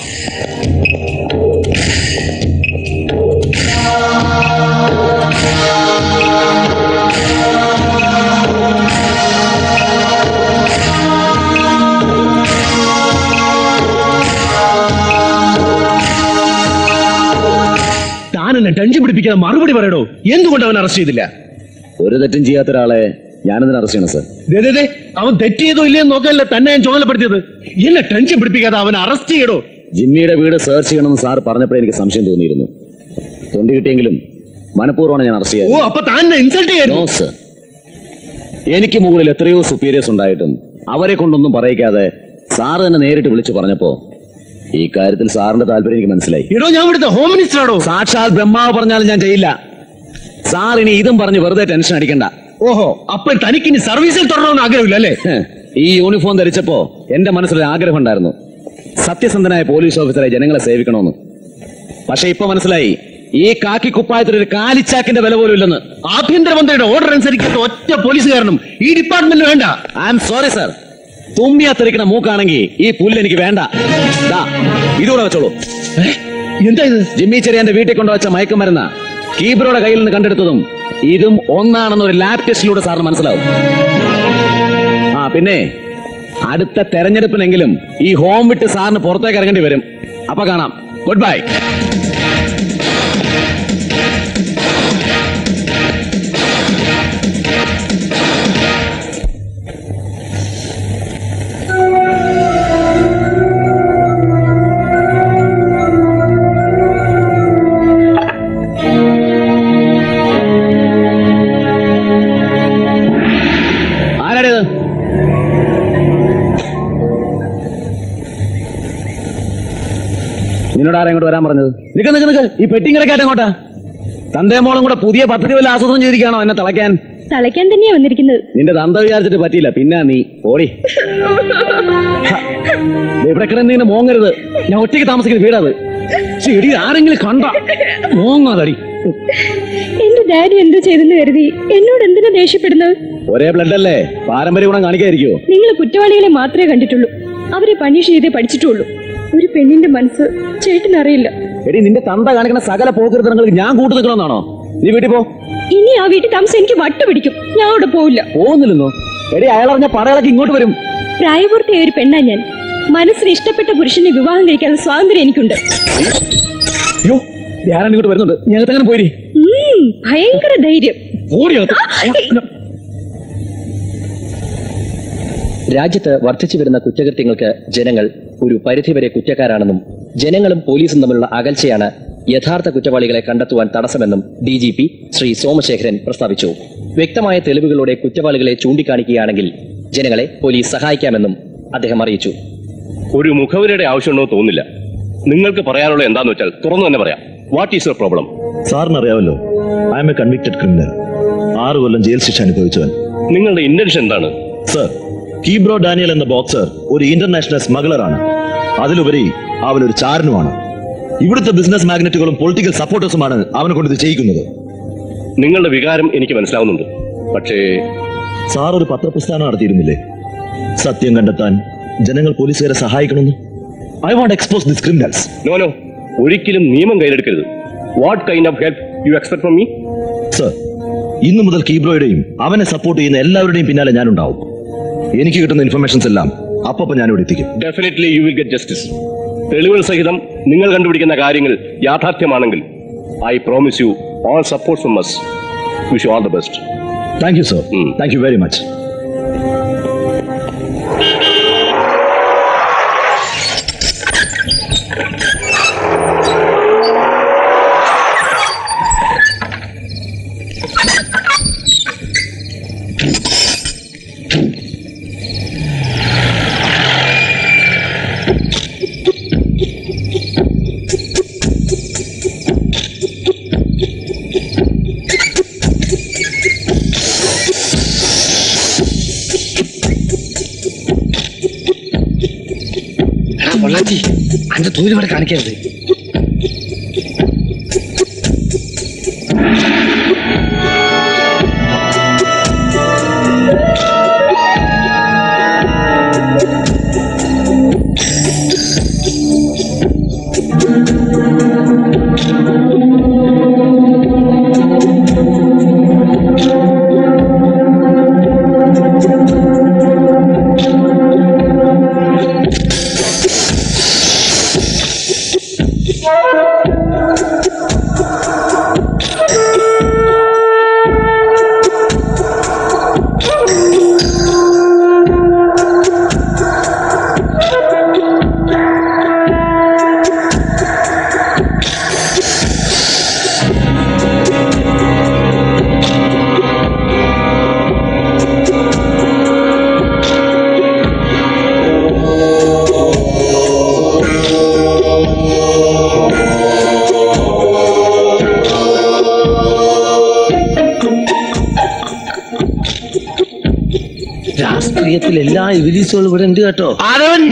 താനെന്നെ ടെൻഷൻ പിടിപ്പിക്കാതെ മറുപടി പറയടോ. എന്തുകൊണ്ട് അവൻ അറസ്റ്റ് ചെയ്തില്ല? ഒരു തെറ്റും ചെയ്യാത്ത ഒരാളെ ഞാനെന്തിനാ അറസ്റ്റ് ചെയ്യണം സർ? ദേ, ദേ, അവൻ തെറ്റ് ചെയ്തോ ഇല്ലയെന്ന് നോക്കാനല്ല തന്നെ ഞാൻ ചുമതലപ്പെടുത്തിയത്. എന്നെ ടെൻഷൻ പിടിപ്പിക്കാതെ അവൻ അറസ്റ്റ് ചെയ്യടോ. ജിമ്മിയുടെ വീട് സെർച്ച് ചെയ്യണമെന്ന് സാർ പറഞ്ഞപ്പോഴേ എനിക്ക് സംശയം തോന്നിയിരുന്നു. തൊണ്ടി കിട്ടിയെങ്കിലും മനഃപൂർവ്വമാണ് ഞാൻ അറസ്റ്റ് ഓ, അപ്പൊ താൻ ഇൻസൾട്ട് ചെയ്യാൻ? No sir. എനിക്ക് മുകളിൽ എത്രയോ സുപ്പീരിയേഴ്സ് ഉണ്ടായിട്ടും അവരെ കൊണ്ടൊന്നും പറയിക്കാതെ സാറ് തന്നെ നേരിട്ട് വിളിച്ചു പറഞ്ഞപ്പോ ഈ കാര്യത്തിൽ സാറിന്റെ താല്പര്യം എനിക്ക് മനസ്സിലായി. എടോ, ഞാൻ ഇവിടുത്തെ ഹോം മിനിസ്റ്റർ ആണോ? സാക്ഷാൽ ബ്രഹ്മാവ് പറഞ്ഞാലും ഞാൻ ചെയ്യില്ല. സാർ ഇനി ഇതും പറഞ്ഞ് വെറുതെ ടെൻഷൻ അടിക്കണ്ട. ഓഹോ, അപ്പൊ തനിക്കിനി സർവീസിൽ തുടരണമെന്ന് ആഗ്രഹമില്ല അല്ലേ? ഈ യൂണിഫോം ധരിച്ചപ്പോ എന്റെ മനസ്സിലൊരു ആഗ്രഹം ഉണ്ടായിരുന്നു, സത്യസന്ധനായ പോലീസ് ഓഫീസറെ ജനങ്ങളെ സേവിക്കണമെന്ന്. പക്ഷെ ഇപ്പൊ മനസ്സിലായി, ഈ കാക്കി കുപ്പായത്തിൽ ഒരു കാലിച്ചാക്കിന്റെ വില പോലും ഇല്ലെന്ന്. ആഭ്യന്തരമന്ത്രിയുടെ ഓർഡർ അനുസരിക്കാത്ത ഒറ്റ പോലീസുകാരനും ഈ ഡിപ്പാർട്ട്മെന്റിൽ വേണ്ട. I am sorry sir. തുമ്മിയാ തെറിക്കണ മൂക്കാണെങ്കിൽ ഈ പുല്ല് എനിക്ക് വേണ്ട. ഇതുകൂടെ വെച്ചോളൂ. എന്താ ഇത്? ജിമ്മി ചെറിയാന്റെ വീട്ടിൽ കൊണ്ടുവച്ച മയക്കുമരുന്ന കീബ്രോയുടെ കയ്യിൽ നിന്ന് കണ്ടെടുത്തതും ഇതും ഒന്നാണെന്ന് ഒരു ലാബ് ടെസ്റ്റിലൂടെ സാറിന് മനസ്സിലാവും. ആ പിന്നെ അടുത്ത തെരഞ്ഞെടുപ്പിനെങ്കിലും ഈ ഹോം വിട്ട് സാറിന് പുറത്തേക്ക് ഇറങ്ങേണ്ടി വരും. അപ്പൊ കാണാം. Goodbye. നിന്നോട് ആരാ ഇങ്ങോട്ട് വരാൻ പറഞ്ഞത്? നിൽക്ക നിൽക്ക നിൽക്ക ഈ പെട്ടിങ്ങരക്കാട്ട് എങ്ങോട്ടാ? തന്റെ മോളും കൂടെ പുതിയ പദ്ധതി വല്ല ആസൂത്രണം ചെയ്തിരിക്കുകയാണോ എന്നെ തളയ്ക്കാൻ? തളയ്ക്കാൻ തന്നെയാ വന്നിരിക്കുന്നത്. നിന്റെ തന്ത വിചാരിച്ചിട്ട് പറ്റിയില്ല. പിന്നെ നീ ഓടി ഇവിടെ കിടന്ന് മോങ്ങരുത്. ഞാൻ ഒറ്റയ്ക്ക് താമസിക്കുന്ന വീടാത്. ചെടി ആരെങ്കിലും കണ്ട മോങ്ങാതടി. എന്റെ ഡാഡി എന്ത് ചെയ്തെന്ന് കരുതി എന്നോട് എന്തിനാ ദേഷ്യപ്പെടുന്നത്? ഒരേ ബ്ലഡ് അല്ലേ, പാരമ്പര്യ ഗുണം കാണിക്കാതിരിക്കോ? നിങ്ങൾ കുറ്റവാളികളെ മാത്രമേ കണ്ടിട്ടുള്ളൂ, അവരെ പണിഷ് ചെയ്തേ പഠിച്ചിട്ടുള്ളൂ. ഒരു പെണ്ണിന്റെ മനസ്സ് ചേട്ടനറിയില്ല. എടി, നിന്റെ തന്ത കാണിക്കുന്ന സകല പോക്കൃതങ്ങൾക്ക് ഞാൻ കൂട്ടു നിൽക്കണമെന്നാണോ? നീ വീട്ടിൽ പോ. ഇനി ആ വീട്ടിൽ താമസം എനിക്ക് വട്ട് പിടിക്കും. ഞാൻ അവിടെ പോവില്ല. പോകുന്നില്ലെന്നോ? എടി, അയാളറിഞ്ഞ പടകളൊക്കെ ഇങ്ങോട്ട് വരും. പ്രായപൂർത്തിയായ ഒരു പെണ്ണാ ഞാൻ. മനസ്സിന് ഇഷ്ടപ്പെട്ട പുരുഷനെ വിവാഹം കഴിക്കാനുള്ള സ്വാതന്ത്ര്യം എനിക്കുണ്ട്. അയ്യോ, ഞാനാണ് ഇങ്ങോട്ട് വരുന്നുണ്ട്. ഞങ്ങൾക്ക് അങ്ങനെ പോയി. ഭയങ്കര ധൈര്യം. രാജ്യത്ത് വർദ്ധിച്ചു വരുന്ന കുറ്റകൃത്യങ്ങൾക്ക് ജനങ്ങൾ ഒരു പരിധിവരെ കുറ്റക്കാരാണെന്നും ജനങ്ങളും പോലീസും തമ്മിലുള്ള അകൽച്ചയാണ് യഥാർത്ഥ കുറ്റവാളികളെ കണ്ടെത്തുവാൻ തടസ്സമെന്നും D G P Shri Somashekharan പ്രസ്താവിച്ചു. വ്യക്തമായ തെളിവുകളോടെ കുറ്റവാളികളെ ചൂണ്ടിക്കാണിക്കുകയാണെങ്കിൽ ജനങ്ങളെ പോലീസ് സഹായിക്കാമെന്നും അദ്ദേഹം അറിയിച്ചു. ഒരു മുഖവരയുടെ ആവശ്യമുണ്ടോ തോന്നില്ല. നിങ്ങൾക്ക് പറയാനുള്ള എന്താന്ന് വെച്ചാൽ തുറന്നു തന്നെ പറയാം. What is your problem? സാറിന് അറിയാമല്ലോ, I am a convicted criminal. ആറ് കൊല്ലം ജയിൽ ശിക്ഷ അനുഭവിച്ചവൻ. നിങ്ങളുടെ ഇന്റൻഷൻ എന്താണ്? സർ, കീബ്രോ ഡാനിയൽ എന്ന ബോക്സർ ഒരു ഇന്റർനാഷണൽ സ്മഗ്ലറാണ്. അതിലുപരി അവൻ ഒരു ചാരനുമാണ്. ഇവിടുത്തെ ബിസിനസ് മാഗ്നറ്റുകളും പൊളിറ്റിക്കൽ സപ്പോർട്ടേഴ്സുമാണ് അവനെ കൊണ്ട് ഇത് ചെയ്യിക്കുന്നത്. നിങ്ങളുടെ വികാരം എനിക്ക് മനസ്സിലാവുന്നുണ്ട്. പക്ഷേ സാർ ഒരു പത്രപ്രസ്ഥാനം നടത്തിയിരുന്നില്ലേ? സത്യം കണ്ടെത്താൻ ജനങ്ങൾ പോലീസുകാരെ സഹായിക്കണമെന്ന്. I want expose this criminals. No no, ഒരിക്കലും നിയമം കയ്യിലെടുക്കരുത്. What kind of help you expect from me? Sir, ഇന്നു മുതൽ കീബ്രോയുടെയും അവനെ സപ്പോർട്ട് ചെയ്യുന്ന എല്ലാവരുടെയും പിന്നാലെ ഞാനുണ്ടാവും. എനിക്ക് കിട്ടുന്ന ഇൻഫർമേഷൻസ് എല്ലാം അപ്പൊ ഞാനിവിടെ എത്തിക്കും. Definitely you will get justice. തെളിവുകൾ സഹിതം നിങ്ങൾ കണ്ടുപിടിക്കുന്ന കാര്യങ്ങൾ യാഥാർത്ഥ്യമാണെങ്കിൽ I promise you all support from us. Wish you all the best. Thank you, sir. Mm. Thank you very much. അന്റെ തൊഴിൽ ഇവിടെ കാണിക്കരുത്. രാഷ്ട്രീയത്തിൽ എല്ലാ ഇവിലീസുകളും ഇവിടെ ഉണ്ട് കേട്ടോ. ആരവൻ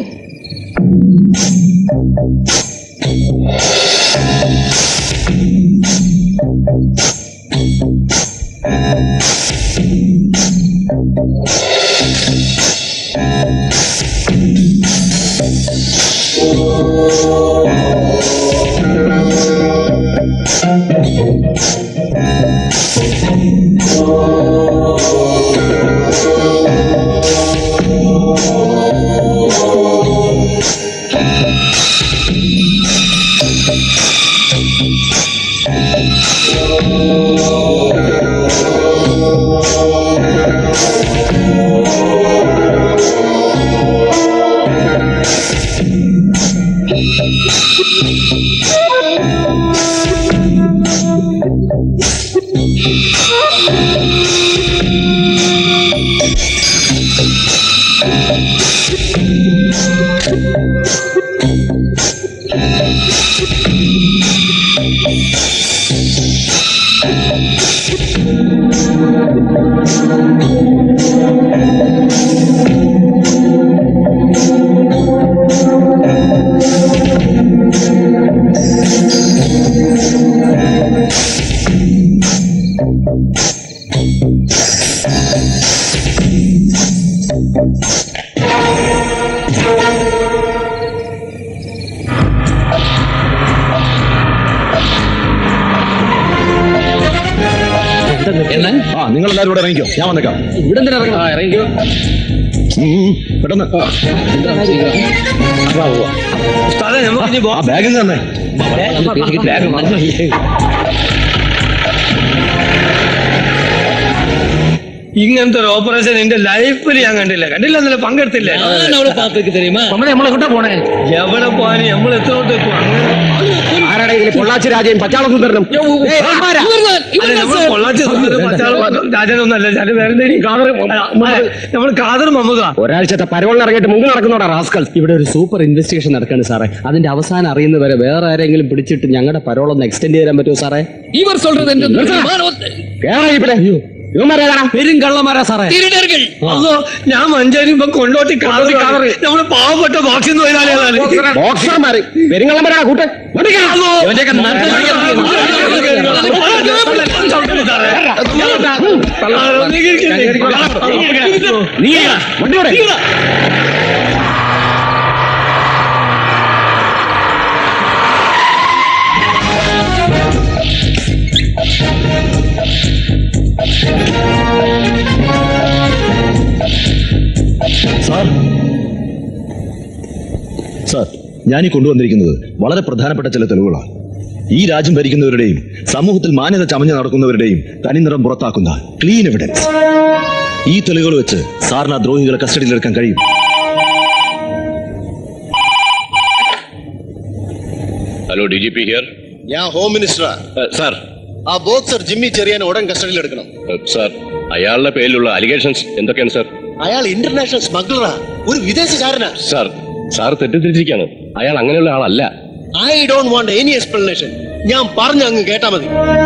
നിങ്ങൾ എല്ലാവരും ഇവിടെ ഇറങ്ങിക്കോ, ഞാൻ വന്നേക്കാം. ഇവിടെ ഇറങ്ങിക്കോ പെട്ടെന്ന്. ബാഗിൽ തന്നെ ഇങ്ങനത്തെ ഒരു ഓപ്പറേഷൻ എന്റെ ലൈഫിൽ ഞാൻ കണ്ടില്ല. കണ്ടില്ല, എന്നല്ല പങ്കെടുത്തില്ല. നമ്മളെ നമ്മളെങ്ങോട്ടാ പോണേ? എവിടെ പോവാന്? നമ്മൾ എത്രയോട്ട് ആരാടെ പൊള്ളാച്ചി രാജയും പച്ചാളൊന്നും തരണം. പൊള്ളാച്ചി രാജനൊന്നല്ല, നമ്മൾ കാതർ മമ്മൂദ. ഒരാഴ്ചത്തെ പരോളിൽ ഇറങ്ങിയിട്ട് മുങ്ങി നടക്കുന്നോടാ റാസ്കൽ. ഇവിടെ ഒരു സൂപ്പർ ഇൻവെസ്റ്റിഗേഷൻ നടക്കാണ് സാറേ. അതിന്റെ അവസാനം അറിയുന്നവരെ വേറെ ആരെങ്കിലും പിടിച്ചിട്ട് ഞങ്ങളുടെ പരോളൊന്ന് എക്സ്റ്റെൻഡ് ചെയ്യാൻ പറ്റുമോ സാറേ? ഇവർ പെരുങ്കള്ളമാരാ സാറേ. അതോ ഞാൻ മഞ്ചേരി കൊണ്ടോട്ടി കാതറി കാതറി നമ്മള് പാവപ്പെട്ട ബോക്സിംഗ് തൊഴിലാളികളാണ്. ബോക്സർമാര് പെരുങ്കള്ളമാരാ കൂട്ടെ. നീ വണ്ടിയോടെ സാർ സാർ ഞാനീ കൊണ്ടുവന്നിരിക്കുന്നത് വളരെ പ്രധാനപ്പെട്ട ചില തെളിവുകളാണ്. ഈ രാജ്യം ഭരിക്കുന്നവരുടെയും സമൂഹത്തിൽ മാന്യത ചമഞ്ഞു നടക്കുന്നവരുടെയും തനിനിറം പുറത്താക്കുന്ന ക്ലീൻ എവിഡൻസ്. ഈ തെളിവുകൾ വെച്ച് സാറിന് ആ ദ്രോഹികളെ കസ്റ്റഡിയിലെടുക്കാൻ കഴിയും. Hello D G P here. ഞാൻ ഹോം മിനിസ്റ്ററാ. സാർ, ആ ബോക്സർ ജിമ്മി ചെറിയാൻ ഉടൻ കസ്റ്റഡിയിൽ എടുക്കണം. സാർ, അയാളുടെ പേരിലുള്ള അലിഗേഷൻസ് എന്തൊക്കെയാണ് സാർ? അയാൾ ഇന്റർനാഷണൽ സ്മഗ്ലറാ, ഒരു വിദേശകാരനാ. Sir, sir തെറ്റിദ്ധരിച്ചിരിക്കുകയാണ്. അയാൾ അങ്ങനെയുള്ള ആളല്ല. I don't want any explanation. ഞാൻ പറഞ്ഞ അങ്ങ് കേട്ടാ മതി.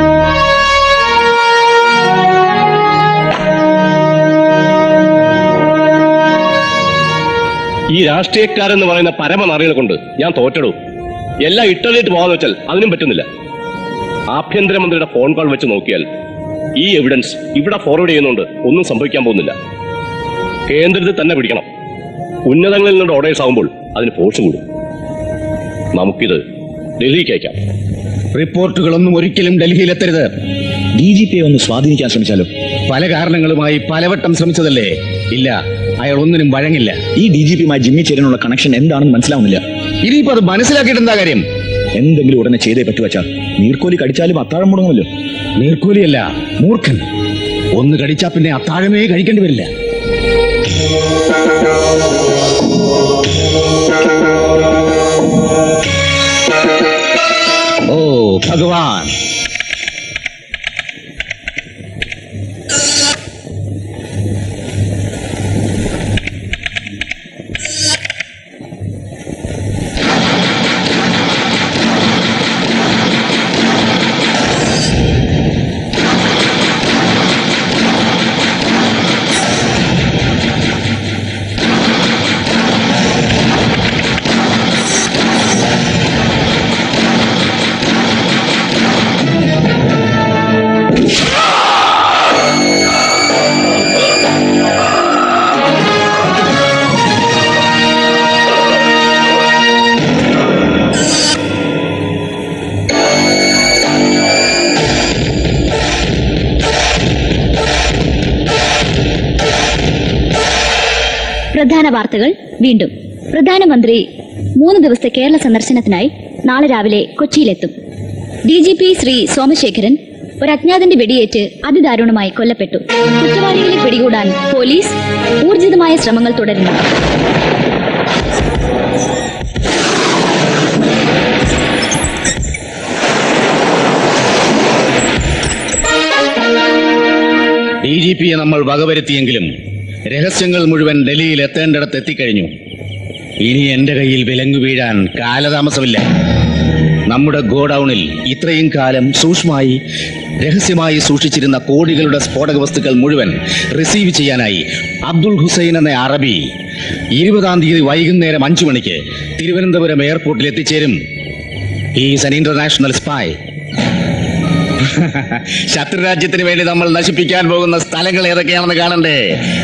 ഈ രാഷ്ട്രീയക്കാരെന്ന് പറയുന്ന പരമനറികളെ കൊണ്ട് ഞാൻ തോറ്റടൂ. എല്ലാം ഇട്ടറിയിട്ട് പോകാന്ന് വെച്ചാൽ അതിനും പറ്റുന്നില്ല. ആഭ്യന്തരമന്ത്രിയുടെ ഫോൺ കോൾ വെച്ച് നോക്കിയാൽ ഈ എവിഡൻസ് ഇവിടെ ഫോർവേഡ് ചെയ്യുന്നുണ്ട് ഒന്നും സംഭവിക്കാൻ പോകുന്നില്ല. കേന്ദ്രത്തിൽ തന്നെ പിടിക്കണം. ഉന്നതങ്ങളിൽ നിന്നുള്ള ഓർഡേഴ്സ് ആകുമ്പോൾ അതിന് ഫോഴ്സ് കൂടും. നമുക്കിത് ഡൽഹിക്ക് അയക്കാം. റിപ്പോർട്ടുകളൊന്നും ഒരിക്കലും ഡൽഹിയിലെത്തരുത്. ഡി ജി പിയെ ഒന്ന് സ്വാധീനിക്കാൻ ശ്രമിച്ചാലോ? പല കാരണങ്ങളുമായി പലവട്ടം ശ്രമിച്ചതല്ലേ? ഇല്ല, അയാൾ ഒന്നിനും വഴങ്ങില്ല. ഈ ഡി ജി പിയുമായി ജിമ്മി ചേരാനുള്ള കണക്ഷൻ എന്താണെന്ന് മനസ്സിലാവുന്നില്ല. ഇനിയിപ്പോ അത് മനസ്സിലാക്കിയിട്ട് എന്താ കാര്യം? എന്തെങ്കിലും ഉടനെ ചെയ്തേ പറ്റുവച്ചാ. നീർക്കോലി കടിച്ചാലും അത്താഴം മുടങ്ങുമല്ലോ. നീർക്കോലിയല്ല, മൂർഖൻ. ഒന്ന് കടിച്ചാ പിന്നെ അത്താഴമേ കഴിക്കേണ്ടി വരില്ല. ഓ ഭഗവാൻ, പ്രധാന വാർത്തകൾ വീണ്ടും. പ്രധാനമന്ത്രി മൂന്ന് ദിവസത്തെ കേരള സന്ദർശനത്തിനായി നാളെ രാവിലെ കൊച്ചിയിലെത്തും. D G P Shri Somashekharan ഒരു അജ്ഞാതന്റെ വെടിയേറ്റ് അതിദാരുണമായി കൊല്ലപ്പെട്ടു. കുറ്റവാളികളെ പിടികൂടാൻ പോലീസ് ഊർജിതമായ ശ്രമങ്ങൾ തുടരുന്നു. ഡി ജി പിയെ നമ്മൾ വകവരുത്തിയെങ്കിലും രഹസ്യങ്ങൾ മുഴുവൻ ഡൽഹിയിൽ എത്തേണ്ടിടത്ത് എത്തിക്കഴിഞ്ഞു. ഇനി എന്റെ കയ്യിൽ വിലങ്ങു വീഴാൻ കാലതാമസമില്ല. നമ്മുടെ ഗോഡൌണിൽ ഇത്രയും കാലം സൂക്ഷ്മമായി രഹസ്യമായി സൂക്ഷിച്ചിരുന്ന കോടികളുടെ സ്ഫോടക വസ്തുക്കൾ മുഴുവൻ റിസീവ് ചെയ്യാനായി അബ്ദുൾ ഹുസൈൻ എന്ന അറബി ഇരുപതാം തീയതി വൈകുന്നേരം അഞ്ചു മണിക്ക് തിരുവനന്തപുരം എയർപോർട്ടിൽ എത്തിച്ചേരും. Is an international spy. ശത്രുരാജ്യത്തിന് വേണ്ടി നമ്മൾ നശിപ്പിക്കാൻ പോകുന്ന സ്ഥലങ്ങൾ ഏതൊക്കെയാണെന്ന് കാണണ്ടേ?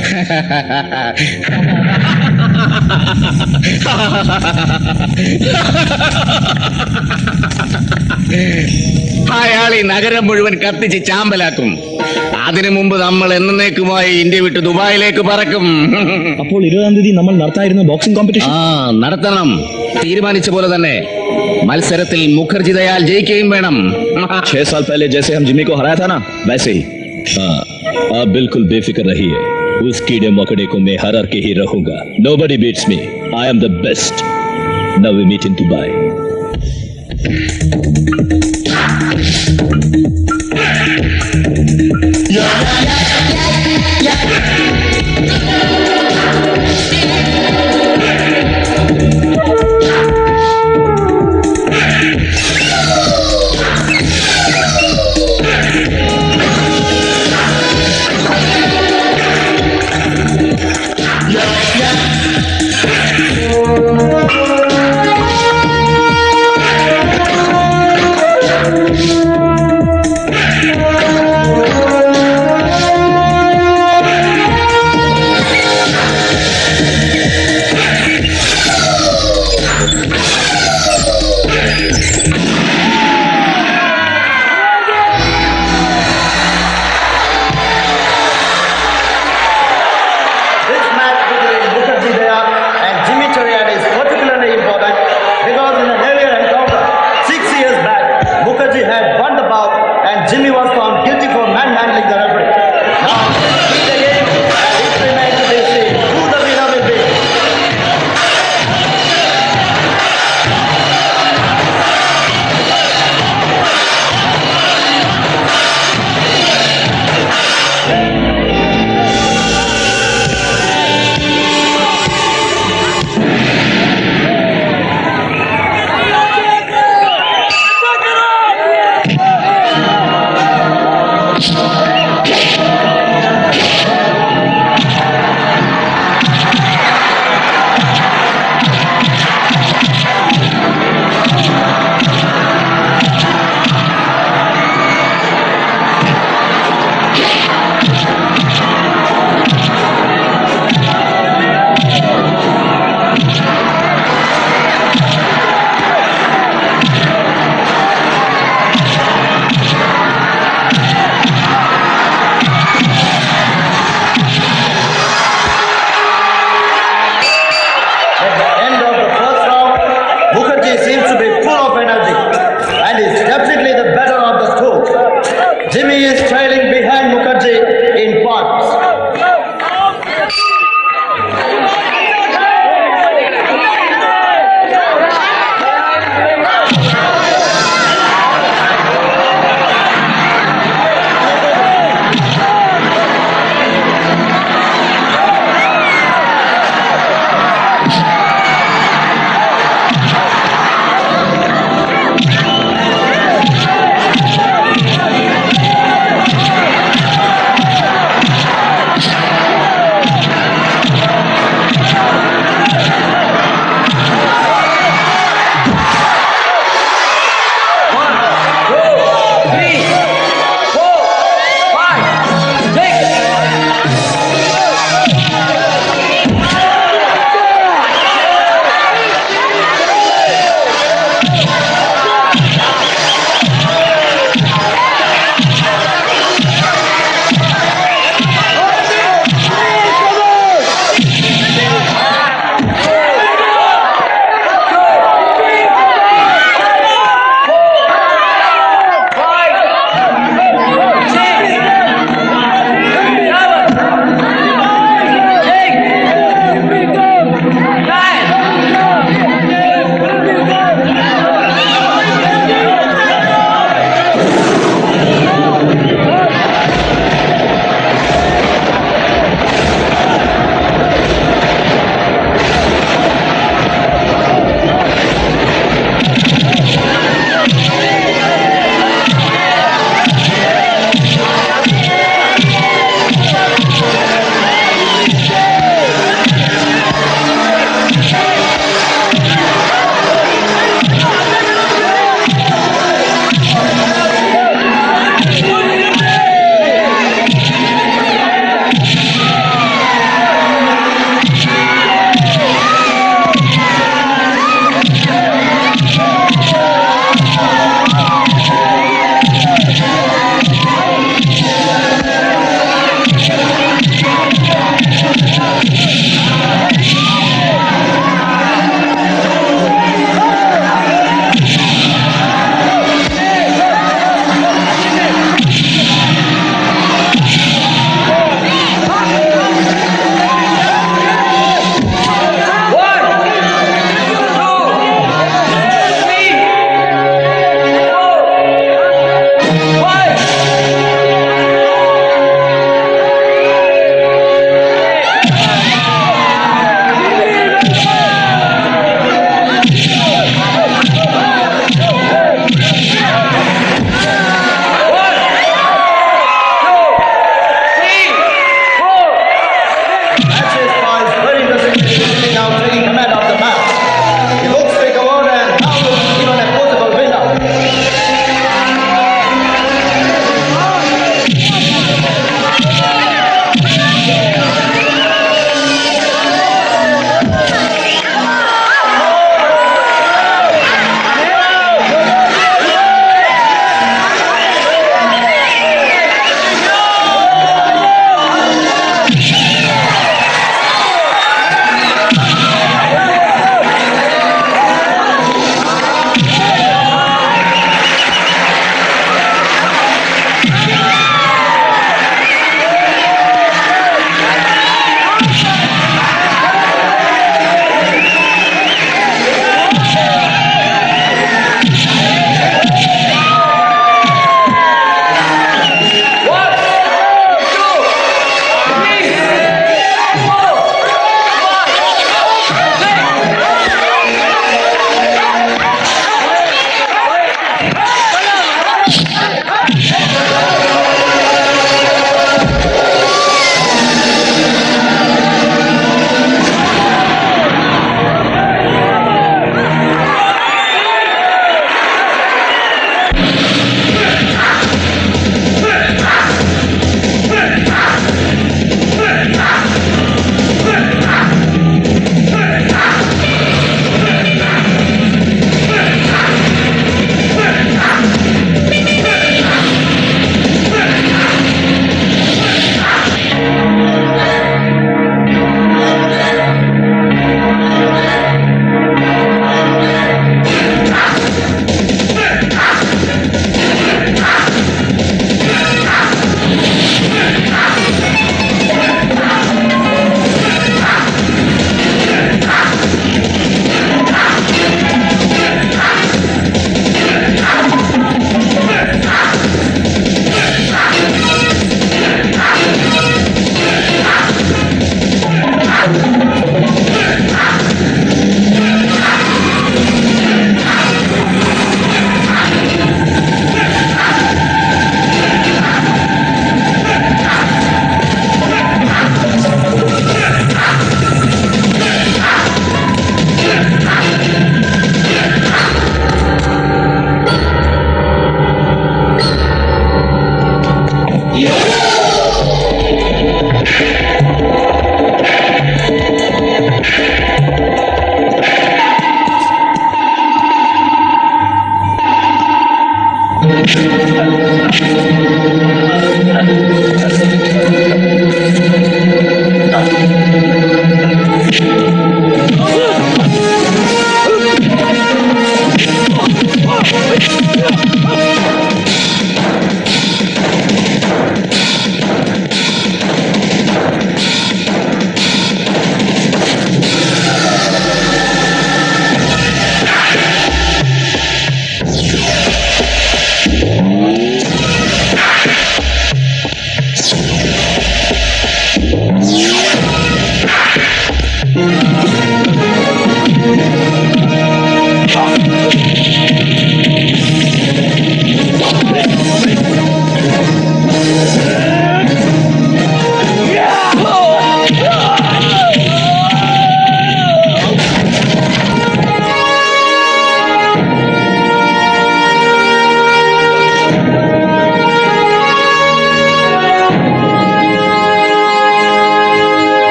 അയാൾ ഈ നഗരം മുഴുവൻ കത്തിച്ച് ചാമ്പലാക്കും. അതിനു മുമ്പ് നമ്മൾ എന്നേക്കുമായി ഇന്ത്യ വിട്ട് ദുബായിലേക്ക് പറക്കും. അപ്പോൾ ഇരുപതാം തീയതി നമ്മൾ നടത്തായിരുന്ന ബോക്സിംഗ് കോമ്പറ്റീഷൻ ആ നടത്തണം. തീരുമാനിച്ച പോലെ തന്നെ മത്സരത്തിൽ മുഖർജി ദയാൽ ജയിക്കുകയും വേണം. छह साल पहले जैसे हम जिम्मी को हराया था ना, वैसे ही. हाँ, आप बिल्कुल बेफिक्र रहिए. उस कीड़े मकड़े को मैं हरा के ही रहूंगा. Nobody beats me. I am the best. Now we meet in Dubai. Jimmy was found guilty for manhandling the referee. Now, the game, and it remains to be seen who the winner will be.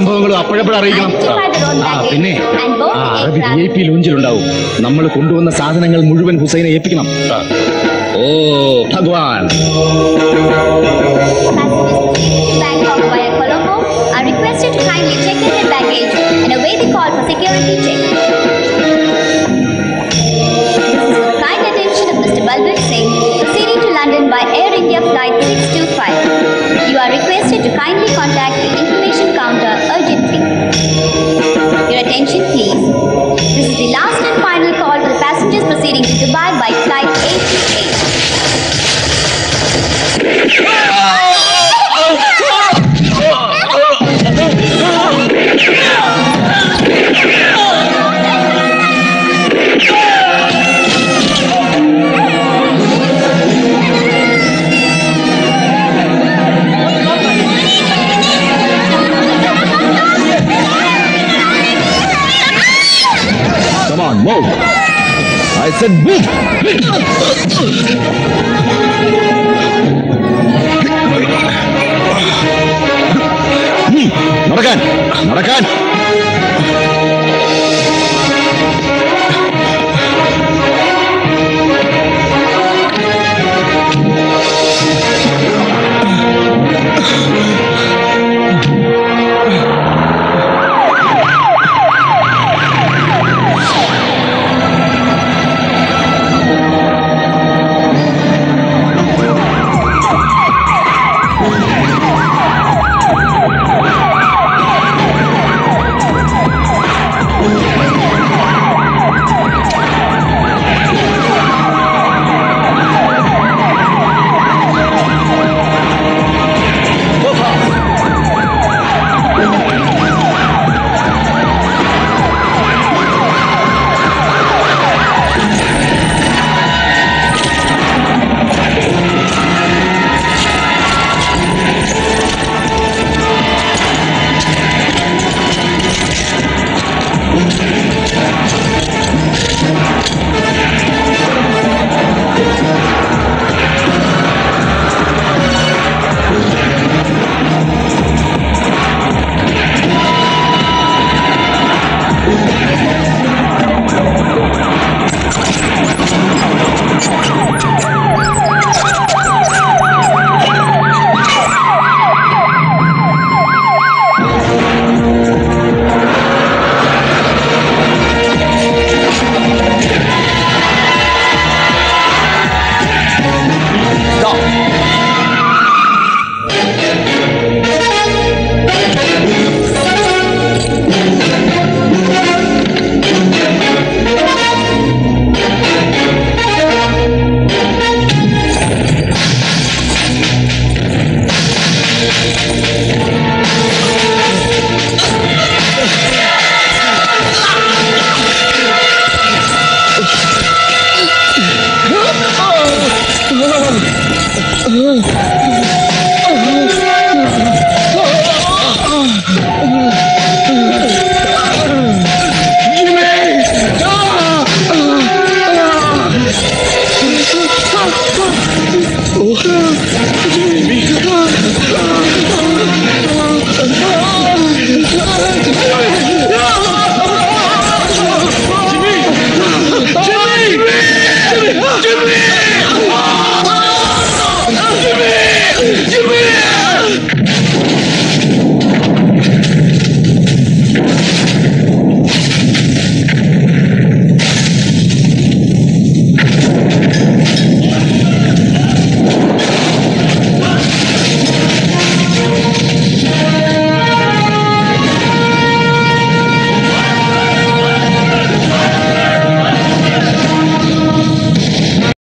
സംഭവങ്ങളും അപ്പോഴപ്പോഴും അറിയിക്കണം. ആ പിന്നെ ആ അറബി V I P ലോഞ്ചിലുണ്ടാവും. നമ്മൾ കൊണ്ടുവന്ന സാധനങ്ങൾ മുഴുവൻ ഹുസൈനെ ഏൽപ്പിക്കണം. ഓ ഭഗവാൻ. Bangkok via Colombo are requested to kindly check in their baggage and await the call for security check. Kind attention of Mister Balbir Singh, proceeding to London by Air India flight six two five. You are requested to kindly contact the information counter urgently. Your attention please. This is the last and final call for the passengers proceeding to Dubai by flight eight two eight. Come on, move. I said move. നടക്കാൻ നടക്കാൻ Jimmy! Jimmy!